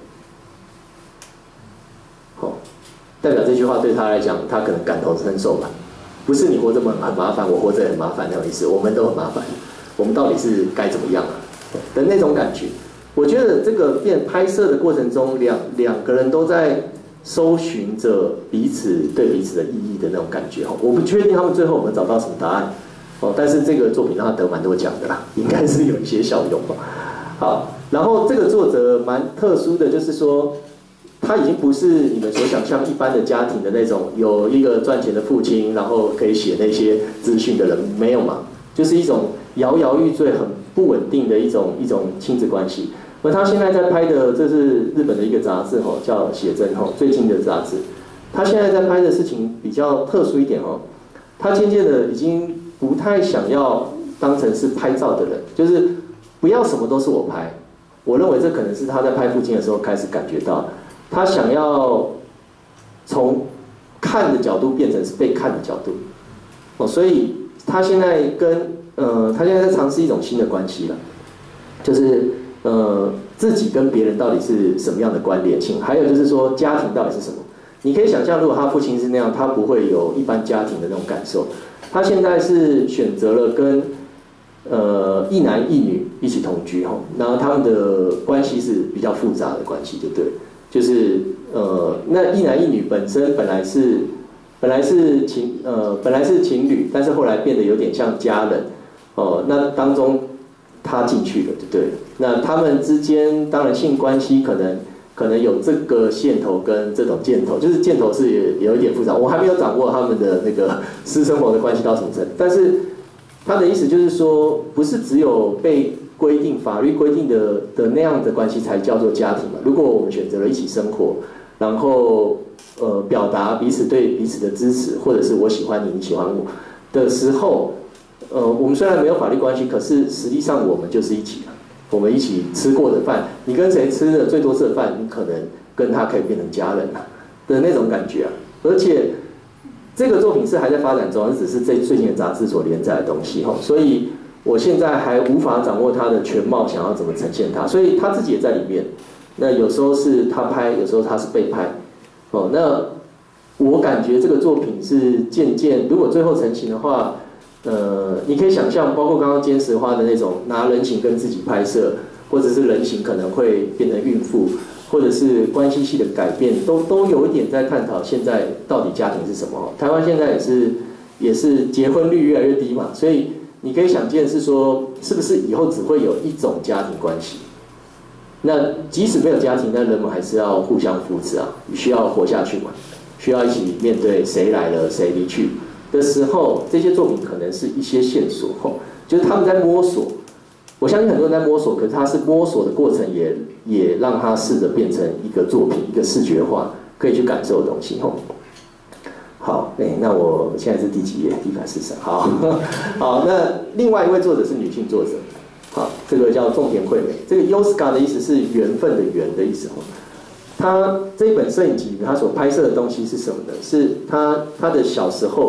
代表这句话对他来讲，他可能感同身受吧。不是你活着很很麻烦，我活着也很麻烦那种意思。我们都很麻烦，我们到底是该怎么样啊？的那种感觉。我觉得这个片拍摄的过程中，两两个人都在搜寻着彼此对彼此的意义的那种感觉。我不确定他们最后有没有找到什么答案哦，但是这个作品让他得蛮多奖的啦，应该是有一些效用吧。好，然后这个作者蛮特殊的，就是说。他已经不是你们所想象一般的家庭的那种有一个赚钱的父亲，然后可以写那些资讯的人，没有嘛？就是一种摇摇欲坠、很不稳定的一种一种亲子关系。而他现在在拍的，这是日本的一个杂志吼，叫《写真》吼，最近的杂志。他现在在拍的事情比较特殊一点哦，他渐渐的已经不太想要当成是拍照的人，就是不要什么都是我拍。我认为这可能是他在拍父亲的时候开始感觉到。他想要从看的角度变成是被看的角度，哦，所以他现在跟呃，他现在在尝试一种新的关系了，就是呃，自己跟别人到底是什么样的关联性，还有就是说家庭到底是什么。你可以想象，如果他父亲是那样，他不会有一般家庭的那种感受。他现在是选择了跟呃一男一女一起同居哈，然后他们的关系是比较复杂的关系，就对了。就是呃，那一男一女本身本来是本来是情呃本来是情侣，但是后来变得有点像家人哦、呃。那当中他进去了，对不对？那他们之间当然性关系可能可能有这个线头跟这种箭头，就是箭头是也有一点复杂，我还没有掌握他们的那个私生活的关系到什么程度。但是他的意思就是说，不是只有被规定法律规定的的那样的关系才叫做家庭嘛？如果我们选择了一起生活，然后呃表达彼此对彼此的支持，或者是我喜欢你，你喜欢我的时候，呃，我们虽然没有法律关系，可是实际上我们就是一起了。我们一起吃过的饭，你跟谁吃的最多次的饭，你可能跟他可以变成家人了的那种感觉啊。而且这个作品是还在发展中，只是这最近的杂志所连载的东西哈，所以。我现在还无法掌握他的全貌，想要怎么呈现他，所以他自己也在里面。那有时候是他拍，有时候他是被拍。哦，那我感觉这个作品是渐渐，如果最后成型的话，呃，你可以想象，包括刚刚坚石花的那种拿人形跟自己拍摄，或者是人形可能会变成孕妇，或者是关系系的改变，都都有一点在探讨现在到底家庭是什么。台湾现在也是也是结婚率越来越低嘛，所以。你可以想见是说，是不是以后只会有一种家庭关系？那即使没有家庭，那人们还是要互相扶持啊，需要活下去嘛，需要一起面对谁来了谁离去的时候，这些作品可能是一些线索，就是他们在摸索。我相信很多人在摸索，可是他是摸索的过程也，也也让他试着变成一个作品，一个视觉化，可以去感受的东西。好，哎，那我现在是第几页？一百四十。好，好，那另外一位作者是女性作者，好，这个叫种田惠美。这个 Yosuka 的意思是缘分的缘的意思哦。他这一本摄影集，他所拍摄的东西是什么呢？是他他的小时候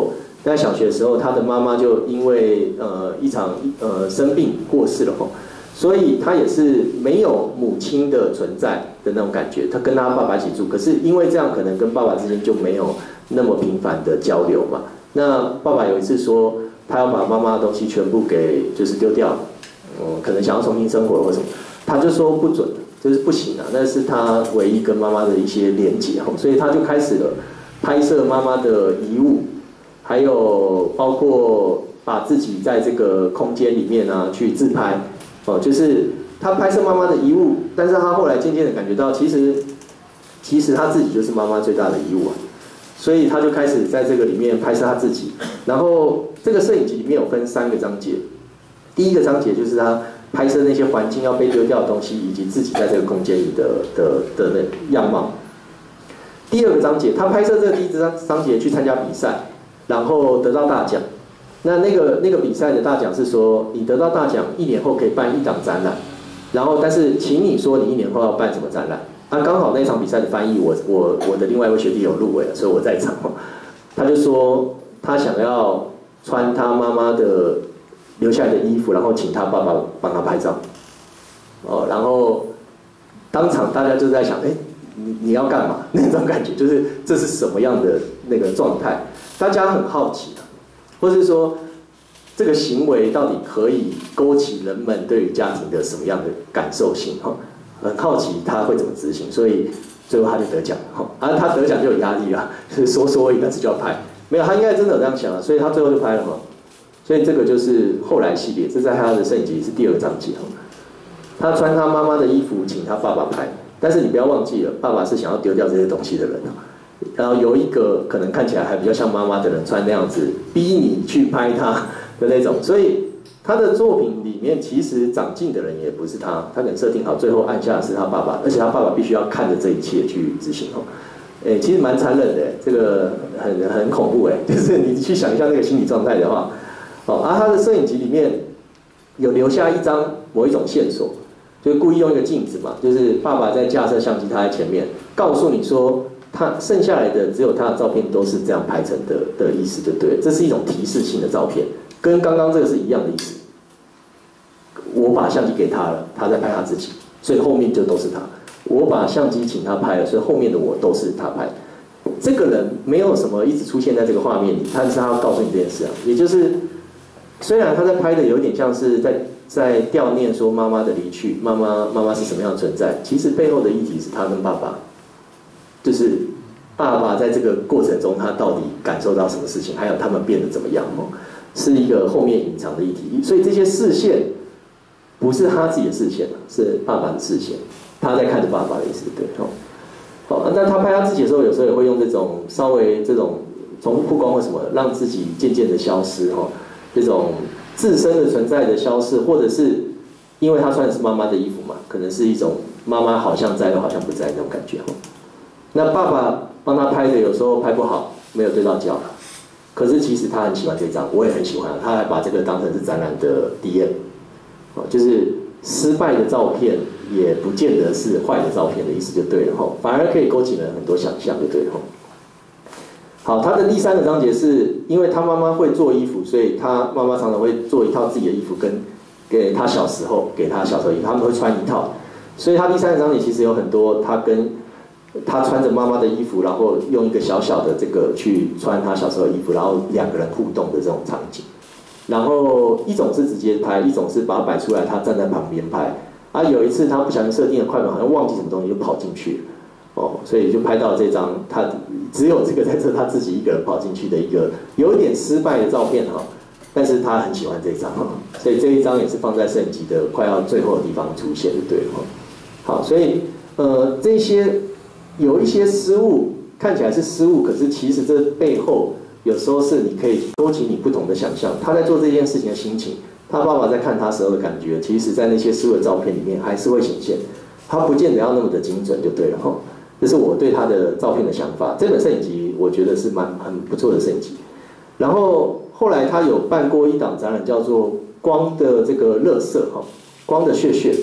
在小学的时候，他的妈妈就因为呃一场呃生病过世了吼，所以他也是没有母亲的存在的那种感觉。他跟他爸爸一起住，可是因为这样，可能跟爸爸之间就没有那么频繁的交流嘛。那爸爸有一次说，他要把妈妈的东西全部给就是丢掉，嗯，可能想要重新生活或什么，他就说不准，就是不行啊，那是他唯一跟妈妈的一些连结吼，所以他就开始了拍摄妈妈的遗物。还有包括把自己在这个空间里面啊去自拍，哦，就是他拍摄妈妈的遗物，但是他后来渐渐的感觉到，其实其实他自己就是妈妈最大的遗物啊，所以他就开始在这个里面拍摄他自己。然后这个摄影集里面有分三个章节，第一个章节就是他拍摄那些环境要被丢掉的东西，以及自己在这个空间里的的的那样貌。第二个章节，他拍摄这个第一章章节去参加比赛。然后得到大奖，那那个那个比赛的大奖是说，你得到大奖，一年后可以办一档展览，然后但是请你说你一年后要办什么展览？啊，刚好那场比赛的翻译，我我我的另外一位学弟有入围了，所以我在场。他就说他想要穿他妈妈的留下来的衣服，然后请他爸爸帮他拍照。哦，然后当场大家就在想，哎，你你要干嘛？那种感觉就是这是什么样的那个状态？大家很好奇啊，或是说这个行为到底可以勾起人们对于家庭的什么样的感受性？哈，很好奇他会怎么执行，所以最后他就得奖。哈，而他得奖就有压力了，就是说说而已，但是就要拍。没有，他应该真的有这样想啊，所以他最后就拍了嘛。所以这个就是后来系列，这在他的摄影集是第二个章节。他穿他妈妈的衣服，请他爸爸拍，但是你不要忘记了，爸爸是想要丢掉这些东西的人啊。然后有一个可能看起来还比较像妈妈的人穿那样子，逼你去拍他的那种，所以他的作品里面其实长进的人也不是他，他可能设定好最后按下的是他爸爸，而且他爸爸必须要看着这一切去执行哦。哎，其实蛮残忍的，这个很很恐怖哎，就是你去想一下那个心理状态的话，哦，而他的摄影集里面有留下一张某一种线索，就是故意用一个镜子嘛，就是爸爸在架设相机，他在前面，告诉你说。他剩下来的只有他的照片都是这样拍成的的意思，就对了，这是一种提示性的照片，跟刚刚这个是一样的意思。我把相机给他了，他在拍他自己，所以后面就都是他。我把相机请他拍了，所以后面的我都是他拍。这个人没有什么一直出现在这个画面里，但是他要告诉你这件事啊，也就是虽然他在拍的有点像是在在悼念说妈妈的离去，妈妈妈妈是什么样的存在，其实背后的议题是他跟爸爸。就是爸爸在这个过程中，他到底感受到什么事情，还有他们变得怎么样哦，是一个后面隐藏的议题。所以这些视线不是他自己的视线，是爸爸的视线，他在看着爸爸的意思，对哦。好，那他拍他自己的时候，有时候也会用这种稍微这种从曝光或什么，让自己渐渐的消失哦，这种自身的存在的消失，或者是因为他穿的是妈妈的衣服嘛，可能是一种妈妈好像在又好像不在那种感觉哦。那爸爸帮他拍的，有时候拍不好，没有对到焦，可是其实他很喜欢这张，我也很喜欢，他还把这个当成是展览的 D M， 哦，就是失败的照片也不见得是坏的照片的意思就对了哈，反而可以勾起人很多想象就对了哈。好，他的第三个章节是因为他妈妈会做衣服，所以他妈妈常常会做一套自己的衣服，跟给他小时候给他小时候衣服，他们会穿一套，所以他第三个章节其实有很多他跟他穿着妈妈的衣服，然后用一个小小的这个去穿他小时候的衣服，然后两个人互动的这种场景。然后一种是直接拍，一种是把它摆出来，他站在旁边拍。啊，有一次他不小心设定了快门，好像忘记什么东西就跑进去了，哦，所以就拍到这张他只有这个在这他自己一个人跑进去的一个有一点失败的照片哈，但是他很喜欢这张，所以这一张也是放在摄影集的快要最后的地方出现的，对哈。好，所以呃这些。有一些失误看起来是失误，可是其实这背后有时候是你可以勾起你不同的想象。他在做这件事情的心情，他爸爸在看他时候的感觉，其实在那些失误的照片里面还是会显现。他不见得要那么的精准就对了哈。这是我对他的照片的想法。这本摄影集我觉得是蛮很不错的摄影集。然后后来他有办过一档展览，叫做《光的这个垃圾》哈，光的血血。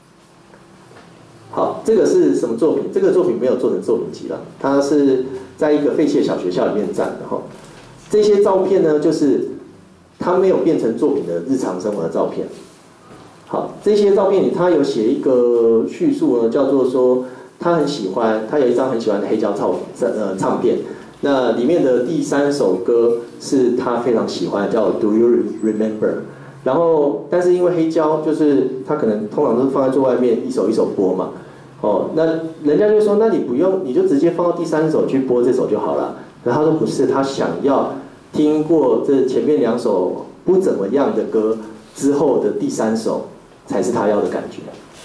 好，这个是什么作品？这个作品没有做成作品集了，它是在一个废弃的小学校里面展的哈。这这些照片呢，就是他没有变成作品的日常生活的照片。好，这些照片里他有写一个叙述呢，叫做说他很喜欢，他有一张很喜欢的黑胶唱呃唱片，那里面的第三首歌是他非常喜欢，叫 Do You Remember？ 然后，但是因为黑胶就是他可能通常都是放在最外面一首一首播嘛。哦，那人家就说，那你不用，你就直接放到第三首去播这首就好了。然后他说不是，他想要听过这前面两首不怎么样的歌之后的第三首才是他要的感觉。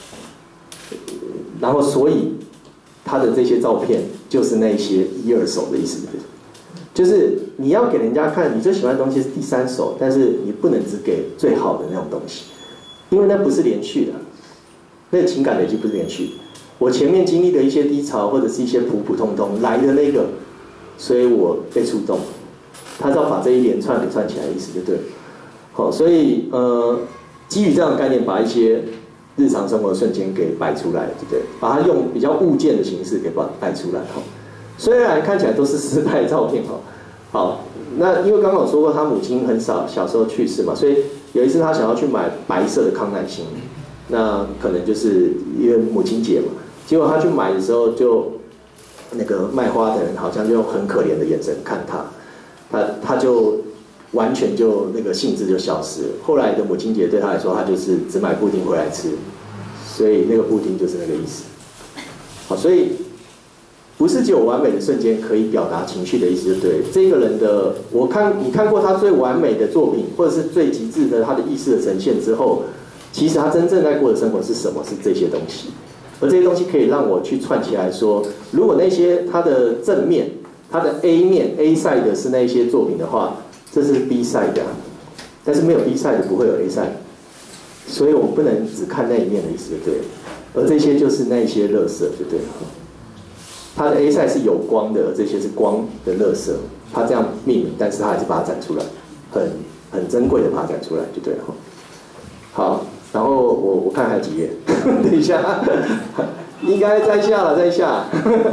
然后，所以他的这些照片就是那些一二首的意思，就是你要给人家看你最喜欢的东西是第三首，但是你不能只给最好的那种东西，因为那不是连续的，那个情感累积不是连续的。我前面经历的一些低潮，或者是一些普普通通来的那个，所以我被触动。他是要把这一连串给串起来的意思，就对了。好，所以呃，基于这样的概念，把一些日常生活的瞬间给摆出来，对不对？把它用比较物件的形式给摆摆出来。哈，虽然看起来都是失败照片，哈，好，那因为刚刚我说过，他母亲很少小时候去世嘛，所以有一次他想要去买白色的康乃馨，那可能就是因为母亲节嘛。结果他去买的时候，就那个卖花的人好像就用很可怜的眼神看他，他他就完全就那个兴致就消失了。后来的母亲节对他来说，他就是只买布丁回来吃，所以那个布丁就是那个意思。好，所以不是只有完美的瞬间可以表达情绪的意思，就对了。这个人的，我看你看过他最完美的作品，或者是最极致的他的意识的呈现之后，其实他真正在过的生活是什么？是这些东西。而这些东西可以让我去串起来说，如果那些它的正面、它的 A 面 A side 是那些作品的话，这是 B side 的，但是没有 B side 不会有 A side， 所以我们不能只看那一面的意思，对。而这些就是那些垃圾，对不对？它的 A side 是有光的，而这些是光的垃圾，它这样命名，但是它还是把它展出来，很很珍贵的把它展出来，就对了。好。然后我我看还有几页，等一下，应该在下了，在下，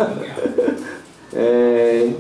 呃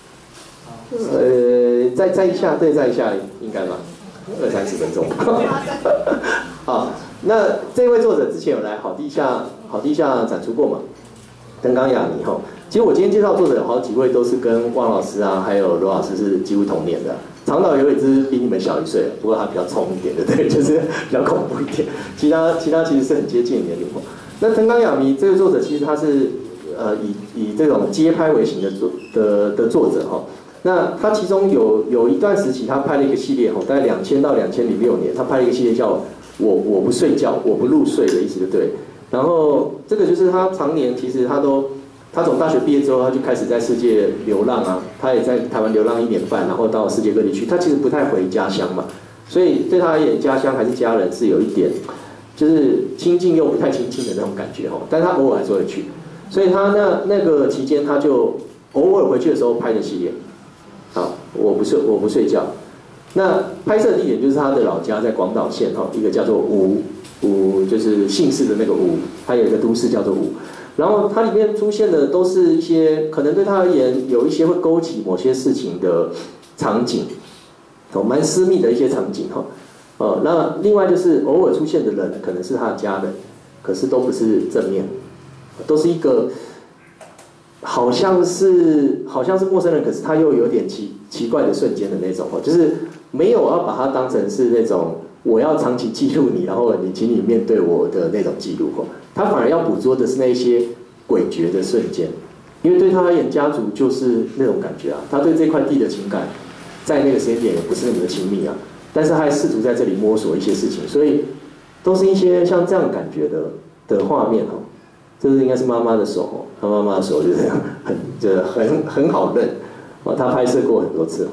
呃，再再一下，对，再一下，应该吧，二三十分钟。好，那这位作者之前有来好地下好地下展出过嘛？登冈雅尼哈，其实我今天介绍作者有好几位都是跟汪老师啊，还有罗老师是几乎同年的。长岛有一只比你们小一岁，不过他比较冲一点，对不对？就是比较恐怖一点。其他其他其实是很接近年龄。那藤冈雅弥这个作者，其实他是呃以以这种街拍为型的作的的作者哈。那他其中有有一段时期，他拍了一个系列哈，大概两千到两千零六年，他拍了一个系列叫我我不睡觉，我不入睡的意思，对不对？然后这个就是他常年其实他都。他从大学毕业之后，他就开始在世界流浪啊。他也在台湾流浪一年半，然后到世界各地去。他其实不太回家乡嘛，所以对他而言，家乡还是家人是有一点，就是亲近又不太亲近的那种感觉哦。但他偶尔还是会去，所以他那那个期间，他就偶尔回去的时候拍的系列。好，我不睡，我不睡觉。那拍摄地点就是他的老家，在广岛县哈，一个叫做吴吴，就是姓氏的那个吴，还有一个都市叫做吴。然后它里面出现的都是一些可能对他而言有一些会勾起某些事情的场景，哦，蛮私密的一些场景哈。呃，那另外就是偶尔出现的人可能是他的家人，可是都不是正面，都是一个好像是好像是陌生人，可是他又有点奇奇怪的瞬间的那种哦，就是没有要把它当成是那种我要长期记录你，然后你请你面对我的那种记录哦。他反而要捕捉的是那些诡谲的瞬间，因为对他而言，家族就是那种感觉啊。他对这块地的情感，在那个时间点也不是那么的亲密啊。但是他还试图在这里摸索一些事情，所以都是一些像这样感觉的的画面哦。这是应该是妈妈的手哦，他妈妈的手就是很就很很好认哦。他拍摄过很多次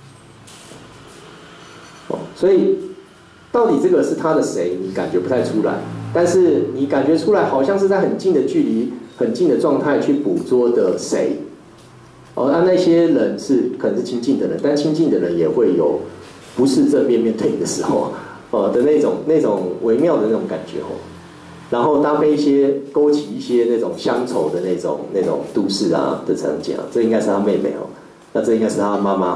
哦，所以到底这个是他的谁，你感觉不太出来。但是你感觉出来，好像是在很近的距离、很近的状态去捕捉的谁？哦，那那些人是可能是亲近的人，但亲近的人也会有不是正面面对你的时候，哦的那种那种微妙的那种感觉哦。然后搭配一些勾起一些那种乡愁的那种那种都市啊的场景啊，这应该是他妹妹哦，那这应该是他妈妈哦。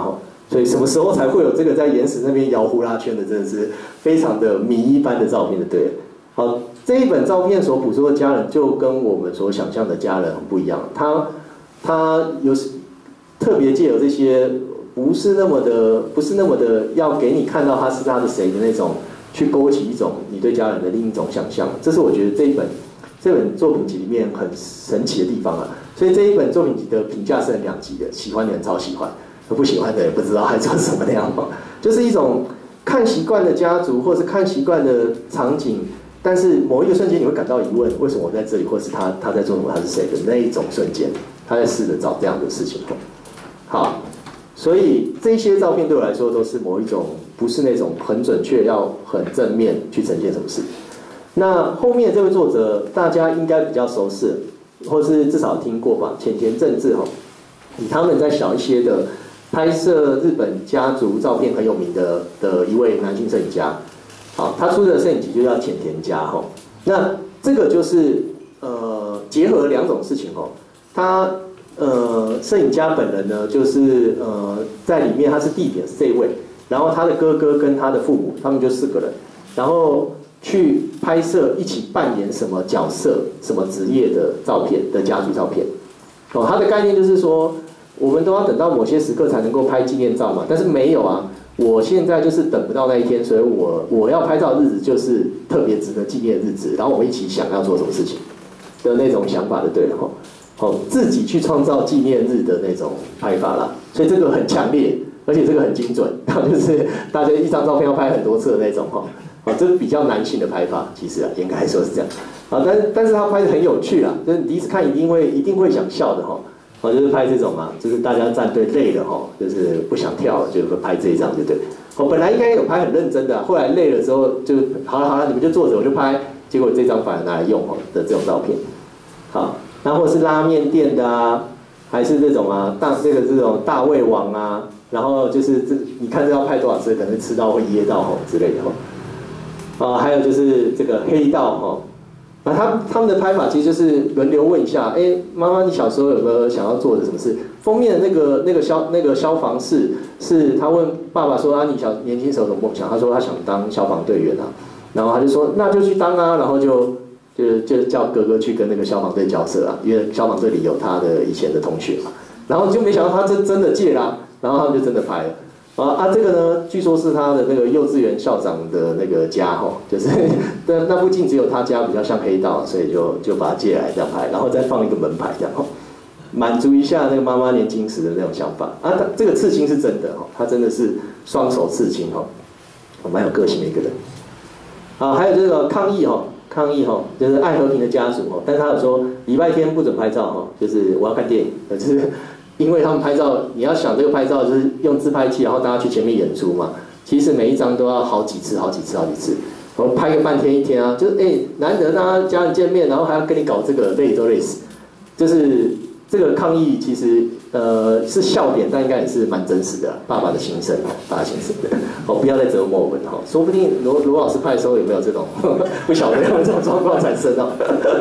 所以什么时候才会有这个在岩石那边摇呼啦圈的，真的是非常的谜一般的照片的，对了。好，这一本照片所捕捉的家人就跟我们所想象的家人很不一样，他他有特别借由这些不是那么的不是那么的要给你看到他是他的谁的那种，去勾起一种你对家人的另一种想象，这是我觉得这一本这本作品集里面很神奇的地方啊。所以这一本作品集的评价是很两极的，喜欢的人超喜欢，不喜欢的也不知道还做什么那样，就是一种看习惯的家族，或是看习惯的场景。但是某一个瞬间你会感到疑问，为什么我在这里，或是他他在做什么，他是谁的那一种瞬间，他在试着找这样的事情。好，所以这些照片对我来说都是某一种不是那种很准确要很正面去呈现什么事。那后面这位作者大家应该比较熟识，或是至少听过吧，浅田正治哈，以他们在小一些的拍摄日本家族照片很有名的的一位男性摄影家。好，他出的摄影集就叫浅田家哈。那这个就是呃结合两种事情哦。他呃摄影家本人呢，就是呃在里面他是地点是这一位，然后他的哥哥跟他的父母，他们就四个人，然后去拍摄一起扮演什么角色、什么职业的照片的家族照片。哦，他的概念就是说，我们都要等到某些时刻才能够拍纪念照嘛，但是没有啊。我现在就是等不到那一天，所以我我要拍照的日子就是特别值得纪念的日子，然后我们一起想要做什么事情的那种想法就对了哈。哦，自己去创造纪念日的那种拍法啦，所以这个很强烈，而且这个很精准，然后就是大家一张照片要拍很多次的那种哈。哦，这是比较男性的拍法，其实啊，应该说是这样。啊，但是但是他拍的很有趣啊，就是你第一次看一定会一定会想笑的哈。哦，就是拍这种嘛，就是大家站队累了哈，就是不想跳了，就拍这一张就对。我、哦、本来应该有拍很认真的、啊，后来累了之后就好了好了，你们就坐着我就拍，结果这张反而拿来用哦的这种照片。好，然后或是拉面店的啊，还是这种啊大这个这种大胃王啊，然后就是这你看这要拍多少次，可能吃到会噎到吼之类的吼。啊，还有就是这个黑道吼。那他他们的拍法其实就是轮流问一下，哎，妈妈，你小时候有没有想要做的什么事？封面的那个那个消那个消防士是他问爸爸说啊，你小年轻时候有什么梦想？他说他想当消防队员啊，然后他就说那就去当啊，然后就就就叫哥哥去跟那个消防队交涉啊，因为消防队里有他的以前的同学嘛，然后就没想到他真真的借啦，然后他们就真的拍了。啊啊，这个呢，据说是他的那个幼稚园校长的那个家吼，就是那那附近只有他家比较像黑道，所以就就把他借来这样拍，然后再放一个门牌这样吼，满足一下那个妈妈年轻时的那种想法啊。他这个刺青是真的吼，他真的是双手刺青吼，蛮有个性的一个人。啊，还有这个抗议吼，抗议吼，就是爱和平的家族吼，但是他有说礼拜天不准拍照吼，就是我要看电影，就是。因为他们拍照，你要想这个拍照就是用自拍器，然后大家去前面演出嘛。其实每一张都要好几次、好几次、好几次，我拍个半天一天啊，就是哎、欸，难得大家家人见面，然后还要跟你搞这个，累都累死。就是这个抗议其实呃是笑点，但应该也是蛮真实的，爸爸的心声，爸爸心声。哦，不要再折磨我们哈，说不定罗罗老师拍的时候有没有这种不晓得有没有这种状况产生哦。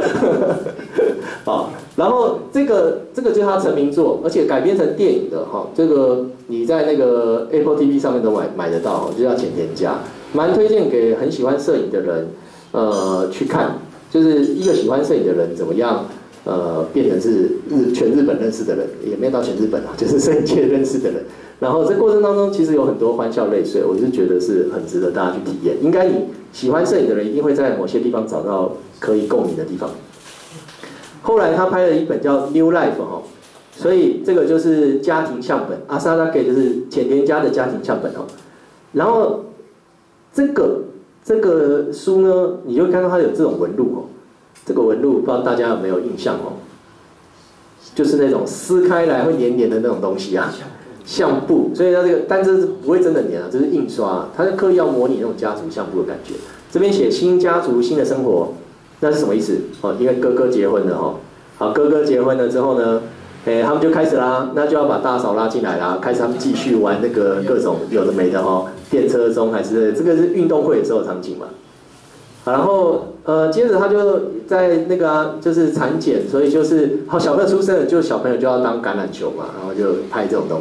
好，然后这个这个就是他成名作，而且改编成电影的哈，这个你在那个 Apple T V 上面都买买得到，就叫《浅田家》，蛮推荐给很喜欢摄影的人，呃，去看，就是一个喜欢摄影的人怎么样，呃，变成是日全日本认识的人，也没有到全日本啊，就是摄影界认识的人。然后这过程当中其实有很多欢笑泪水，我是觉得是很值得大家去体验。应该你喜欢摄影的人一定会在某些地方找到可以共鸣的地方。后来他拍了一本叫《New Life》哈，所以这个就是家庭相本，阿萨拉给就是浅田家的家庭相本哦。然后这个这个书呢，你就看到它有这种纹路哦，这个纹路不知道大家有没有印象哦，就是那种撕开来会黏黏的那种东西啊。相簿，所以它这个，但这是不会真的黏啊，这是印刷，它是刻意要模拟那种家族相簿的感觉。这边写新家族新的生活，那是什么意思？哦，因为哥哥结婚了哈，好，哥哥结婚了之后呢，哎，他们就开始啦，那就要把大嫂拉进来啦，开始他们继续玩那个各种有的没的哈，电车中还是这个是运动会的时候的场景嘛。好，然后呃，接着他就在那个、啊、就是产检，所以就是好小朋友出生了，就小朋友就要当橄榄球嘛，然后就拍这种东西。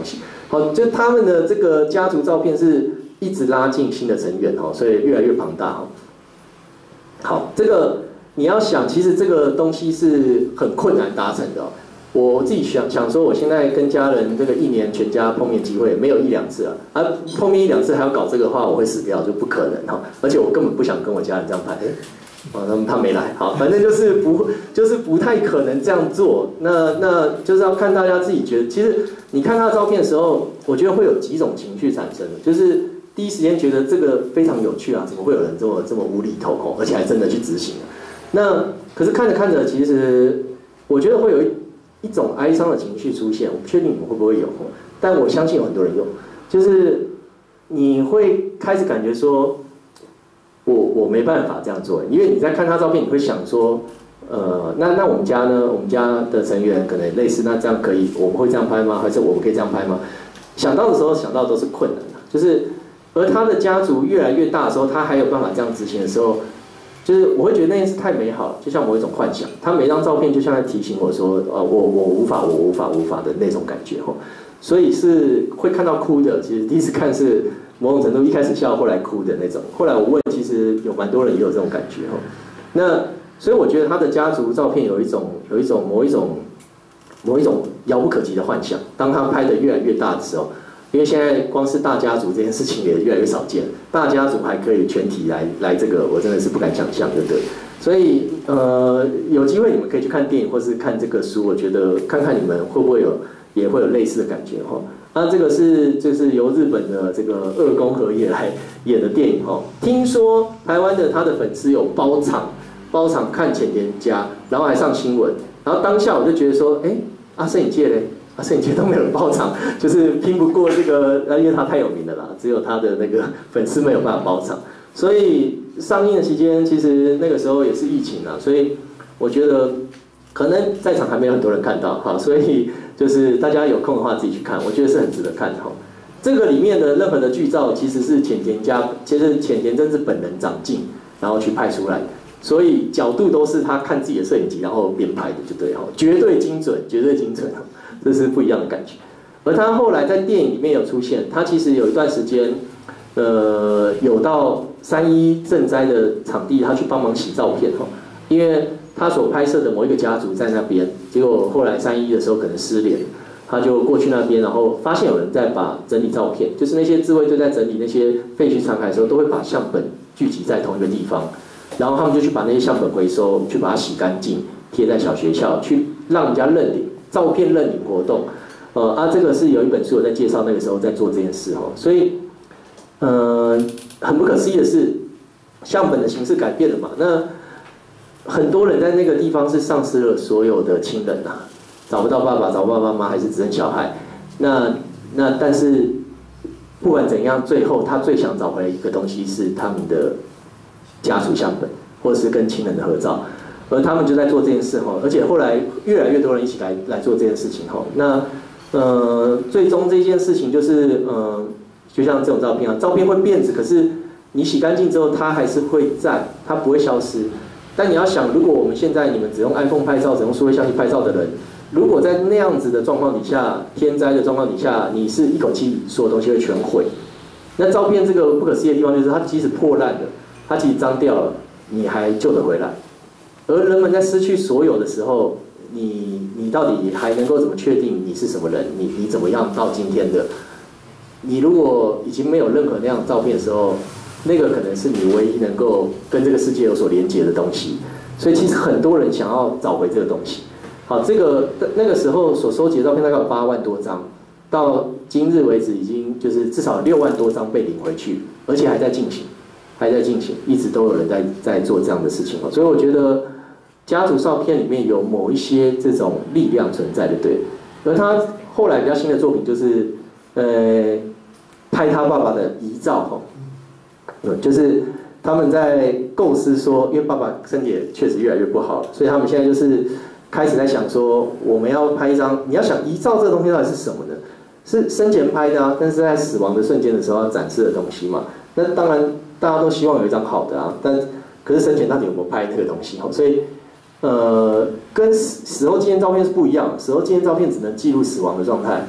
好，就他们的这个家族照片是一直拉进新的成员哦，所以越来越庞大哦。好，这个你要想，其实这个东西是很困难达成的哦。我自己想想说，我现在跟家人这个一年全家碰面机会没有一两次啊，啊碰面一两次还要搞这个的话，我会死掉，就不可能哈。而且我根本不想跟我家人这样拍，哎，哦，他们他没来，好，反正就是不就是不太可能这样做。那那就是要看大家自己觉得，其实你看他的照片的时候，我觉得会有几种情绪产生的，就是第一时间觉得这个非常有趣啊，怎么会有人这么这么无厘头哦，而且还真的去执行。那可是看着看着，其实我觉得会有一。一种哀伤的情绪出现，我不确定你们会不会有，但我相信有很多人有，就是你会开始感觉说，我我没办法这样做，因为你在看他照片，你会想说，呃，那那我们家呢？我们家的成员可能类似，那这样可以，我们会这样拍吗？还是我们可以这样拍吗？想到的时候，想到都是困难的，就是而他的家族越来越大的时候，他还有办法这样执行的时候。就是我会觉得那件事太美好了，就像某一种幻想。他每张照片就像在提醒我说，呃，我我无法，我无法，无法的那种感觉吼。所以是会看到哭的。其实第一次看是某种程度一开始笑，后来哭的那种。后来我问，其实有蛮多人也有这种感觉吼。那所以我觉得他的家族照片有一种有一种某一种某一种遥不可及的幻想。当他拍的越来越大的时候。因为现在光是大家族这件事情也越来越少见，大家族还可以全体来来这个，我真的是不敢想象，对不对？所以呃，有机会你们可以去看电影或是看这个书，我觉得看看你们会不会有也会有类似的感觉哈。那这个是就是由日本的这个二宫和也来演的电影哈。听说台湾的他的粉丝有包场包场看浅田家，然后还上新闻，然后当下我就觉得说，哎，啊摄影界嘞？啊，摄影界都没有人包场，就是拼不过这个，因为他太有名了啦，只有他的那个粉丝没有办法包场。所以上映的期间，其实那个时候也是疫情啊，所以我觉得可能在场还没有很多人看到哈，所以就是大家有空的话自己去看，我觉得是很值得看的哈。这个里面的任何的剧照其实是浅田家，其实浅田真是本人长镜，然后去拍出来的，所以角度都是他看自己的摄影机然后编拍的，就对哈，绝对精准，绝对精准。这是不一样的感觉，而他后来在电影里面有出现，他其实有一段时间，呃，有到三一赈灾的场地，他去帮忙洗照片哈，因为他所拍摄的某一个家族在那边，结果后来三一的时候可能失联，他就过去那边，然后发现有人在把整理照片，就是那些自卫队在整理那些废墟残骸的时候，都会把相本聚集在同一个地方，然后他们就去把那些相本回收，去把它洗干净，贴在小学校，去让人家认领。照片认领活动，呃啊，这个是有一本书我在介绍，那个时候在做这件事哦，所以，呃，很不可思议的是，相本的形式改变了嘛，那很多人在那个地方是丧失了所有的亲人呐、啊，找不到爸爸，找不到妈妈，还是只剩小孩，那那但是不管怎样，最后他最想找回来一个东西是他们的家属相本，或者是跟亲人的合照。而他们就在做这件事哈，而且后来越来越多人一起来来做这件事情哈。那呃，最终这件事情就是呃，就像这种照片啊，照片会变质，可是你洗干净之后，它还是会在，它不会消失。但你要想，如果我们现在你们只用 iPhone 拍照，只用数位相机拍照的人，如果在那样子的状况底下，天灾的状况底下，你是一口气所有东西会全毁。那照片这个不可思议的地方就是，它即使破烂了，它即使脏掉了，你还救得回来。而人们在失去所有的时候，你你到底还能够怎么确定你是什么人？你你怎么样到今天的？你如果已经没有任何那样的照片的时候，那个可能是你唯一能够跟这个世界有所连接的东西。所以其实很多人想要找回这个东西。好，这个那个时候所收集的照片大概有八万多张，到今日为止已经就是至少六万多张被领回去，而且还在进行，还在进行，一直都有人在在做这样的事情。所以我觉得。家族照片里面有某一些这种力量存在的，对。而他后来比较新的作品就是，呃，拍他爸爸的遗照哈，嗯，就是他们在构思说，因为爸爸身体也确实越来越不好了，所以他们现在就是开始在想说，我们要拍一张，你要想遗照这个东西到底是什么呢？是生前拍的啊，但是在死亡的瞬间的时候要展示的东西嘛。那当然大家都希望有一张好的啊，但可是生前到底有没有拍那个东西？所以。呃，跟死死后纪念照片是不一样的。死后纪念照片只能记录死亡的状态，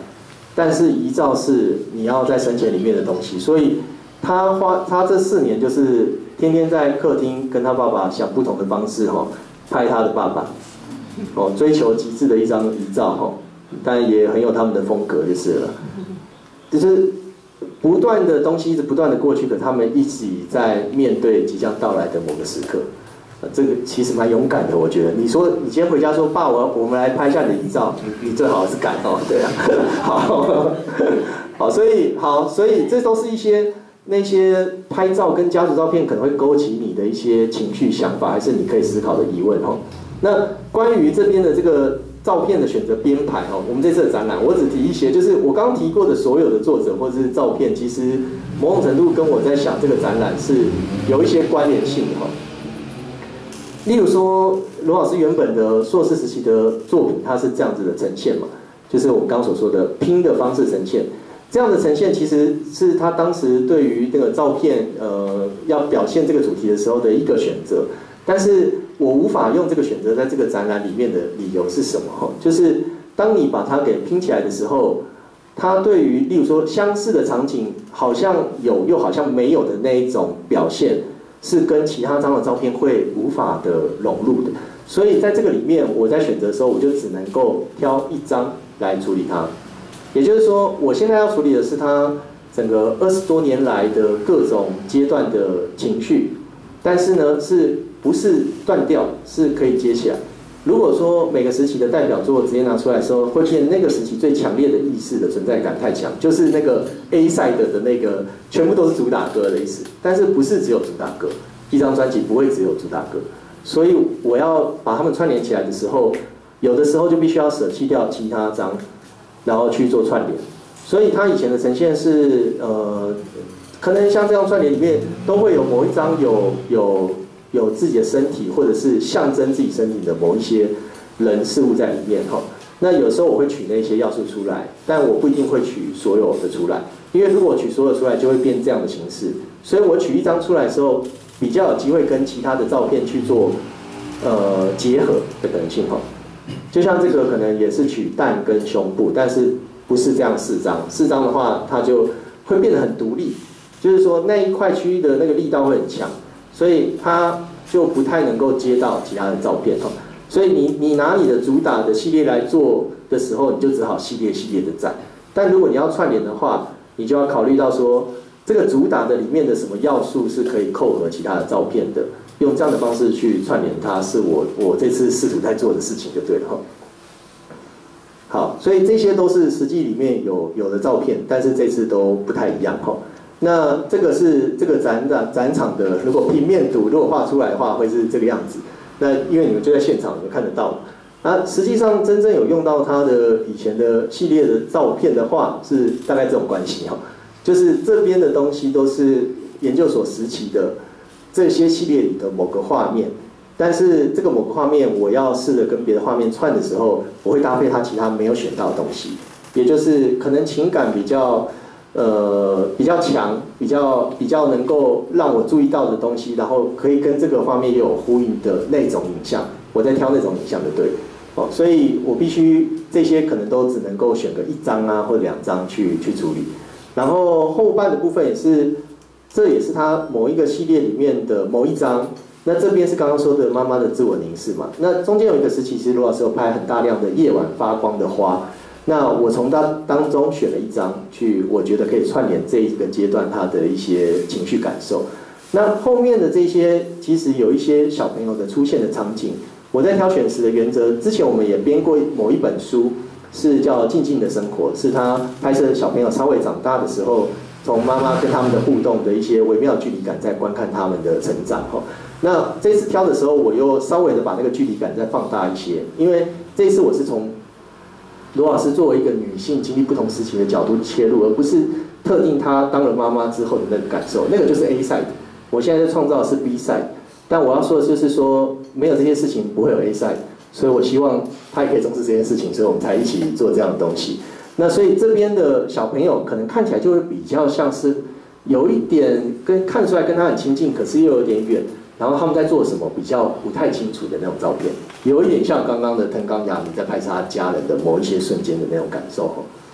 但是遗照是你要在生前里面的东西，所以他花他这四年就是天天在客厅跟他爸爸想不同的方式哈、哦，拍他的爸爸，哦，追求极致的一张遗照哈、哦，但也很有他们的风格就是了，就是不断的东西一直不断的过去，可他们一起在面对即将到来的某个时刻。这个其实蛮勇敢的，我觉得。你说你今天回家说爸，我我们来拍一下你的遗照，你你最好是敢哦，对啊，好，好，所以好，所以这都是一些那些拍照跟家族照片可能会勾起你的一些情绪想法，还是你可以思考的疑问哦。那关于这边的这个照片的选择编排哦，我们这次的展览，我只提一些，就是我刚刚提过的所有的作者或者是照片，其实某种程度跟我在想这个展览是有一些关联性的哈。例如说，罗老师原本的硕士时期的作品，它是这样子的呈现嘛，就是我们刚刚所说的拼的方式呈现。这样的呈现其实是他当时对于那个照片，呃，要表现这个主题的时候的一个选择。但是我无法用这个选择在这个展览里面的理由是什么？哈，就是当你把它给拼起来的时候，它对于例如说相似的场景，好像有又好像没有的那一种表现。是跟其他张的照片会无法的融入的，所以在这个里面，我在选择的时候，我就只能够挑一张来处理它。也就是说，我现在要处理的是它整个二十多年来的各种阶段的情绪，但是呢，是不是断掉，是可以接起来。如果说每个时期的代表作直接拿出来的时候，会变那个时期最强烈的意识的存在感太强，就是那个 A side 的那个全部都是主打歌的意思，但是不是只有主打歌，一张专辑不会只有主打歌，所以我要把它们串联起来的时候，有的时候就必须要舍弃掉其他张，然后去做串联。所以它以前的呈现是呃，可能像这样串联里面都会有某一张有有。有自己的身体，或者是象征自己身体的某一些人事物在里面哈。那有时候我会取那些要素出来，但我不一定会取所有的出来，因为如果我取所有出来，就会变这样的形式。所以我取一张出来的时候，比较有机会跟其他的照片去做呃结合的可能性哈。就像这个可能也是取蛋跟胸部，但是不是这样四张，四张的话它就会变得很独立，就是说那一块区域的那个力道会很强。所以它就不太能够接到其他的照片哈，所以你你拿你的主打的系列来做的时候，你就只好系列系列的展。但如果你要串联的话，你就要考虑到说，这个主打的里面的什么要素是可以扣合其他的照片的，用这样的方式去串联它，是我我这次试图在做的事情就对了哈。好，所以这些都是实际里面有有的照片，但是这次都不太一样哈。那这个是这个展展展场的，如果平面图如果画出来的话，会是这个样子。那因为你们就在现场，你们看得到。那实际上真正有用到它的以前的系列的照片的话，是大概这种关系哈，就是这边的东西都是研究所时期的这些系列里的某个画面，但是这个某个画面我要试着跟别的画面串的时候，我会搭配它其他没有选到的东西，也就是可能情感比较。呃，比较强，比较比较能够让我注意到的东西，然后可以跟这个画面也有呼应的那种影像，我在挑那种影像的对，哦，所以我必须这些可能都只能够选个一张啊或两张去去处理，然后后半的部分也是，这也是它某一个系列里面的某一张，那这边是刚刚说的妈妈的自我凝视嘛，那中间有一个时期，其实罗老师有拍很大量的夜晚发光的花。那我从当当中选了一张去，我觉得可以串联这一个阶段他的一些情绪感受。那后面的这些其实有一些小朋友的出现的场景，我在挑选时的原则，之前我们也编过某一本书，是叫《静静的生活》，是他拍摄小朋友稍微长大的时候，从妈妈跟他们的互动的一些微妙距离感，在观看他们的成长哈。那这次挑的时候，我又稍微的把那个距离感再放大一些，因为这一次我是从罗老师作为一个女性经历不同时期的角度切入，而不是特定她当了妈妈之后的那个感受，那个就是 A side。我现在在创造的是 B side， 但我要说的就是说，没有这些事情不会有 A side， 所以我希望她也可以重视这件事情，所以我们才一起做这样的东西。那所以这边的小朋友可能看起来就会比较像是有一点跟看出来跟他很亲近，可是又有点远。然后他们在做什么比较不太清楚的那种照片，有一点像刚刚的藤冈雅美在拍摄他家人的某一些瞬间的那种感受。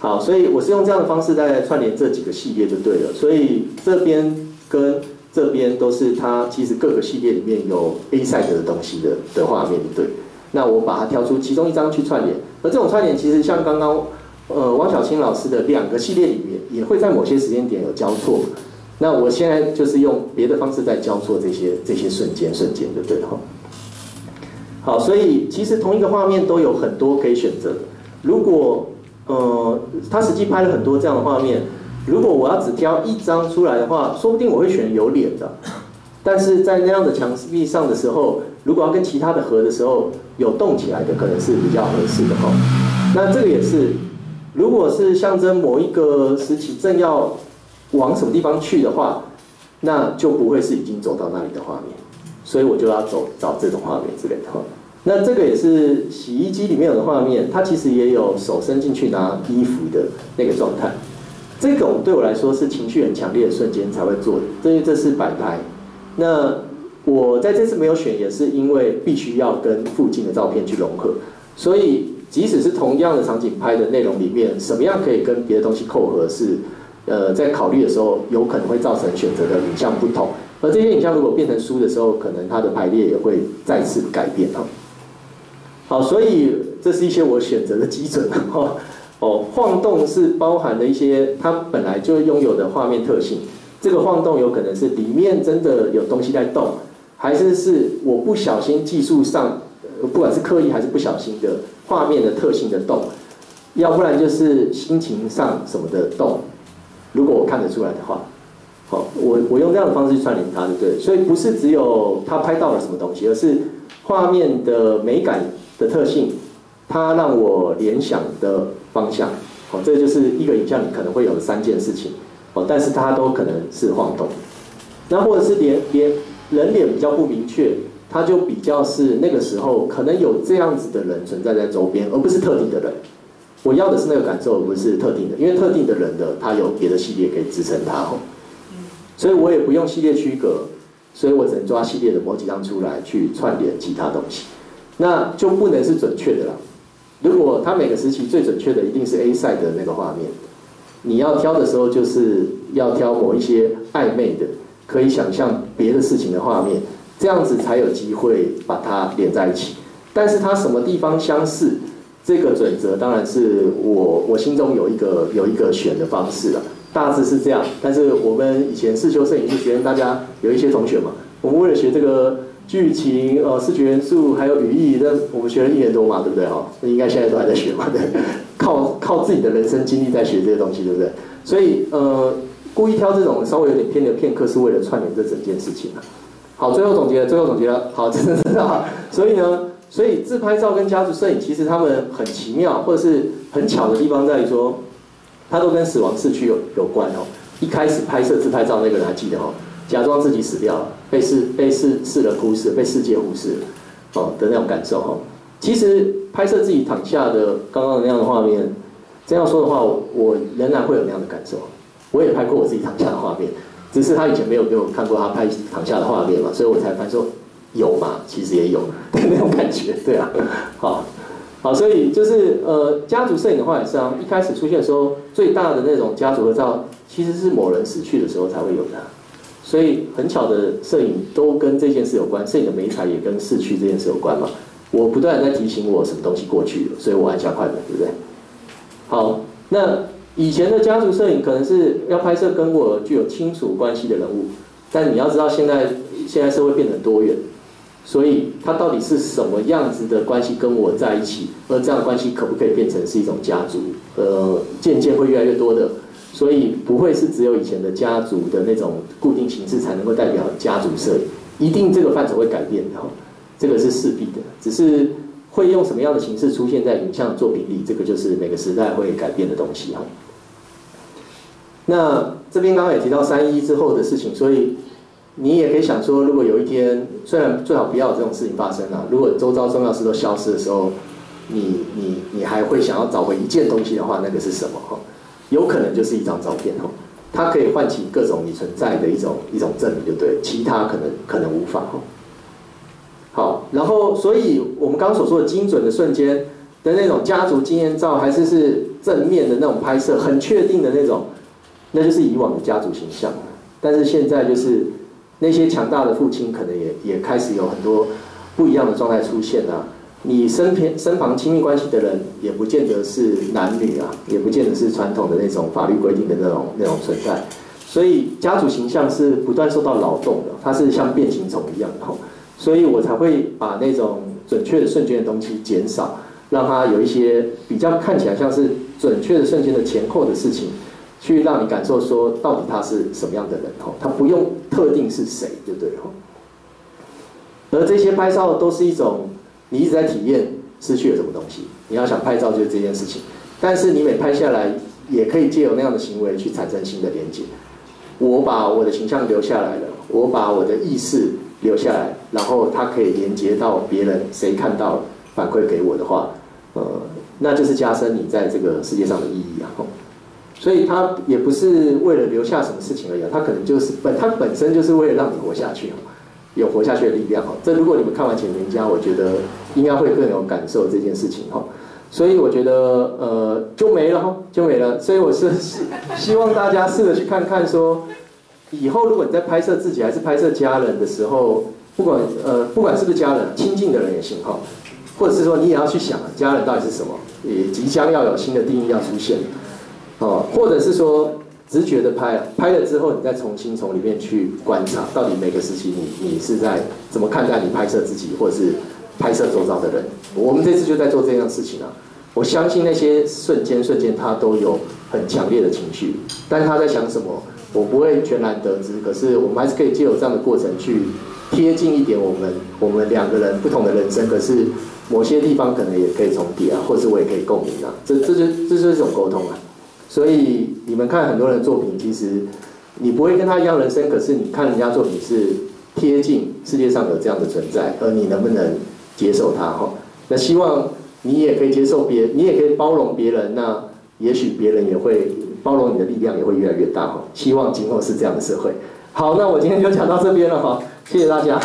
好，所以我是用这样的方式在串联这几个系列就对了。所以这边跟这边都是它其实各个系列里面有 A side 的东西的的画面，对。那我把它挑出其中一张去串联，而这种串联其实像刚刚呃汪小青老师的两个系列里面也会在某些时间点有交错。那我现在就是用别的方式在交错这些这些瞬间瞬间就对了。好，所以其实同一个画面都有很多可以选择的。如果呃他实际拍了很多这样的画面，如果我要只挑一张出来的话，说不定我会选有脸的。但是在那样的墙壁上的时候，如果要跟其他的合的时候，有动起来的可能是比较合适的哈。那这个也是，如果是象征某一个时期正要往什么地方去的话，那就不会是已经走到那里的画面，所以我就要走找这种画面之类的哈。那这个也是洗衣机里面有的画面，它其实也有手伸进去拿衣服的那个状态。这种对我来说是情绪很强烈的瞬间才会做的，因为这是摆拍。那我在这次没有选，也是因为必须要跟附近的照片去融合，所以即使是同样的场景拍的内容里面，什么样可以跟别的东西扣合是，呃，在考虑的时候有可能会造成选择的影像不同，而这些影像如果变成书的时候，可能它的排列也会再次改变哈。好，所以这是一些我选择的基准哈。哦，晃动是包含了一些它本来就拥有的画面特性。这个晃动有可能是里面真的有东西在动，还是是我不小心技术上，不管是刻意还是不小心的画面的特性的动，要不然就是心情上什么的动。如果我看得出来的话，好，我我用这样的方式去串联它，对不对？所以不是只有他拍到了什么东西，而是画面的美感的特性，它让我联想的方向。好，这就是一个影像里可能会有的三件事情。哦，但是它都可能是晃动，那或者是连连人脸比较不明确，它就比较是那个时候可能有这样子的人存在在周边，而不是特定的人。我要的是那个感受，而不是特定的，因为特定的人的他有别的系列可以支撑他哦，所以我也不用系列区隔，所以我只能抓系列的某几张出来去串联其他东西，那就不能是准确的啦。如果它每个时期最准确的一定是 A side 的那个画面。你要挑的时候，就是要挑某一些暧昧的、可以想象别的事情的画面，这样子才有机会把它连在一起。但是它什么地方相似，这个准则当然是我我心中有一个有一个选的方式了，大致是这样。但是我们以前视修摄影系学院，大家有一些同学嘛，我们为了学这个剧情、呃视觉元素还有语义，那我们学了一年多嘛，对不对哈？那应该现在都还在学嘛，对。靠靠自己的人生经历在学这些东西，对不对？所以呃，故意挑这种稍微有点偏的片刻，是为了串联这整件事情啊。好，最后总结了，最后总结了，好，真的是啊。所以呢，所以自拍照跟家族摄影其实他们很奇妙，或者是很巧的地方在于说，它都跟死亡逝去有有关哦。一开始拍摄自拍照那个人还记得哦，假装自己死掉了，被世被世世人忽视，被世界忽视哦的那种感受哦。其实拍摄自己躺下的刚刚的那样的画面，这样说的话，我仍然会有那样的感受。我也拍过我自己躺下的画面，只是他以前没有给我看过他拍躺下的画面嘛，所以我才发现说有嘛，其实也有那种感觉，对啊，好，好，所以就是呃，家族摄影的话也是啊，一开始出现的时候，最大的那种家族合照，其实是某人死去的时候才会有的，所以很巧的摄影都跟这件事有关，摄影的媒材也跟逝去这件事有关嘛。我不断在提醒我什么东西过去了，所以我按下快门，对不对？好，那以前的家族摄影可能是要拍摄跟我具有亲属关系的人物，但你要知道现在现在社会变得很多元，所以它到底是什么样子的关系跟我在一起，而这样的关系可不可以变成是一种家族？呃，渐渐会越来越多的，所以不会是只有以前的家族的那种固定形式才能够代表家族摄影，一定这个范畴会改变的。这个是势必的，只是会用什么样的形式出现在影像作品里，这个就是每个时代会改变的东西哈。那这边刚刚也提到三一之后的事情，所以你也可以想说，如果有一天，虽然最好不要有这种事情发生啊，如果周遭重要事都消失的时候，你你你还会想要找回一件东西的话，那个是什么哈？有可能就是一张照片哈，它可以唤起各种你存在的一种一种证明，就对，其他可能可能无法哈。好，然后所以我们刚刚所说的精准的瞬间， 的那种家族纪念照，还是是正面的那种拍摄，很确定的那种，那就是以往的家族形象。但是现在就是那些强大的父亲，可能也也开始有很多不一样的状态出现啊。你身边身旁亲密关系的人，也不见得是男女啊，也不见得是传统的那种法律规定的那种那种存在。所以家族形象是不断受到劳动的，它是像变形虫一样的，所以我才会把那种准确的瞬间的东西减少，让它有一些比较看起来像是准确的瞬间的前后的事情，去让你感受说到底他是什么样的人，他不用特定是谁，对不对？而这些拍照都是一种你一直在体验失去了什么东西，你要想拍照就是这件事情，但是你每拍下来，也可以借由那样的行为去产生新的连接。我把我的形象留下来了，我把我的意识留下来，然后它可以连接到别人，谁看到反馈给我的话，呃，那就是加深你在这个世界上的意义啊。所以它也不是为了留下什么事情而已，它可能就是本它本身就是为了让你活下去，有活下去的力量。这如果你们看完《潜行家》，我觉得应该会更有感受这件事情哈。所以我觉得呃就没了就没了，所以我是希望大家试着去看看说，以后如果你在拍摄自己还是拍摄家人的时候，不管呃不管是不是家人，亲近的人也行哈，或者是说你也要去想家人到底是什么，也即将要有新的定义要出现，哦，或者是说直觉的拍，拍了之后你再重新从里面去观察，到底每个时期你你是在怎么看待你拍摄自己，或者是拍摄周遭的人。我们这次就在做这样的事情啊。我相信那些瞬间瞬间他都有很强烈的情绪，但是他在想什么，我不会全然得知。可是我们还是可以借由这样的过程去贴近一点我们我们两个人不同的人生，可是某些地方可能也可以重叠啊，或是我也可以共鸣啊。这这就这就是一种沟通啊。所以你们看很多人的作品，其实你不会跟他一样人生，可是你看人家作品是贴近世界上有这样的存在，而你能不能接受它哈？那希望你也可以接受别人，你也可以包容别人，那也许别人也会包容你的力量也会越来越大哈。希望今后是这样的社会。好，那我今天就讲到这边了哈，谢谢大家。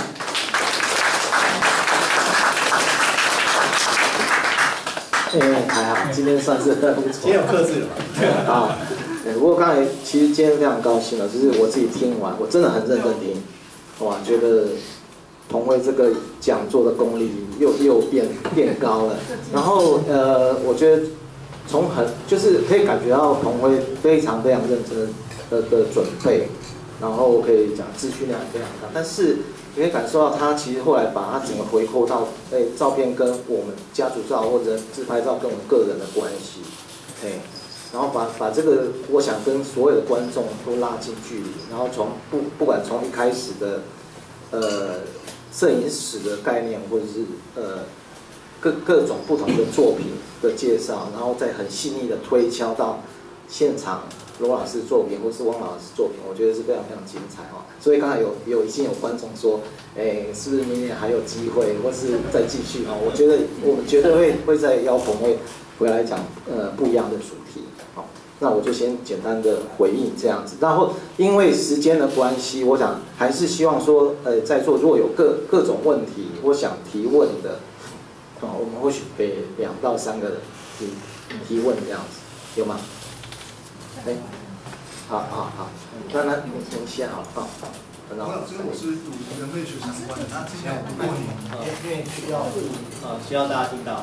哎，还好，今天算是不错。 今天有克制了嘛？ 好，哎，不过刚才其实今天非常高兴了，就是我自己听完，我真的很认真听，哇，觉得同辉这个讲座的功力又又变变高了。然后呃，我觉得从很就是可以感觉到同辉非常非常认真的的准备，然后可以讲资讯量非常大，但是你可以感受到他其实后来把他整个回扣到哎照片跟我们家族照或者自拍照跟我们个人的关系，哎。然后把把这个，我想跟所有的观众都拉近距离，然后从不不管从一开始的，呃，摄影史的概念，或者是呃各各种不同的作品的介绍，然后再很细腻的推敲到现场罗老师作品或是汪老师作品，我觉得是非常非常精彩哦。所以刚才有有已经有观众说，哎，是不是明年还有机会，或是再继续啊？我觉得我们绝对会会再邀同会回来讲呃不一样的主题。那我就先简单的回应这样子，然后因为时间的关系，我想还是希望说，呃，在座如果有各各种问题，我想提问的，啊，我们或许给两到三个人提提问这样子，有吗？哎，好好好，那那你你先好了，好好。 然后这个我是读人类学相关的，那之前有读过你， 因为需要呃需要大家听到。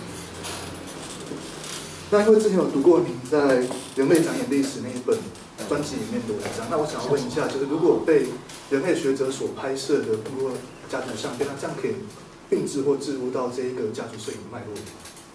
那因为之前有读过您在《人类展演历史》那一本专辑里面的文章，那我想要问一下，就是如果被人类学者所拍摄的部落家族相片，那这样可以并置或置入到这一个家族摄影脉络？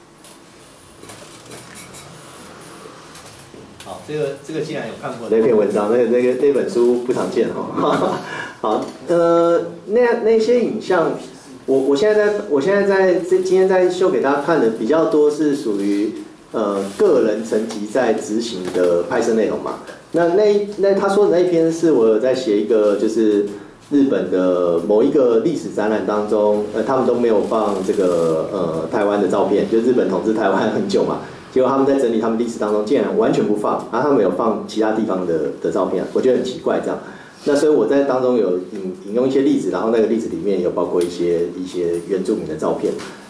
好，这个这个既然有看过那篇文章，那那个那本书不常见哈。好，呃，那那些影像，我我现在在我现在在这今天在秀给大家看的比较多是属于。呃，个人层级在执行的拍摄内容嘛，那那那他说的那一篇是我有在写一个，就是日本的某一个历史展览当中，呃，他们都没有放这个呃台湾的照片，就日本统治台湾很久嘛，结果他们在整理他们历史当中竟然完全不放，然后他们有放其他地方的的照片，我觉得很奇怪这样。那所以我在当中有引引用一些例子，然后那个例子里面有包括一些一些原住民的照片。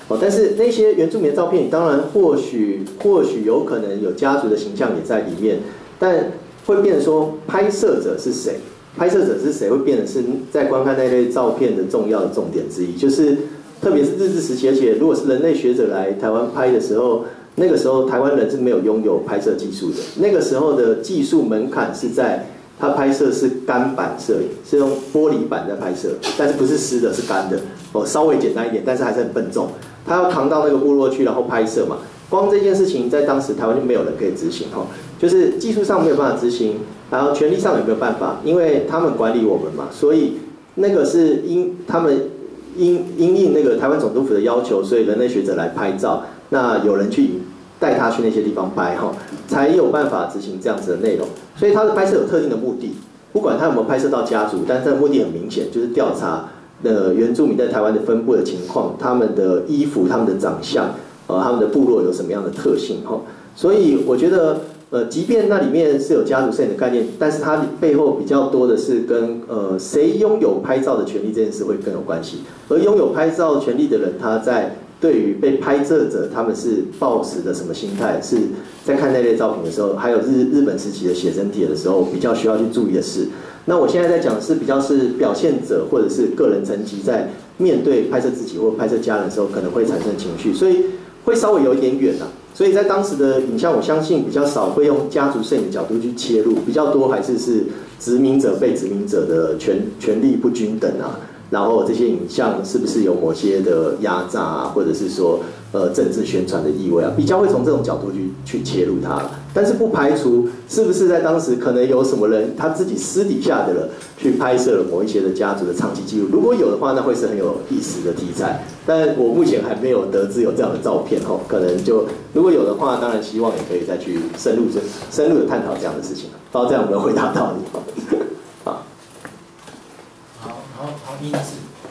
哦，但是那些原住民的照片，当然或许或许有可能有家族的形象也在里面，但会变成说拍摄者是谁？拍摄者是谁会变成是在观看那类照片的重要的重点之一，就是特别是日治时期，而且如果是人类学者来台湾拍的时候，那个时候台湾人是没有拥有拍摄技术的，那个时候的技术门槛是在他拍摄是干板摄影，是用玻璃板在拍摄，但是不是湿的，是干的，哦，稍微简单一点，但是还是很笨重。他要扛到那个部落去，然后拍摄嘛。光这件事情在当时台湾就没有人可以执行哈，就是技术上没有办法执行，然后权力上有没有办法？因为他们管理我们嘛，所以那个是因他们因因应那个台湾总督府的要求，所以人类学者来拍照，那有人去带他去那些地方拍哈，才有办法执行这样子的内容。所以他的拍摄有特定的目的，不管他有没有拍摄到家族，但他的目的很明显，就是调查呃原住民在台湾的分布的情况，他们的衣服、他们的长相，呃他们的部落有什么样的特性哈。所以我觉得呃，即便那里面是有家族摄影的概念，但是它背后比较多的是跟呃谁拥有拍照的权利这件事会更有关系。而拥有拍照权利的人，他在对于被拍摄者，他们是抱持的什么心态？是在看那类照片的时候，还有日日本时期的写真帖的时候，比较需要去注意的事。那我现在在讲的是比较是表现者或者是个人层级在面对拍摄自己或拍摄家人的时候，可能会产生情绪，所以会稍微有一点远啊。所以在当时的影像，我相信比较少会用家族摄影的角度去切入，比较多还是是殖民者被殖民者的权权力不均等啊。然后这些影像是不是有某些的压榨啊，或者是说呃政治宣传的意味啊，比较会从这种角度去去切入它。但是不排除是不是在当时可能有什么人他自己私底下的人去拍摄了某一些的家族的长期记录，如果有的话，那会是很有意思的题材。但我目前还没有得知有这样的照片哦，可能就如果有的话，当然希望也可以再去深入深入的探讨这样的事情。不知道这样有没有回答到你？好。 好，好，一是，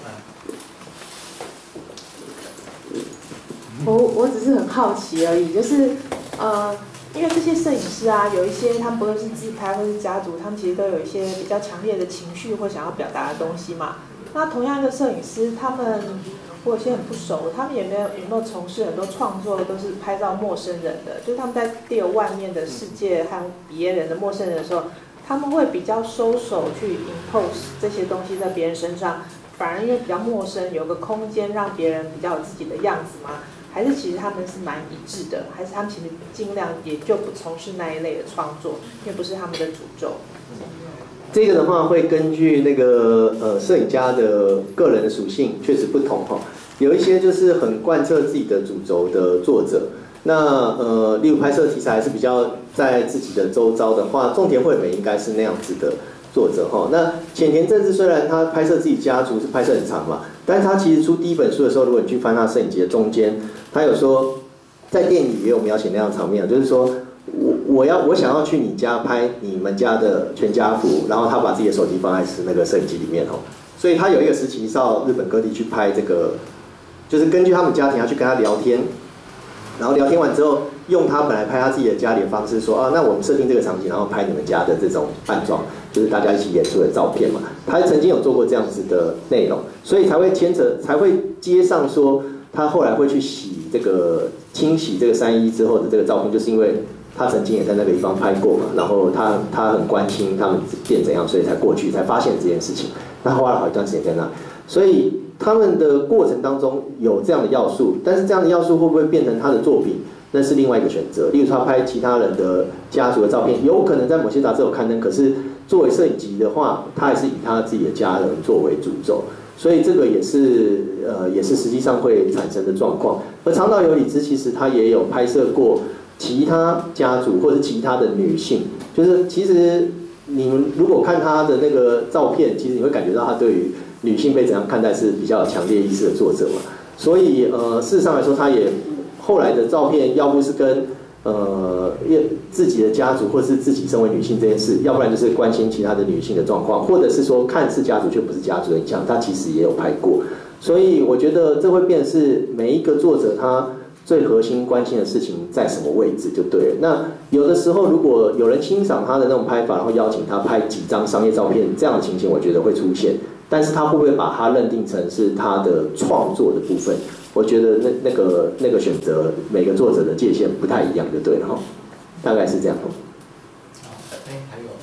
我我只是很好奇而已，就是呃，因为这些摄影师啊，有一些他们不论是自拍或是家族，他们其实都有一些比较强烈的情绪或想要表达的东西嘛。那同样一个摄影师，他们我有些很不熟，他们也没有有没有从事很多创作，都是拍照陌生人的，就是他们在第二外面的世界和别人的陌生人的时候，他们会比较收手去 impose 这些东西在别人身上，反而因为比较陌生，有个空间让别人比较有自己的样子吗？还是其实他们是蛮一致的？还是他们其实尽量也就不从事那一类的创作，因为不是他们的诅咒？ 这个的话会根据那个呃摄影家的个人的属性确实不同哈，有一些就是很贯彻自己的主轴的作者。那呃，例如拍摄题材是比较在自己的周遭的话，种田惠美应该是那样子的作者哈。那浅田正治虽然他拍摄自己家族是拍摄很长嘛，但是他其实出第一本书的时候，如果你去翻他摄影集的中间，他有说在电影里也有描写那样的场面，就是说我我要我想要去你家拍你们家的全家福，然后他把自己的手机放在那个摄影机里面哦，所以他有一个时期到日本各地去拍这个，就是根据他们家庭要去跟他聊天。然后聊天完之后，用他本来拍他自己的家里的方式说啊，那我们设定这个场景，然后拍你们家的这种扮装，就是大家一起演出的照片嘛。他曾经有做过这样子的内容，所以才会牵扯，才会接上说他后来会去洗这个清洗这个三一之后的这个照片，就是因为他曾经也在那个地方拍过嘛，然后他他很关心他们变怎样，所以才过去才发现这件事情。那花了好一段时间在那，所以他们的过程当中有这样的要素，但是这样的要素会不会变成他的作品，那是另外一个选择。例如他拍其他人的家族的照片，有可能在某些杂志有刊登，可是作为摄影集的话，他还是以他自己的家人作为主轴，所以这个也是呃也是实际上会产生的状况。而长岛有里之其实他也有拍摄过其他家族或者其他的女性，就是其实你们如果看他的那个照片，其实你会感觉到他对于女性被怎样看待是比较有强烈意识的作者嘛，所以呃，事实上来说，他也后来的照片，要不是跟呃自己的家族，或是自己身为女性这件事，要不然就是关心其他的女性的状况，或者是说看似家族却不是家族的影像，他其实也有拍过。所以我觉得这会变成是每一个作者他最核心关心的事情在什么位置就对了。那有的时候如果有人欣赏他的那种拍法，然后邀请他拍几张商业照片，这样的情形我觉得会出现。 但是他会不会把它认定成是他的创作的部分？我觉得那那个那个选择每个作者的界限不太一样，就对了哈，大概是这样。 好，哎，还有，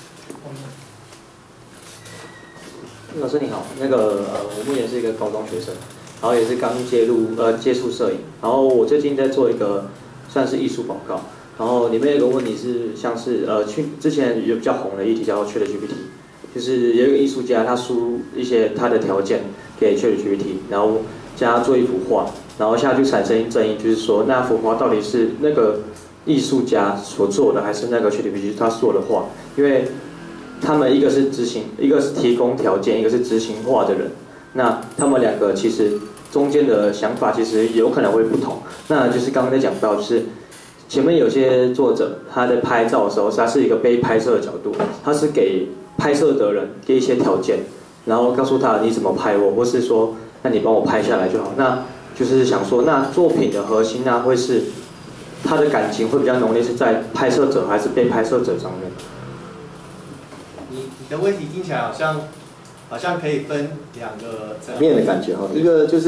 老师你好，那个呃，我目前是一个高中学生，然后也是刚接入呃接触摄影，然后我最近在做一个算是艺术报告，然后里面有个问题是像是呃去之前有比较红的议题叫 ChatGPT， 就是有一个艺术家他输入一些他的条件给 ChatGPT， 然后叫他做一幅画，然后现在就产生争议，就是说那幅画到底是那个艺术家所做的，还是那个 ChatGPT 他做的画？因为他们一个是执行，一个是提供条件，一个是执行画的人。那他们两个其实中间的想法其实有可能会不同。那就是刚刚在讲到，就是前面有些作者他在拍照的时候，他是一个被拍摄的角度，他是给拍摄的人给一些条件，然后告诉他你怎么拍我，或是说那你帮我拍下来就好。那就是想说，那作品的核心呢，会是他的感情会比较浓烈，是在拍摄者还是被拍摄者上面？ 你你的问题听起来好像好像可以分两个层面的感觉哈，一个就是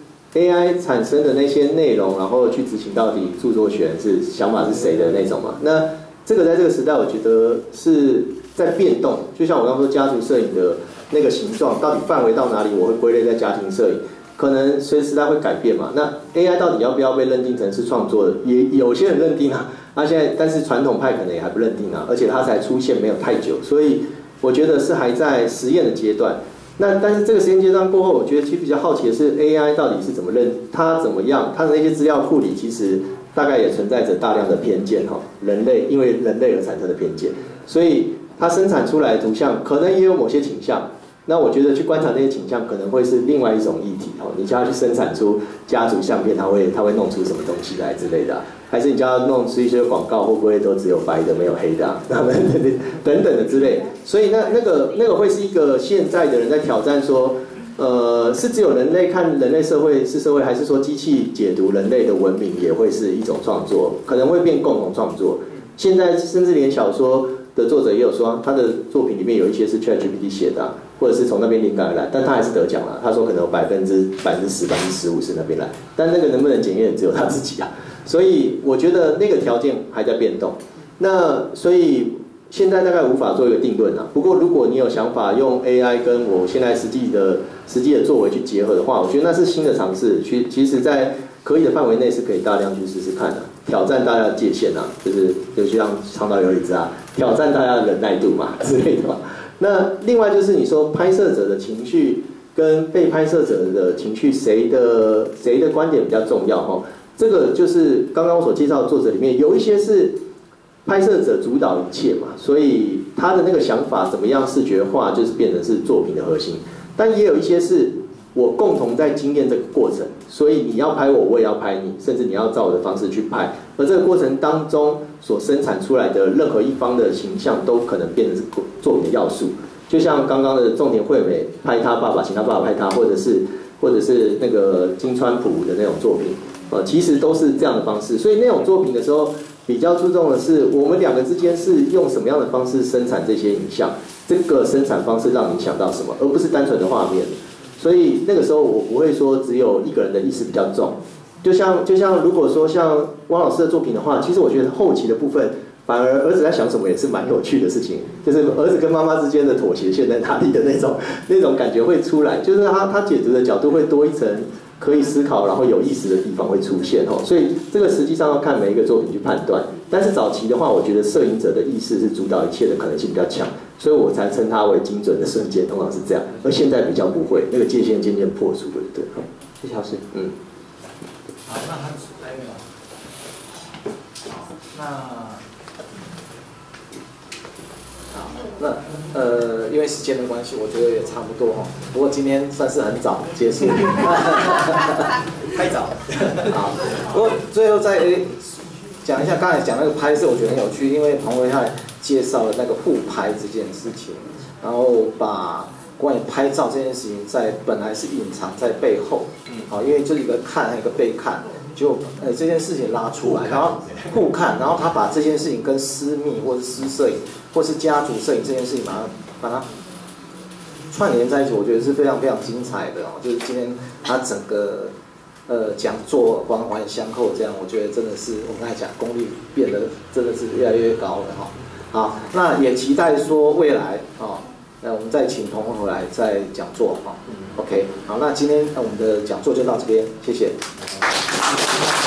A I 产生的那些内容，然后去执行到底著作权是想法是谁的那种嘛。那这个在这个时代，我觉得是在变动。就像我刚刚说家族摄影的那个形状，到底范围到哪里，我会归类在家庭摄影，可能随时代会改变嘛。那 A I 到底要不要被认定成是创作的？也有些人认定啊。那现在，但是传统派可能也还不认定啊，而且它才出现没有太久，所以我觉得是还在实验的阶段。那但是这个实验阶段过后，我觉得其实比较好奇的是 A I 到底是怎么认，它怎么样，它的那些资料库里其实大概也存在着大量的偏见哈，人类因为人类而产生的偏见，所以它生产出来的图像可能也有某些倾向。那我觉得去观察那些倾向，可能会是另外一种议题哦。你叫他去生产出家族相片，他会他会弄出什么东西来之类的、啊，还是你叫他弄出一些广告，会不会都只有白的没有黑的、啊？等等的之类。所以那那个那个会是一个现在的人在挑战说，呃，是只有人类看人类社会是社会，还是说机器解读人类的文明也会是一种创作？可能会变共同创作。现在甚至连小说的作者也有说，他的作品里面有一些是 ChatGPT 写的、啊。或者是从那边灵感而来，但他还是得奖了。他说可能有百分之百分之十、百分之十五是那边来，但那个能不能检验只有他自己啊。所以我觉得那个条件还在变动。那所以现在大概无法做一个定论啊。不过如果你有想法用 A I 跟我现在实际的实际的作为去结合的话，我觉得那是新的尝试。其其实在可以的范围内是可以大量去试试看的、啊，挑战大家的界限啊，就是就像倡导有理之啊，挑战大家的忍耐度嘛之类的嘛。那另外就是你说拍摄者的情绪跟被拍摄者的情绪，谁的谁的观点比较重要哈？这个就是刚刚我所介绍的作者里面有一些是拍摄者主导一切嘛，所以他的那个想法怎么样视觉化，就是变成是作品的核心。但也有一些是我共同在经验这个过程，所以你要拍我，我也要拍你，甚至你要照我的方式去拍，而这个过程当中所生产出来的任何一方的形象，都可能变成是作品的要素。就像刚刚的种田惠美拍他爸爸，请他爸爸拍他，或者是或者是那个金川普的那种作品，呃，其实都是这样的方式。所以那种作品的时候，比较注重的是我们两个之间是用什么样的方式生产这些影像，这个生产方式让你想到什么，而不是单纯的画面。所以那个时候我不会说只有一个人的意识比较重，就像就像如果说像汪老师的作品的话，其实我觉得后期的部分反而儿子在想什么也是蛮有趣的事情，就是儿子跟妈妈之间的妥协线在哪里的那种那种感觉会出来，就是他他解读的角度会多一层可以思考然后有意思的地方会出现哦，所以这个实际上要看每一个作品去判断。但是早期的话，我觉得摄影者的意识是主导一切的可能性比较强，所以我才称它为精准的瞬间，通常是这样。而现在比较不会，那个界限渐渐破除了，对。 谢谢老师。 嗯。 好，那他还有没有？好，那好，那呃，因为时间的关系，我觉得也差不多哈。不过今天算是很早结束，太早。好，不过最后再讲一下，刚才讲那个拍摄，我觉得很有趣，因为彭威汉介绍了那个互拍这件事情，然后把关于拍照这件事情在本来是隐藏在背后，好，因为就是一个看，还有一个被看，就呃这件事情拉出来，然后互看，然后他把这件事情跟私密或是私摄影或是家族摄影这件事情把它把它串联在一起，我觉得是非常非常精彩的哦。就是今天他整个呃讲座环环相扣，这样我觉得真的是我们刚才讲功力变得真的是越来越高了哈。好，那也期待说未来哦，那我们再请同回来再讲座哈。OK， 好，那今天我们的讲座就到这边，谢谢。